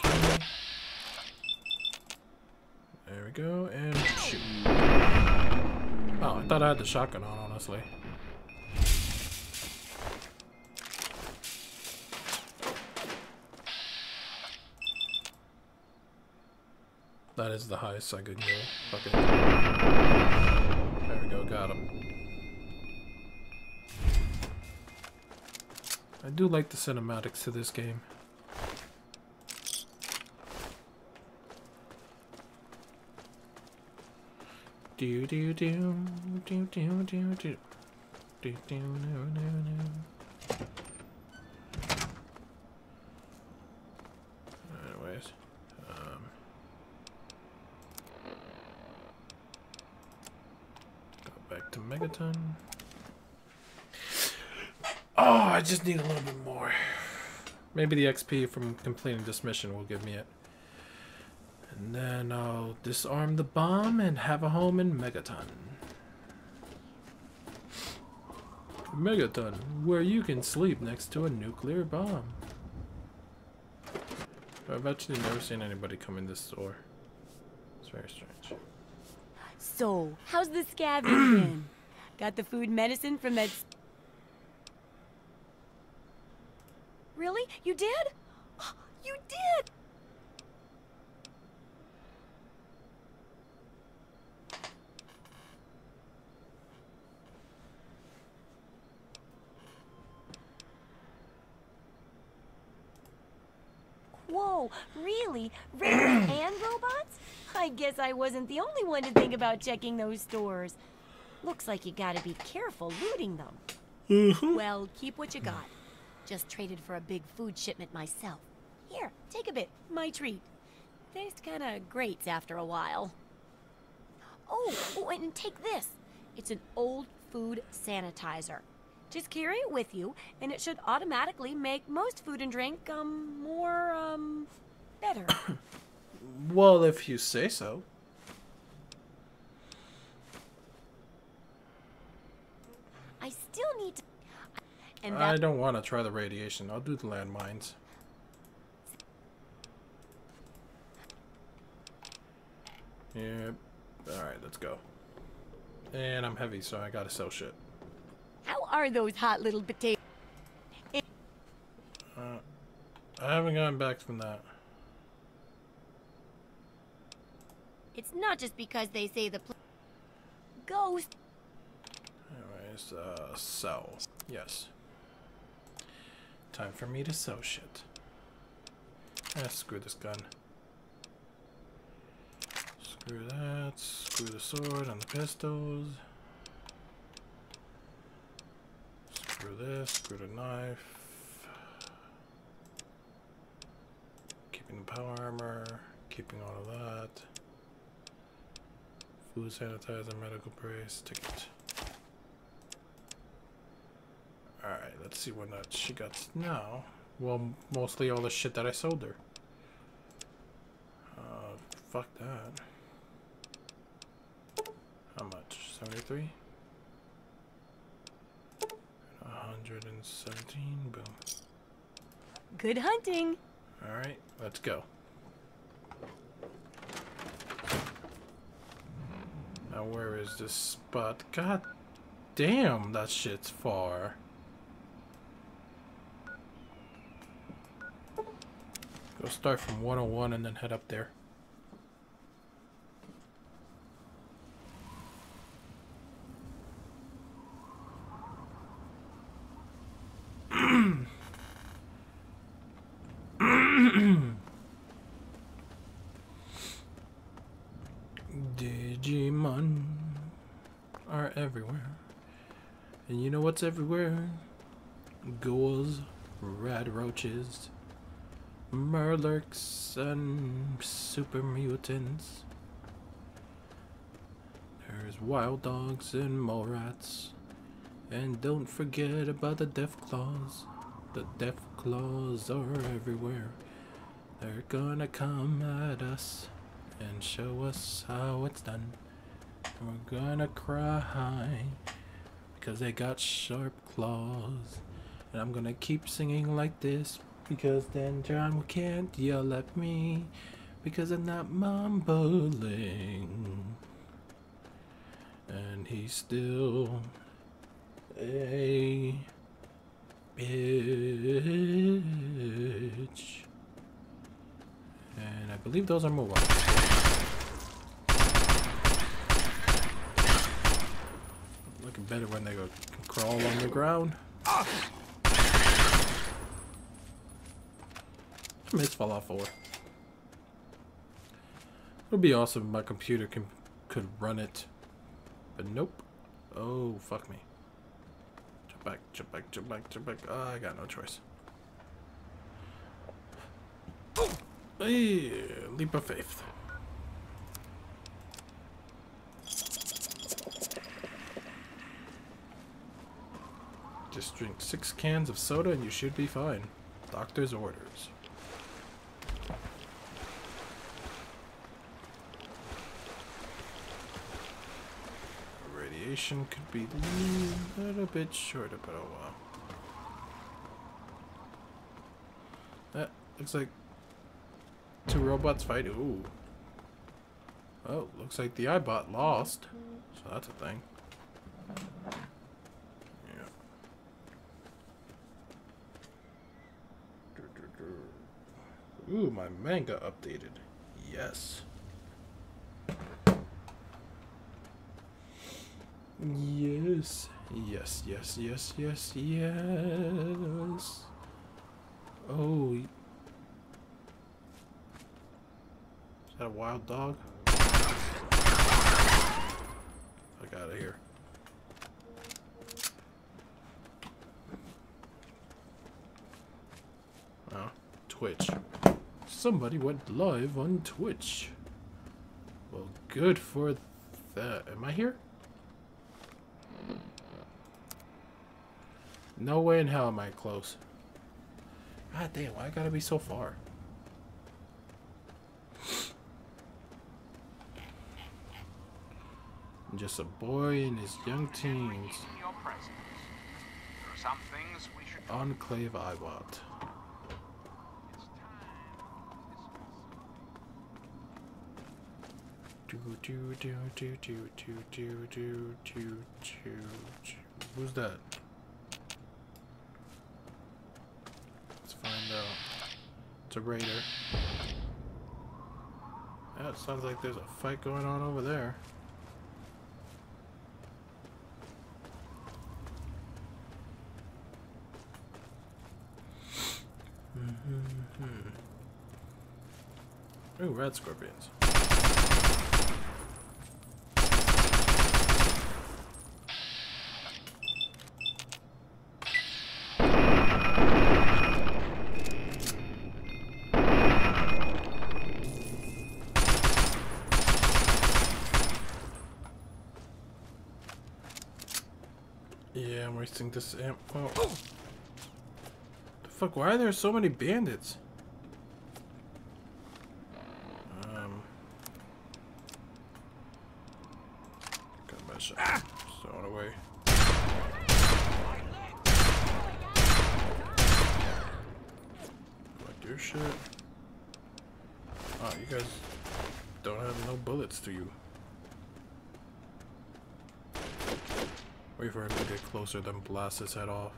There we go, and shoot. Oh, I thought I had the shotgun on, honestly. That is the highest I could go. Fuck it. There we go, got him. I do like the cinematics to this game. Do do do do do do do do do no no no. Anyways, um, megaton. Oh, I just need a little bit more. Maybe the X P from completing this mission will give me it. And then I'll disarm the bomb and have a home in Megaton. Megaton, where you can sleep next to a nuclear bomb. I've actually never seen anybody come in this store. It's very strange. So, how's the scavenging been? Got the food medicine from that... Really? You did? You did! Whoa, really? Raiders and robots? I guess I wasn't the only one to think about checking those stores. Looks like you gotta be careful looting them. Mm-hmm. Well, keep what you got. Just traded for a big food shipment myself. Here, take a bit. My treat. Tastes kinda grates after a while. Oh, oh, and take this. It's an old food sanitizer. Just carry it with you, and it should automatically make most food and drink, um, more, um, better. Well, if you say so. I still need to... And I don't want to try the radiation. I'll do the landmines. Yep. Alright, let's go. And I'm heavy, so I gotta sell shit. How are those hot little potatoes? Uh, I haven't gotten back from that. It's not just because they say the pl ghost. Anyways, uh, sell. Yes. Time for me to sell shit. Ah, screw this gun. Screw that. Screw the sword and the pistols. Screw this. Screw the knife. Keeping the power armor. Keeping all of that. Food sanitizer, medical brace, ticket. Alright, let's see what that she got now. Well, mostly all the shit that I sold her. Uh, fuck that. How much? seventy-three? one hundred seventeen, boom. Good hunting. Alright, let's go. Now where is this spot? God damn, that shit's far. Go start from one oh one and then head up there. Digimon are everywhere. And you know what's everywhere? Ghouls, rat roaches, Murlocs, and super mutants. There's wild dogs and mole rats. And don't forget about the death claws. The death claws are everywhere. They're gonna come at us and show us how it's done. And we're gonna cry because they got sharp claws. And I'm gonna keep singing like this because then John can't yell at me because I'm not mumbling. And he's still a bitch. And I believe those are mobile. Looking better when they go crawl on the ground. Miss fall off four. It would be awesome if my computer can could run it. But nope. Oh, fuck me. Jump back, jump back, jump back, jump back. Oh, I got no choice. Hey, leap of faith. Just drink six cans of soda and you should be fine. Doctor's orders. Radiation could be a little bit shorter, but oh wow. That looks like two robots fight. Ooh. Oh, looks like the iBot lost. So that's a thing. Yeah. Ooh, my manga updated. Yes. Yes. Yes, yes, yes, yes, yes. Oh. Is that a wild dog? Fuck out of here. Oh, Twitch. Somebody went live on Twitch. Well, good for that. Am I here? No way in hell am I close. God damn, why I gotta be so far? I'm just a boy in his young teens. Some things we should Enclave iBot. Do do do do do do do do do do. Who's that? Let's find out. It's a raider. Yeah, it sounds like there's a fight going on over there. Mm-hmm. Ooh, red scorpions. Yeah, I'm wasting this amp. Oh. The fuck, why are there so many bandits? Um. Got my shot. Ah! Throw it away. Like your shit. Oh, you guys don't have no bullets, do you? Wait for him to get closer, then blast his head off.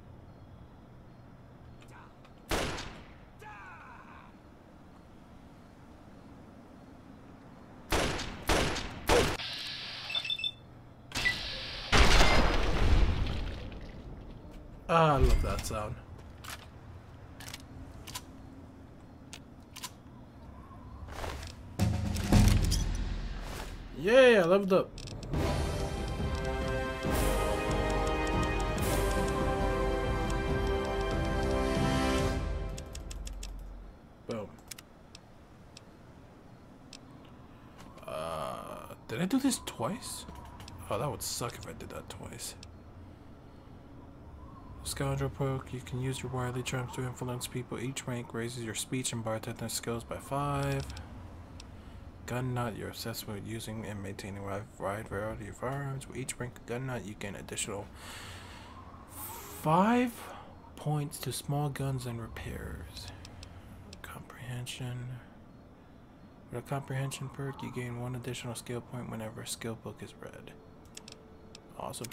Ah, I love that sound. Yay, I leveled up. Boom. Uh, did I do this twice? Oh, that would suck if I did that twice. Scoundrel perk, you can use your wily charms to influence people. Each rank raises your speech and bartender skills by five. Gun nut, you're obsessed with using and maintaining a wide variety of firearms. With each rank gun nut, you gain additional five points to small guns and repairs. Comprehension. With a comprehension perk, you gain one additional skill point whenever a skill book is read. Awesome.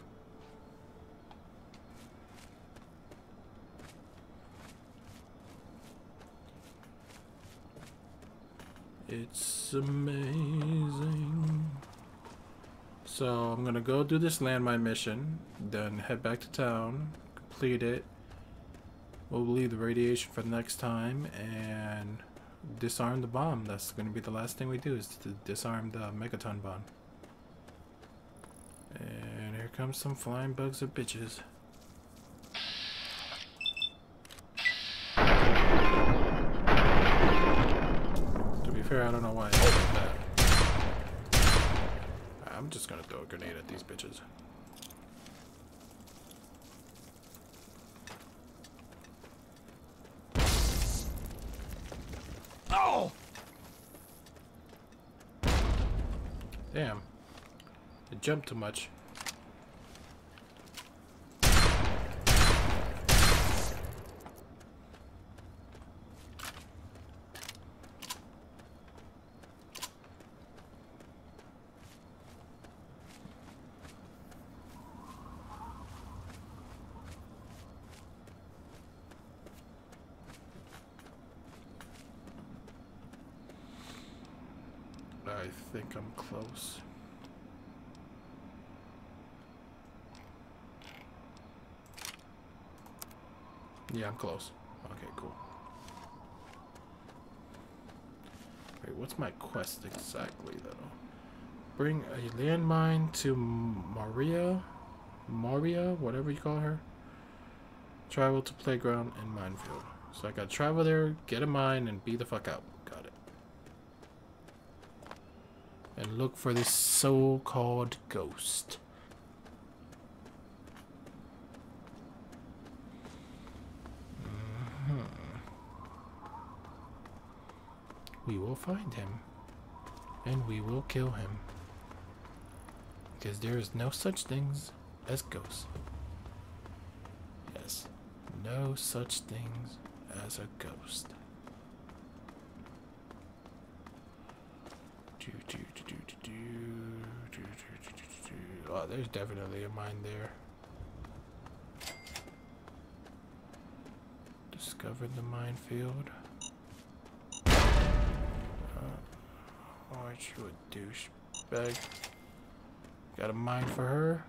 It's amazing. So I'm gonna go do this landmine mission, then head back to town, complete it. We'll leave the radiation for the next time and disarm the bomb. That's gonna be the last thing we do, is to disarm the megaton bomb. And here comes some flying bugs of bitches. I don't know why I did that. I'm just gonna throw a grenade at these bitches. Damn. It jumped too much. I think I'm close. Yeah, I'm close. Okay, cool. Wait, what's my quest exactly, though? Bring a landmine to Maria? Maria? Whatever you call her. Travel to playground and minefield. So I gotta travel there, get a mine, and be the fuck out. Got it. And look for this so-called ghost. We will find him, and we will kill him, because there is no such things as ghosts. Yes, no such things as a ghost. Oh, there's definitely a mine there. Discovered the minefield. Aren't you a douchebag? Got a mine for her.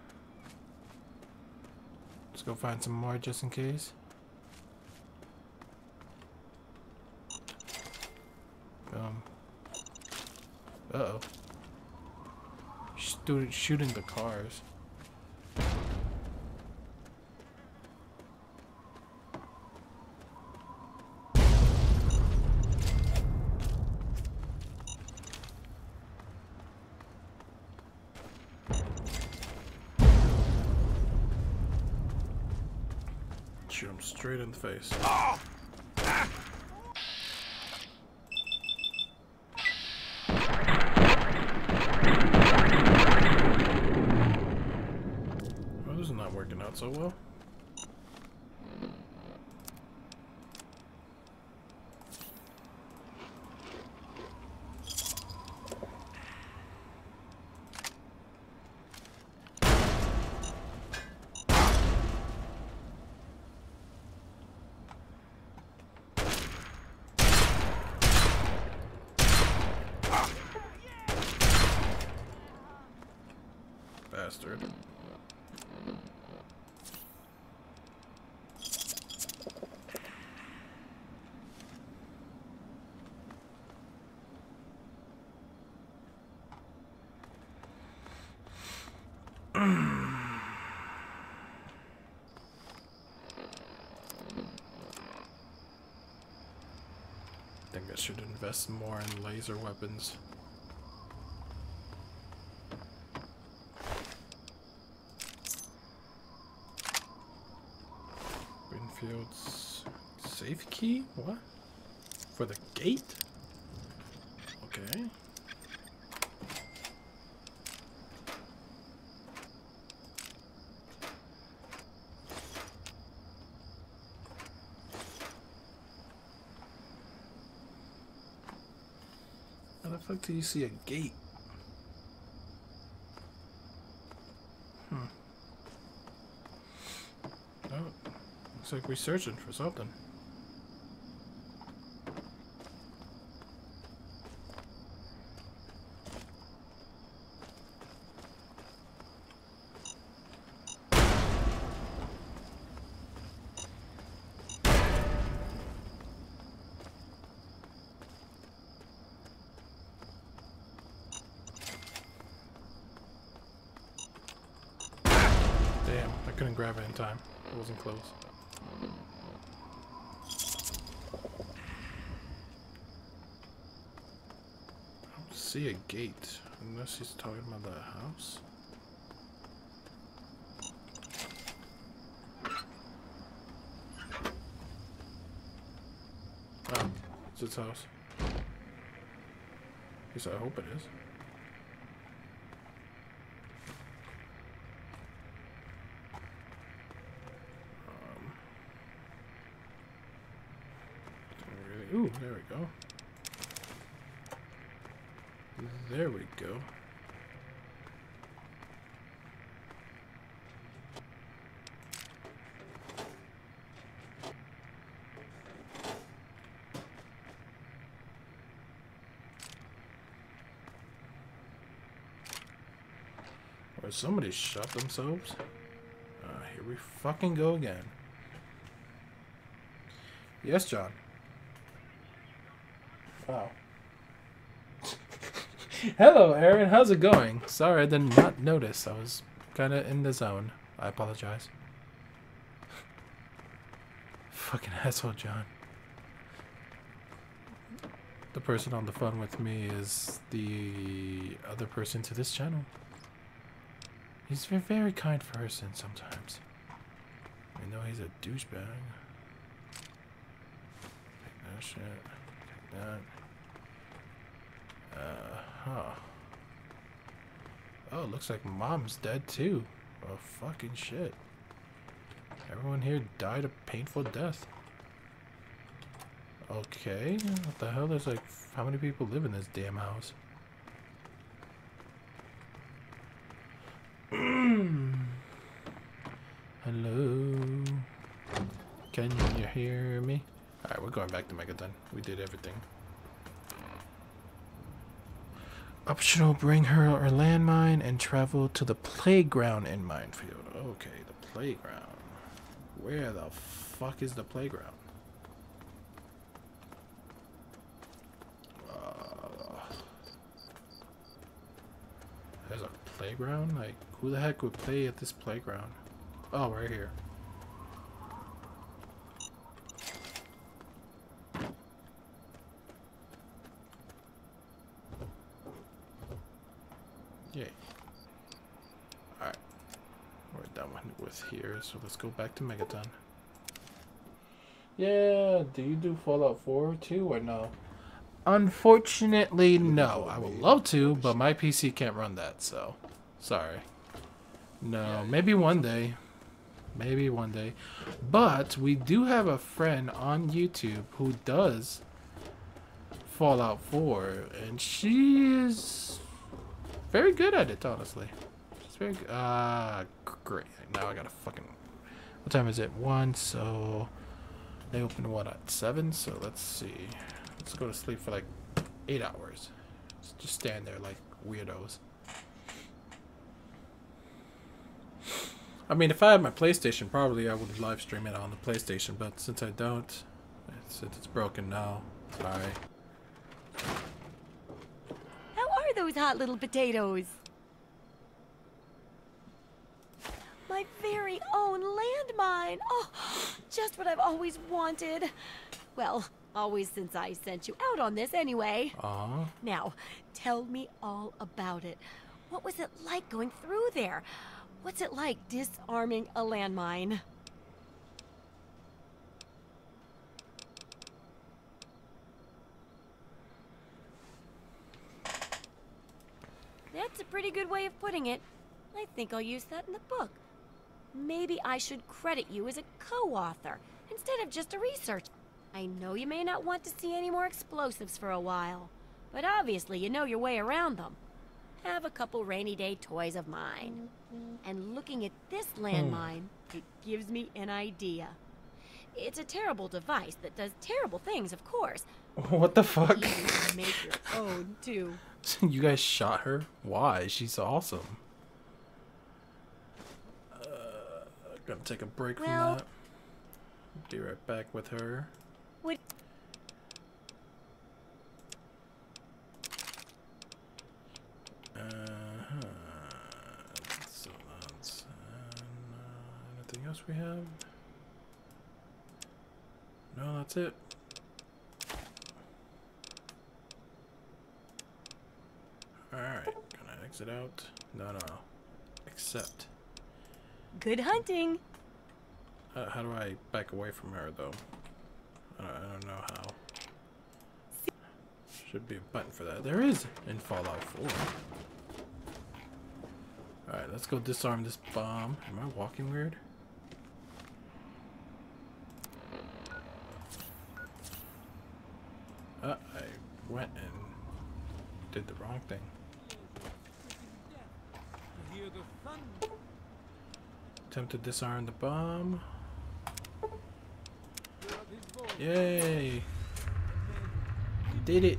Let's go find some more just in case. Um. Uh oh. Student shooting the cars. Shoot him straight in the face. Oh! Ah! Well, this is not working out so well. Bastard. I think I should invest more in laser weapons. Greenfield's safe key? What? For the gate? Okay. How the fuck do you see a gate? Hmm. Oh, looks like we're searching for something. Damn, I couldn't grab it in time. It wasn't close. I don't see a gate, unless he's talking about the house. Oh, it's its house. At least I hope it is. Ooh, there we go. There we go. Or somebody shot themselves. Uh, here we fucking go again. Yes, John. Wow. Hello, Aaron. How's it going? Sorry, I did not notice. I was kind of in the zone. I apologize. Fucking asshole, John. The person on the phone with me is the other person to this channel. He's a very kind person sometimes. I know he's a douchebag. Take that shit. Take that. Uh huh. Oh, looks like Mom's dead too. Oh, fucking shit. Everyone here died a painful death. Okay. What the hell? There's like, how many people live in this damn house? Hello. Can you hear me? Alright, we're going back to Megaton. We did everything. Optional, bring her or landmine and travel to the playground in Minefield. Okay, the playground. Where the fuck is the playground? Uh, there's a playground? Like, who the heck would play at this playground? Oh, right here. Yay. Alright. We're done with here, so let's go back to Megaton. Yeah, do you do Fallout four too or no? Unfortunately, no. I would love to, but my P C can't run that, so sorry. No, maybe one day. Maybe one day. But we do have a friend on YouTube who does Fallout four, and she is very good at it, honestly. It's very good. Ah, uh, great. Now I gotta fucking... What time is it? One, so... They open, what, at seven? So let's see. Let's go to sleep for like eight hours. Let's just stand there like weirdos. I mean, if I had my PlayStation, probably I would live stream it on the PlayStation, but since I don't, since it's broken now, sorry. How are those hot little potatoes? My very own landmine. Oh, just what I've always wanted. Well, always since I sent you out on this anyway. Aww. Now, tell me all about it. What was it like going through there? What's it like disarming a landmine? That's a pretty good way of putting it. I think I'll use that in the book. Maybe I should credit you as a co-author instead of just a researcher. I know you may not want to see any more explosives for a while, but obviously you know your way around them. Have a couple rainy day toys of mine. And looking at this landmine, it gives me an idea. It's a terrible device that does terrible things, of course. What the fuck? You can make your own, too. You guys shot her? Why? She's awesome. Uh, gonna take a break well, from that. Be right back with her. What? Uh-huh. So that's uh, anything else we have? No, that's it. Alright, can I exit out? No, no, no. Accept. Good hunting. Uh, how do I back away from her, though? I don't, I don't know how. Should be a button for that. There is in Fallout four. Alright, let's go disarm this bomb. Am I walking weird? went and did the wrong thing. Attempt to disarm the bomb. Yay! Did it!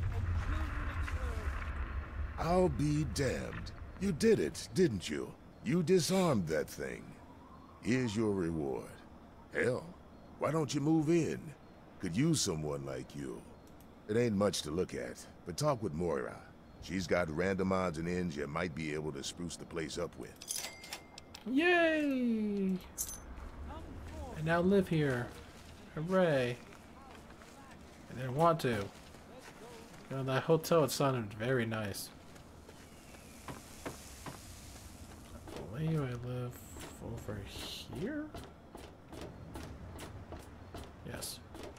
I'll be damned. You did it, didn't you? You disarmed that thing. Here's your reward. Hell, why don't you move in? Could use someone like you. It ain't much to look at, but talk with Moira. She's got random odds and ends you might be able to spruce the place up with. Yay! I now live here. Hooray! I didn't want to. You know, that hotel, it sounded very nice. I believe I live over here? Yes.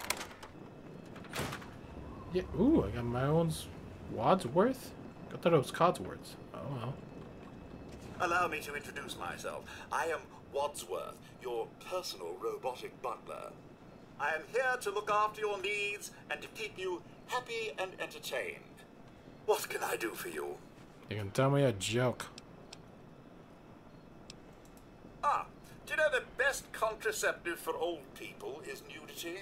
Yeah, ooh, I got my own Wadsworth? I thought it was Codsworth. Oh well. Allow me to introduce myself. I am Wadsworth, your personal robotic butler. I am here to look after your needs and to keep you happy and entertained. What can I do for you? You can tell me a joke. Ah, do you know the best contraceptive for old people is nudity?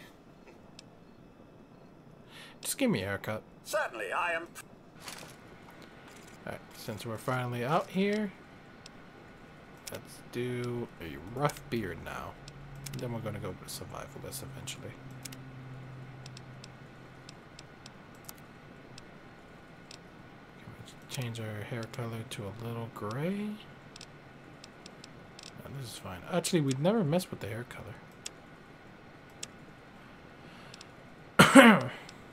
Just give me a haircut. Certainly, I am... Alright, since we're finally out here, let's do a rough beard now. Then we're gonna go with survivalist eventually. Change our hair color to a little gray. Oh, this is fine. Actually, we'd never messed with the hair color. mm.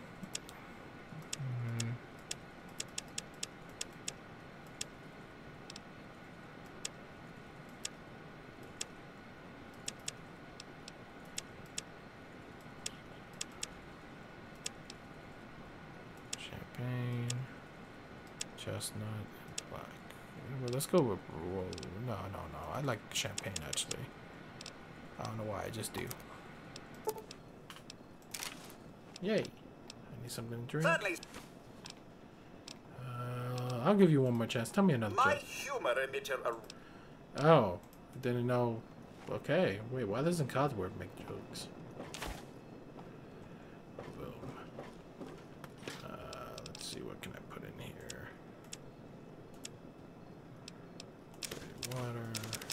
Champagne. Chestnut and black. Well, let's go with... Whoa, no, no, no. I like champagne, actually. I don't know why. I just do. Yay. I need something to drink. Certainly. Uh, I'll give you one more chance. Tell me another My joke. humor emitter... Oh. Didn't know. Okay. Wait, why doesn't Codsworth make jokes? Boom. Uh, let's see. What can I put in here? Water.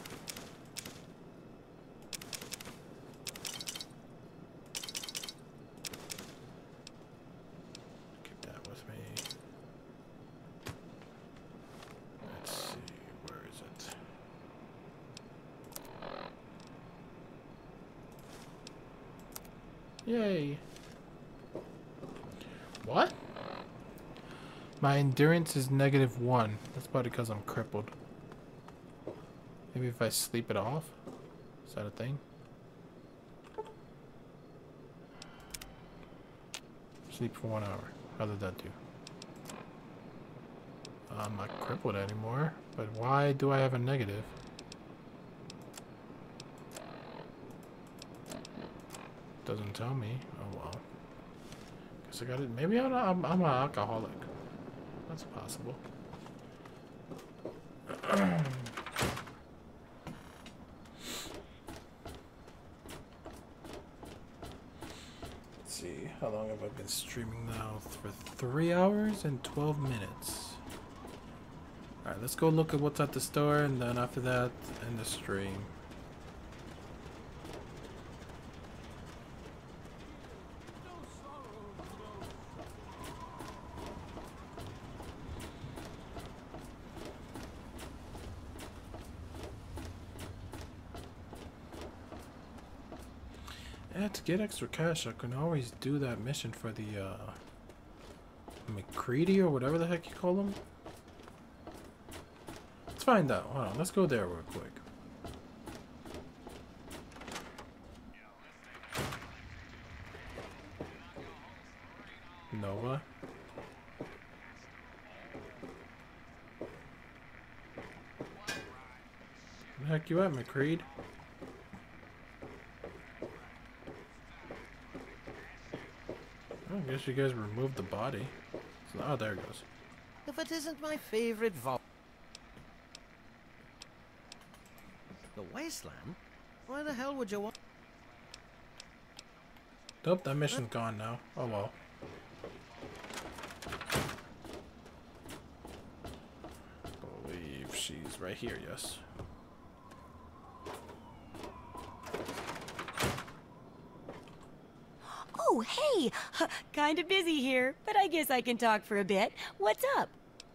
Keep that with me. Let's see, where is it? Yay. What? My endurance is negative one. That's probably because I'm crippled. Maybe if I sleep it off? Is that a thing? Sleep for one hour. How did that do? I'm not crippled anymore. But why do I have a negative? Doesn't tell me. Oh well. Guess I got it. Maybe I'm, I'm, I'm an alcoholic. That's possible. Let's see, how long have I been streaming now? For three hours and twelve minutes. Alright, let's go look at what's at the store, and then after that, end the stream. Yeah, to get extra cash, I can always do that mission for the, uh, McCready or whatever the heck you call them. Let's find out. Hold on, let's go there real quick. Nova. Where the heck you at, McCready? I guess you guys removed the body. Oh, there it goes. If it isn't my favorite vault. The wasteland? Why the hell would you want? Nope, that mission's gone now. Oh well. I believe she's right here, yes. Oh, hey! Kinda busy here, but I guess I can talk for a bit. What's up?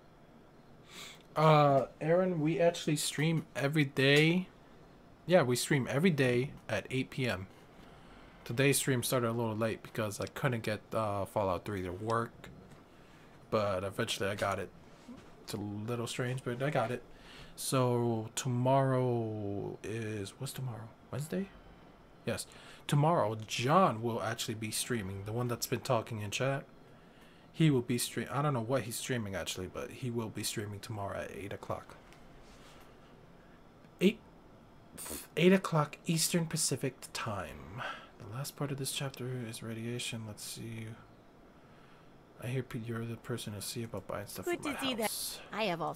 Uh, Aaron, we actually stream every day. Yeah, we stream every day at eight P M Today's stream started a little late because I couldn't get uh, Fallout three to work. But eventually I got it. It's a little strange, but I got it. So tomorrow is... What's tomorrow? Wednesday? Yes. Tomorrow, John will actually be streaming. The one that's been talking in chat. He will be stream. I don't know what he's streaming actually, but he will be streaming tomorrow at eight o'clock. Eight, eight o'clock Eastern Pacific time. The last part of this chapter is radiation. Let's see. I hear you're the person to see about buying stuff Good for my to see house. that. I have all.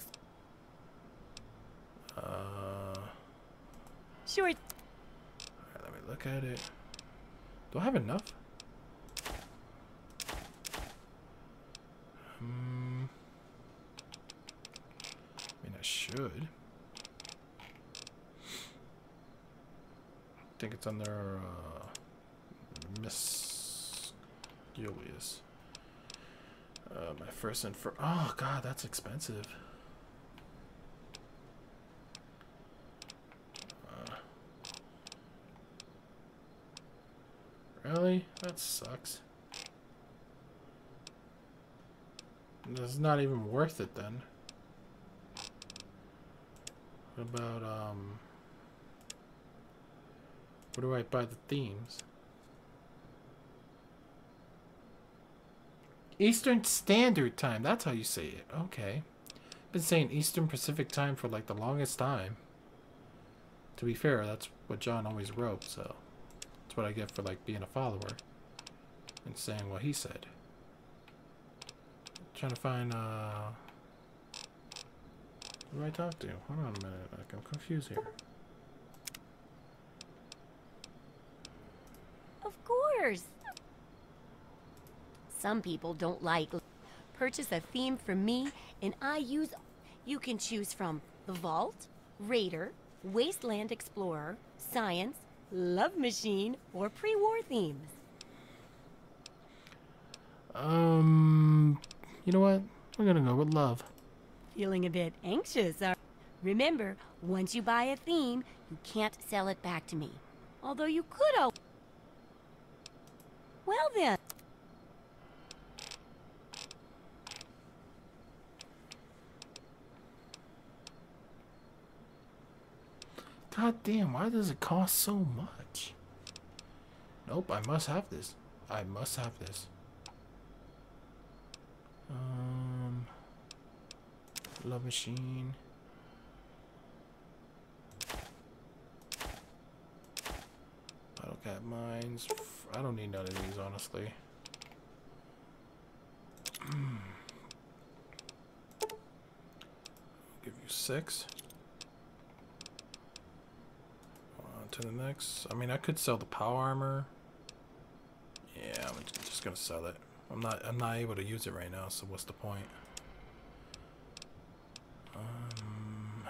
Uh. Sure. Alright, let me look at it. Do I have enough? Hmm. I mean, I should. I think it's under uh, Miss Julius. Uh, my first and for oh god, that's expensive. Uh, really? That sucks. It's not even worth it then. What about um? Where do I buy the themes? Eastern Standard Time. That's how you say it. Okay. Been saying Eastern Pacific Time for like the longest time. To be fair, that's what John always wrote, so that's what I get for like being a follower and saying what he said. Trying to find uh who do I talk to? Hold on a minute. Like, I'm confused here. Of course. Some people don't like. Purchase a theme from me, and I use. You can choose from the Vault, Raider, Wasteland Explorer, Science, Love Machine, or pre-war themes. Um, you know what? We're gonna go with love. Feeling a bit anxious, are... Remember, once you buy a theme, you can't sell it back to me. Although you could al- Well then. God damn, why does it cost so much? Nope, I must have this. I must have this. Um, Love Machine. Battlecat Mines. I don't need none of these, honestly. Give you six. On to the next. I mean, I could sell the power armor. Yeah, I'm just gonna sell it. I'm not. I'm not able to use it right now. So what's the point? Um,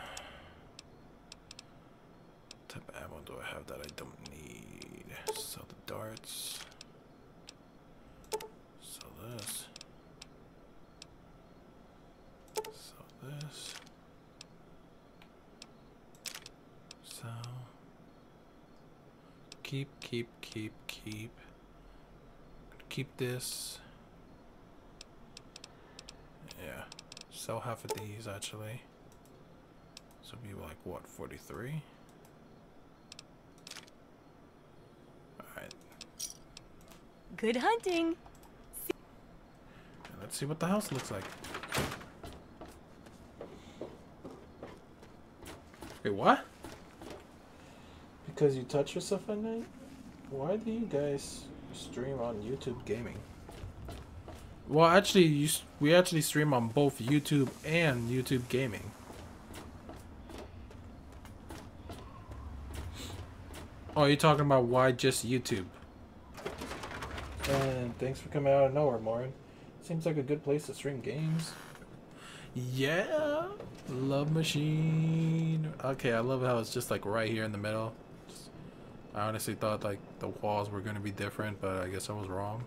what type of ammo do I have that I don't need? Sell the darts. Sell this. Sell this. Sell. Keep, keep, keep, keep. Keep this. Yeah. Sell half of these actually. So be like what, forty-three? Alright. Good hunting. Let's see what the house looks like. Wait, what? Because you touch yourself at night? Why do you guys stream on YouTube gaming? Well, actually, you, s- we actually stream on both YouTube and YouTube Gaming. Oh, you're talking about why just YouTube? And thanks for coming out of nowhere, Morin. Seems like a good place to stream games. Yeah, Love Machine. Okay, I love how it's just like right here in the middle. Just, I honestly thought like the walls were gonna be different, but I guess I was wrong.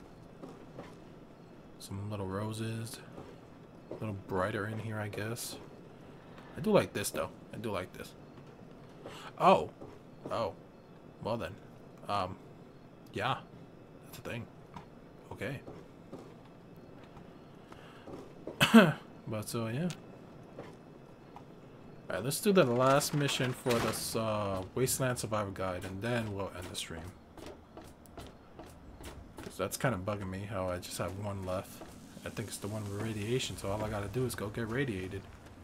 Some little roses, a little brighter in here, I guess. I do like this though. I do like this. Oh, oh, well then, um, yeah, that's a thing. Okay. But so yeah. Alright, let's do the last mission for this uh, Wasteland Survivor Guide, and then we'll end the stream. Because that's kind of bugging me how I just have one left. I think it's the one with radiation, so all I gotta do is go get radiated.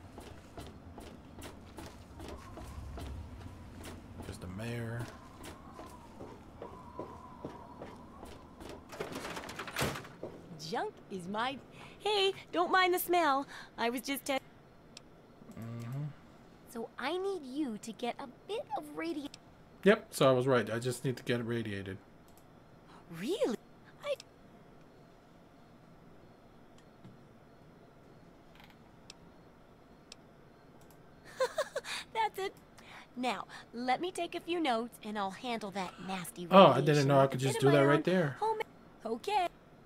There's the mayor. Junk is my... Hey, don't mind the smell. I was just... Te Mm-hmm. So I need you to get a bit of radiation. Yep, so I was right. I just need to get it radiated. Really? I... That's it. Now, let me take a few notes and I'll handle that nasty Oh, radiation. I didn't know I could A just bit of do that my right own there. homemade- Okay.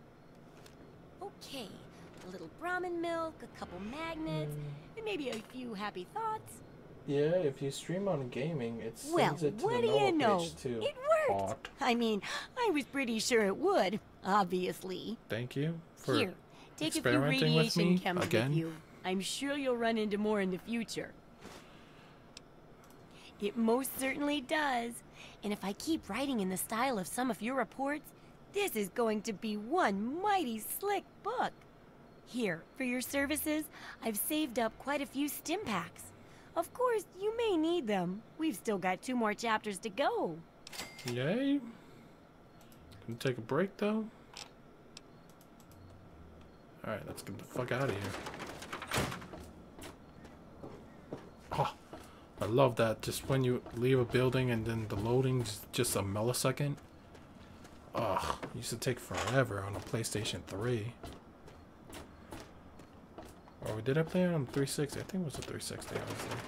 Okay. A little Brahmin milk, a couple magnets, and maybe a few happy thoughts. Yeah, if you stream on gaming, it sends Well, it to what the do you normal know? page too. It worked. Hot. I mean, I was pretty sure it would, obviously. Thank you for Here, take a few experimenting with radiation me chems again. with you. I'm sure you'll run into more in the future. It most certainly does. And if I keep writing in the style of some of your reports, this is going to be one mighty slick book. Here, for your services, I've saved up quite a few stim packs. Of course, you may need them. We've still got two more chapters to go. Yay. Gonna take a break though. Alright, let's get the fuck out of here. Oh, I love that. Just when you leave a building and then the loading's just a millisecond. Ugh, it used to take forever on a PlayStation three. Or did I play it on three sixty? I think it was a three sixty, honestly.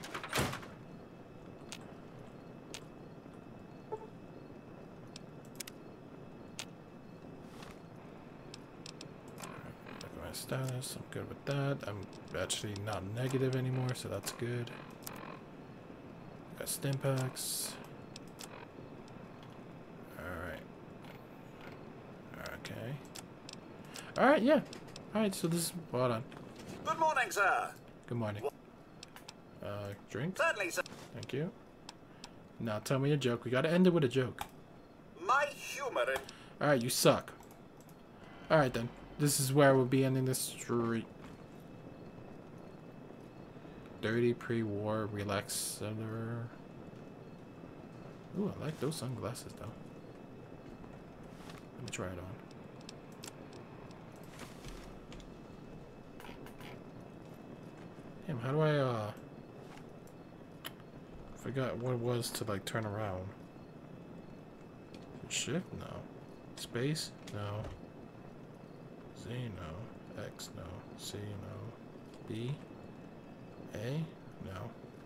Look at my status. I'm good with that. I'm actually not negative anymore, so that's good. Got stim packs. Alright. Okay. Alright, yeah. Alright, so this is... Hold on. Good morning, sir. Good morning. Uh, drink? Certainly, sir. Thank you. Now tell me a joke. We gotta end it with a joke. My humor in... Alright, you suck. Alright then. This is where we'll be ending this street. Dirty pre-war relaxer. Ooh, I like those sunglasses though. Let me try it on. Damn, how do I, uh... forgot what it was to, like, turn around. Shift? No. Space? No. Z? No. X? No. C? No. B? A? No.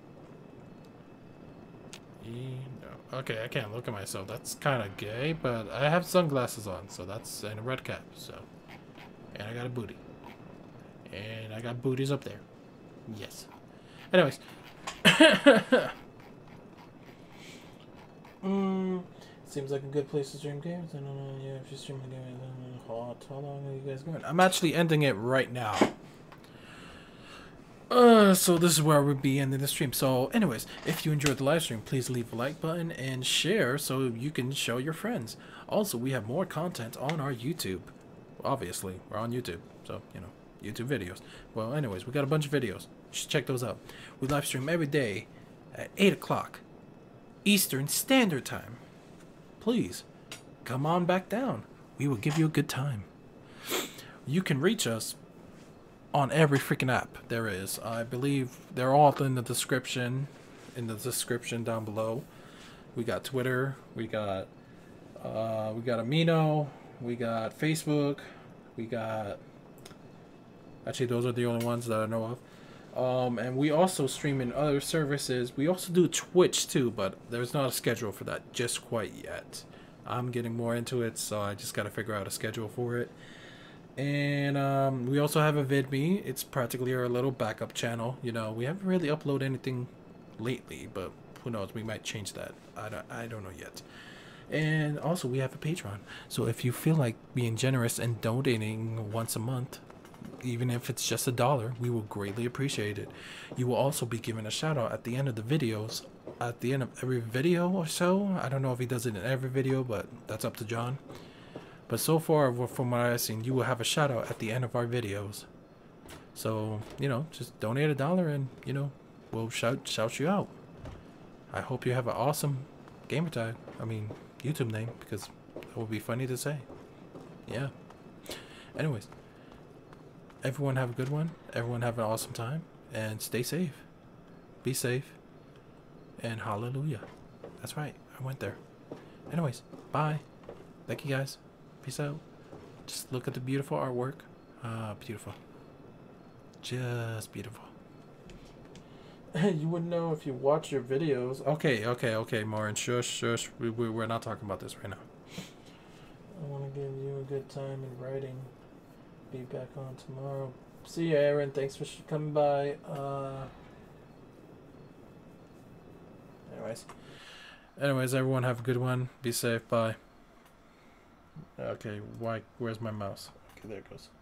E? No. Okay, I can't look at myself. That's kind of gay, but I have sunglasses on, so that's... and a red cap, so... and I got a booty. And I got booties up there. Yes. Anyways. mm, seems like a good place to stream games. I don't know. Yeah, if you stream a game, hot. How long are you guys going? I'm actually ending it right now. Uh, so this is where we'll be ending the stream. So, anyways, if you enjoyed the live stream, please leave a like button and share so you can show your friends. Also, we have more content on our YouTube. Obviously, we're on YouTube, so you know. YouTube videos. Well, anyways, we got a bunch of videos. You should check those out. We live stream every day at eight o'clock Eastern Standard Time. Please, come on back down. We will give you a good time. you can reach us on every freaking app there is. I believe they're all in the description, in the description down below. We got Twitter, we got uh, we got Amino, we got Facebook, we got, actually those are the only ones that I know of. Um, and we also stream in other services. We also do Twitch too, but there's not a schedule for that just quite yet. I'm getting more into it, so I just got to figure out a schedule for it. And um, we also have a VidMe. It's practically our little backup channel. You know, we haven't really uploaded anything lately, but who knows? We might change that. I don't, I don't know yet. And also, we have a Patreon. So if you feel like being generous and donating once a month, even if it's just a dollar, we will greatly appreciate it. You will also be given a shout out at the end of the videos. At the end of every video or so. I don't know if he does it in every video, but that's up to John. But so far, from what I've seen, you will have a shout out at the end of our videos. So, you know, just donate a dollar and, you know, we'll shout shout you out. I hope you have an awesome gamer tag. I mean, YouTube name, because it will be funny to say. Yeah. Anyways, everyone have a good one. Everyone have an awesome time. And stay safe. Be safe. And hallelujah. That's right. I went there. Anyways, bye. Thank you guys. Peace out. Just look at the beautiful artwork. Ah, beautiful. Just beautiful. You wouldn't know if you watch your videos. Okay, okay, okay, Maureen. Shush, shush. We, we, we're not talking about this right now. I want to give you a good time in writing. Be back on tomorrow. See you, Aaron. Thanks for coming by. Uh... Anyways. Anyways, everyone have a good one. Be safe. Bye. Okay, why? Where's my mouse? Okay, there it goes.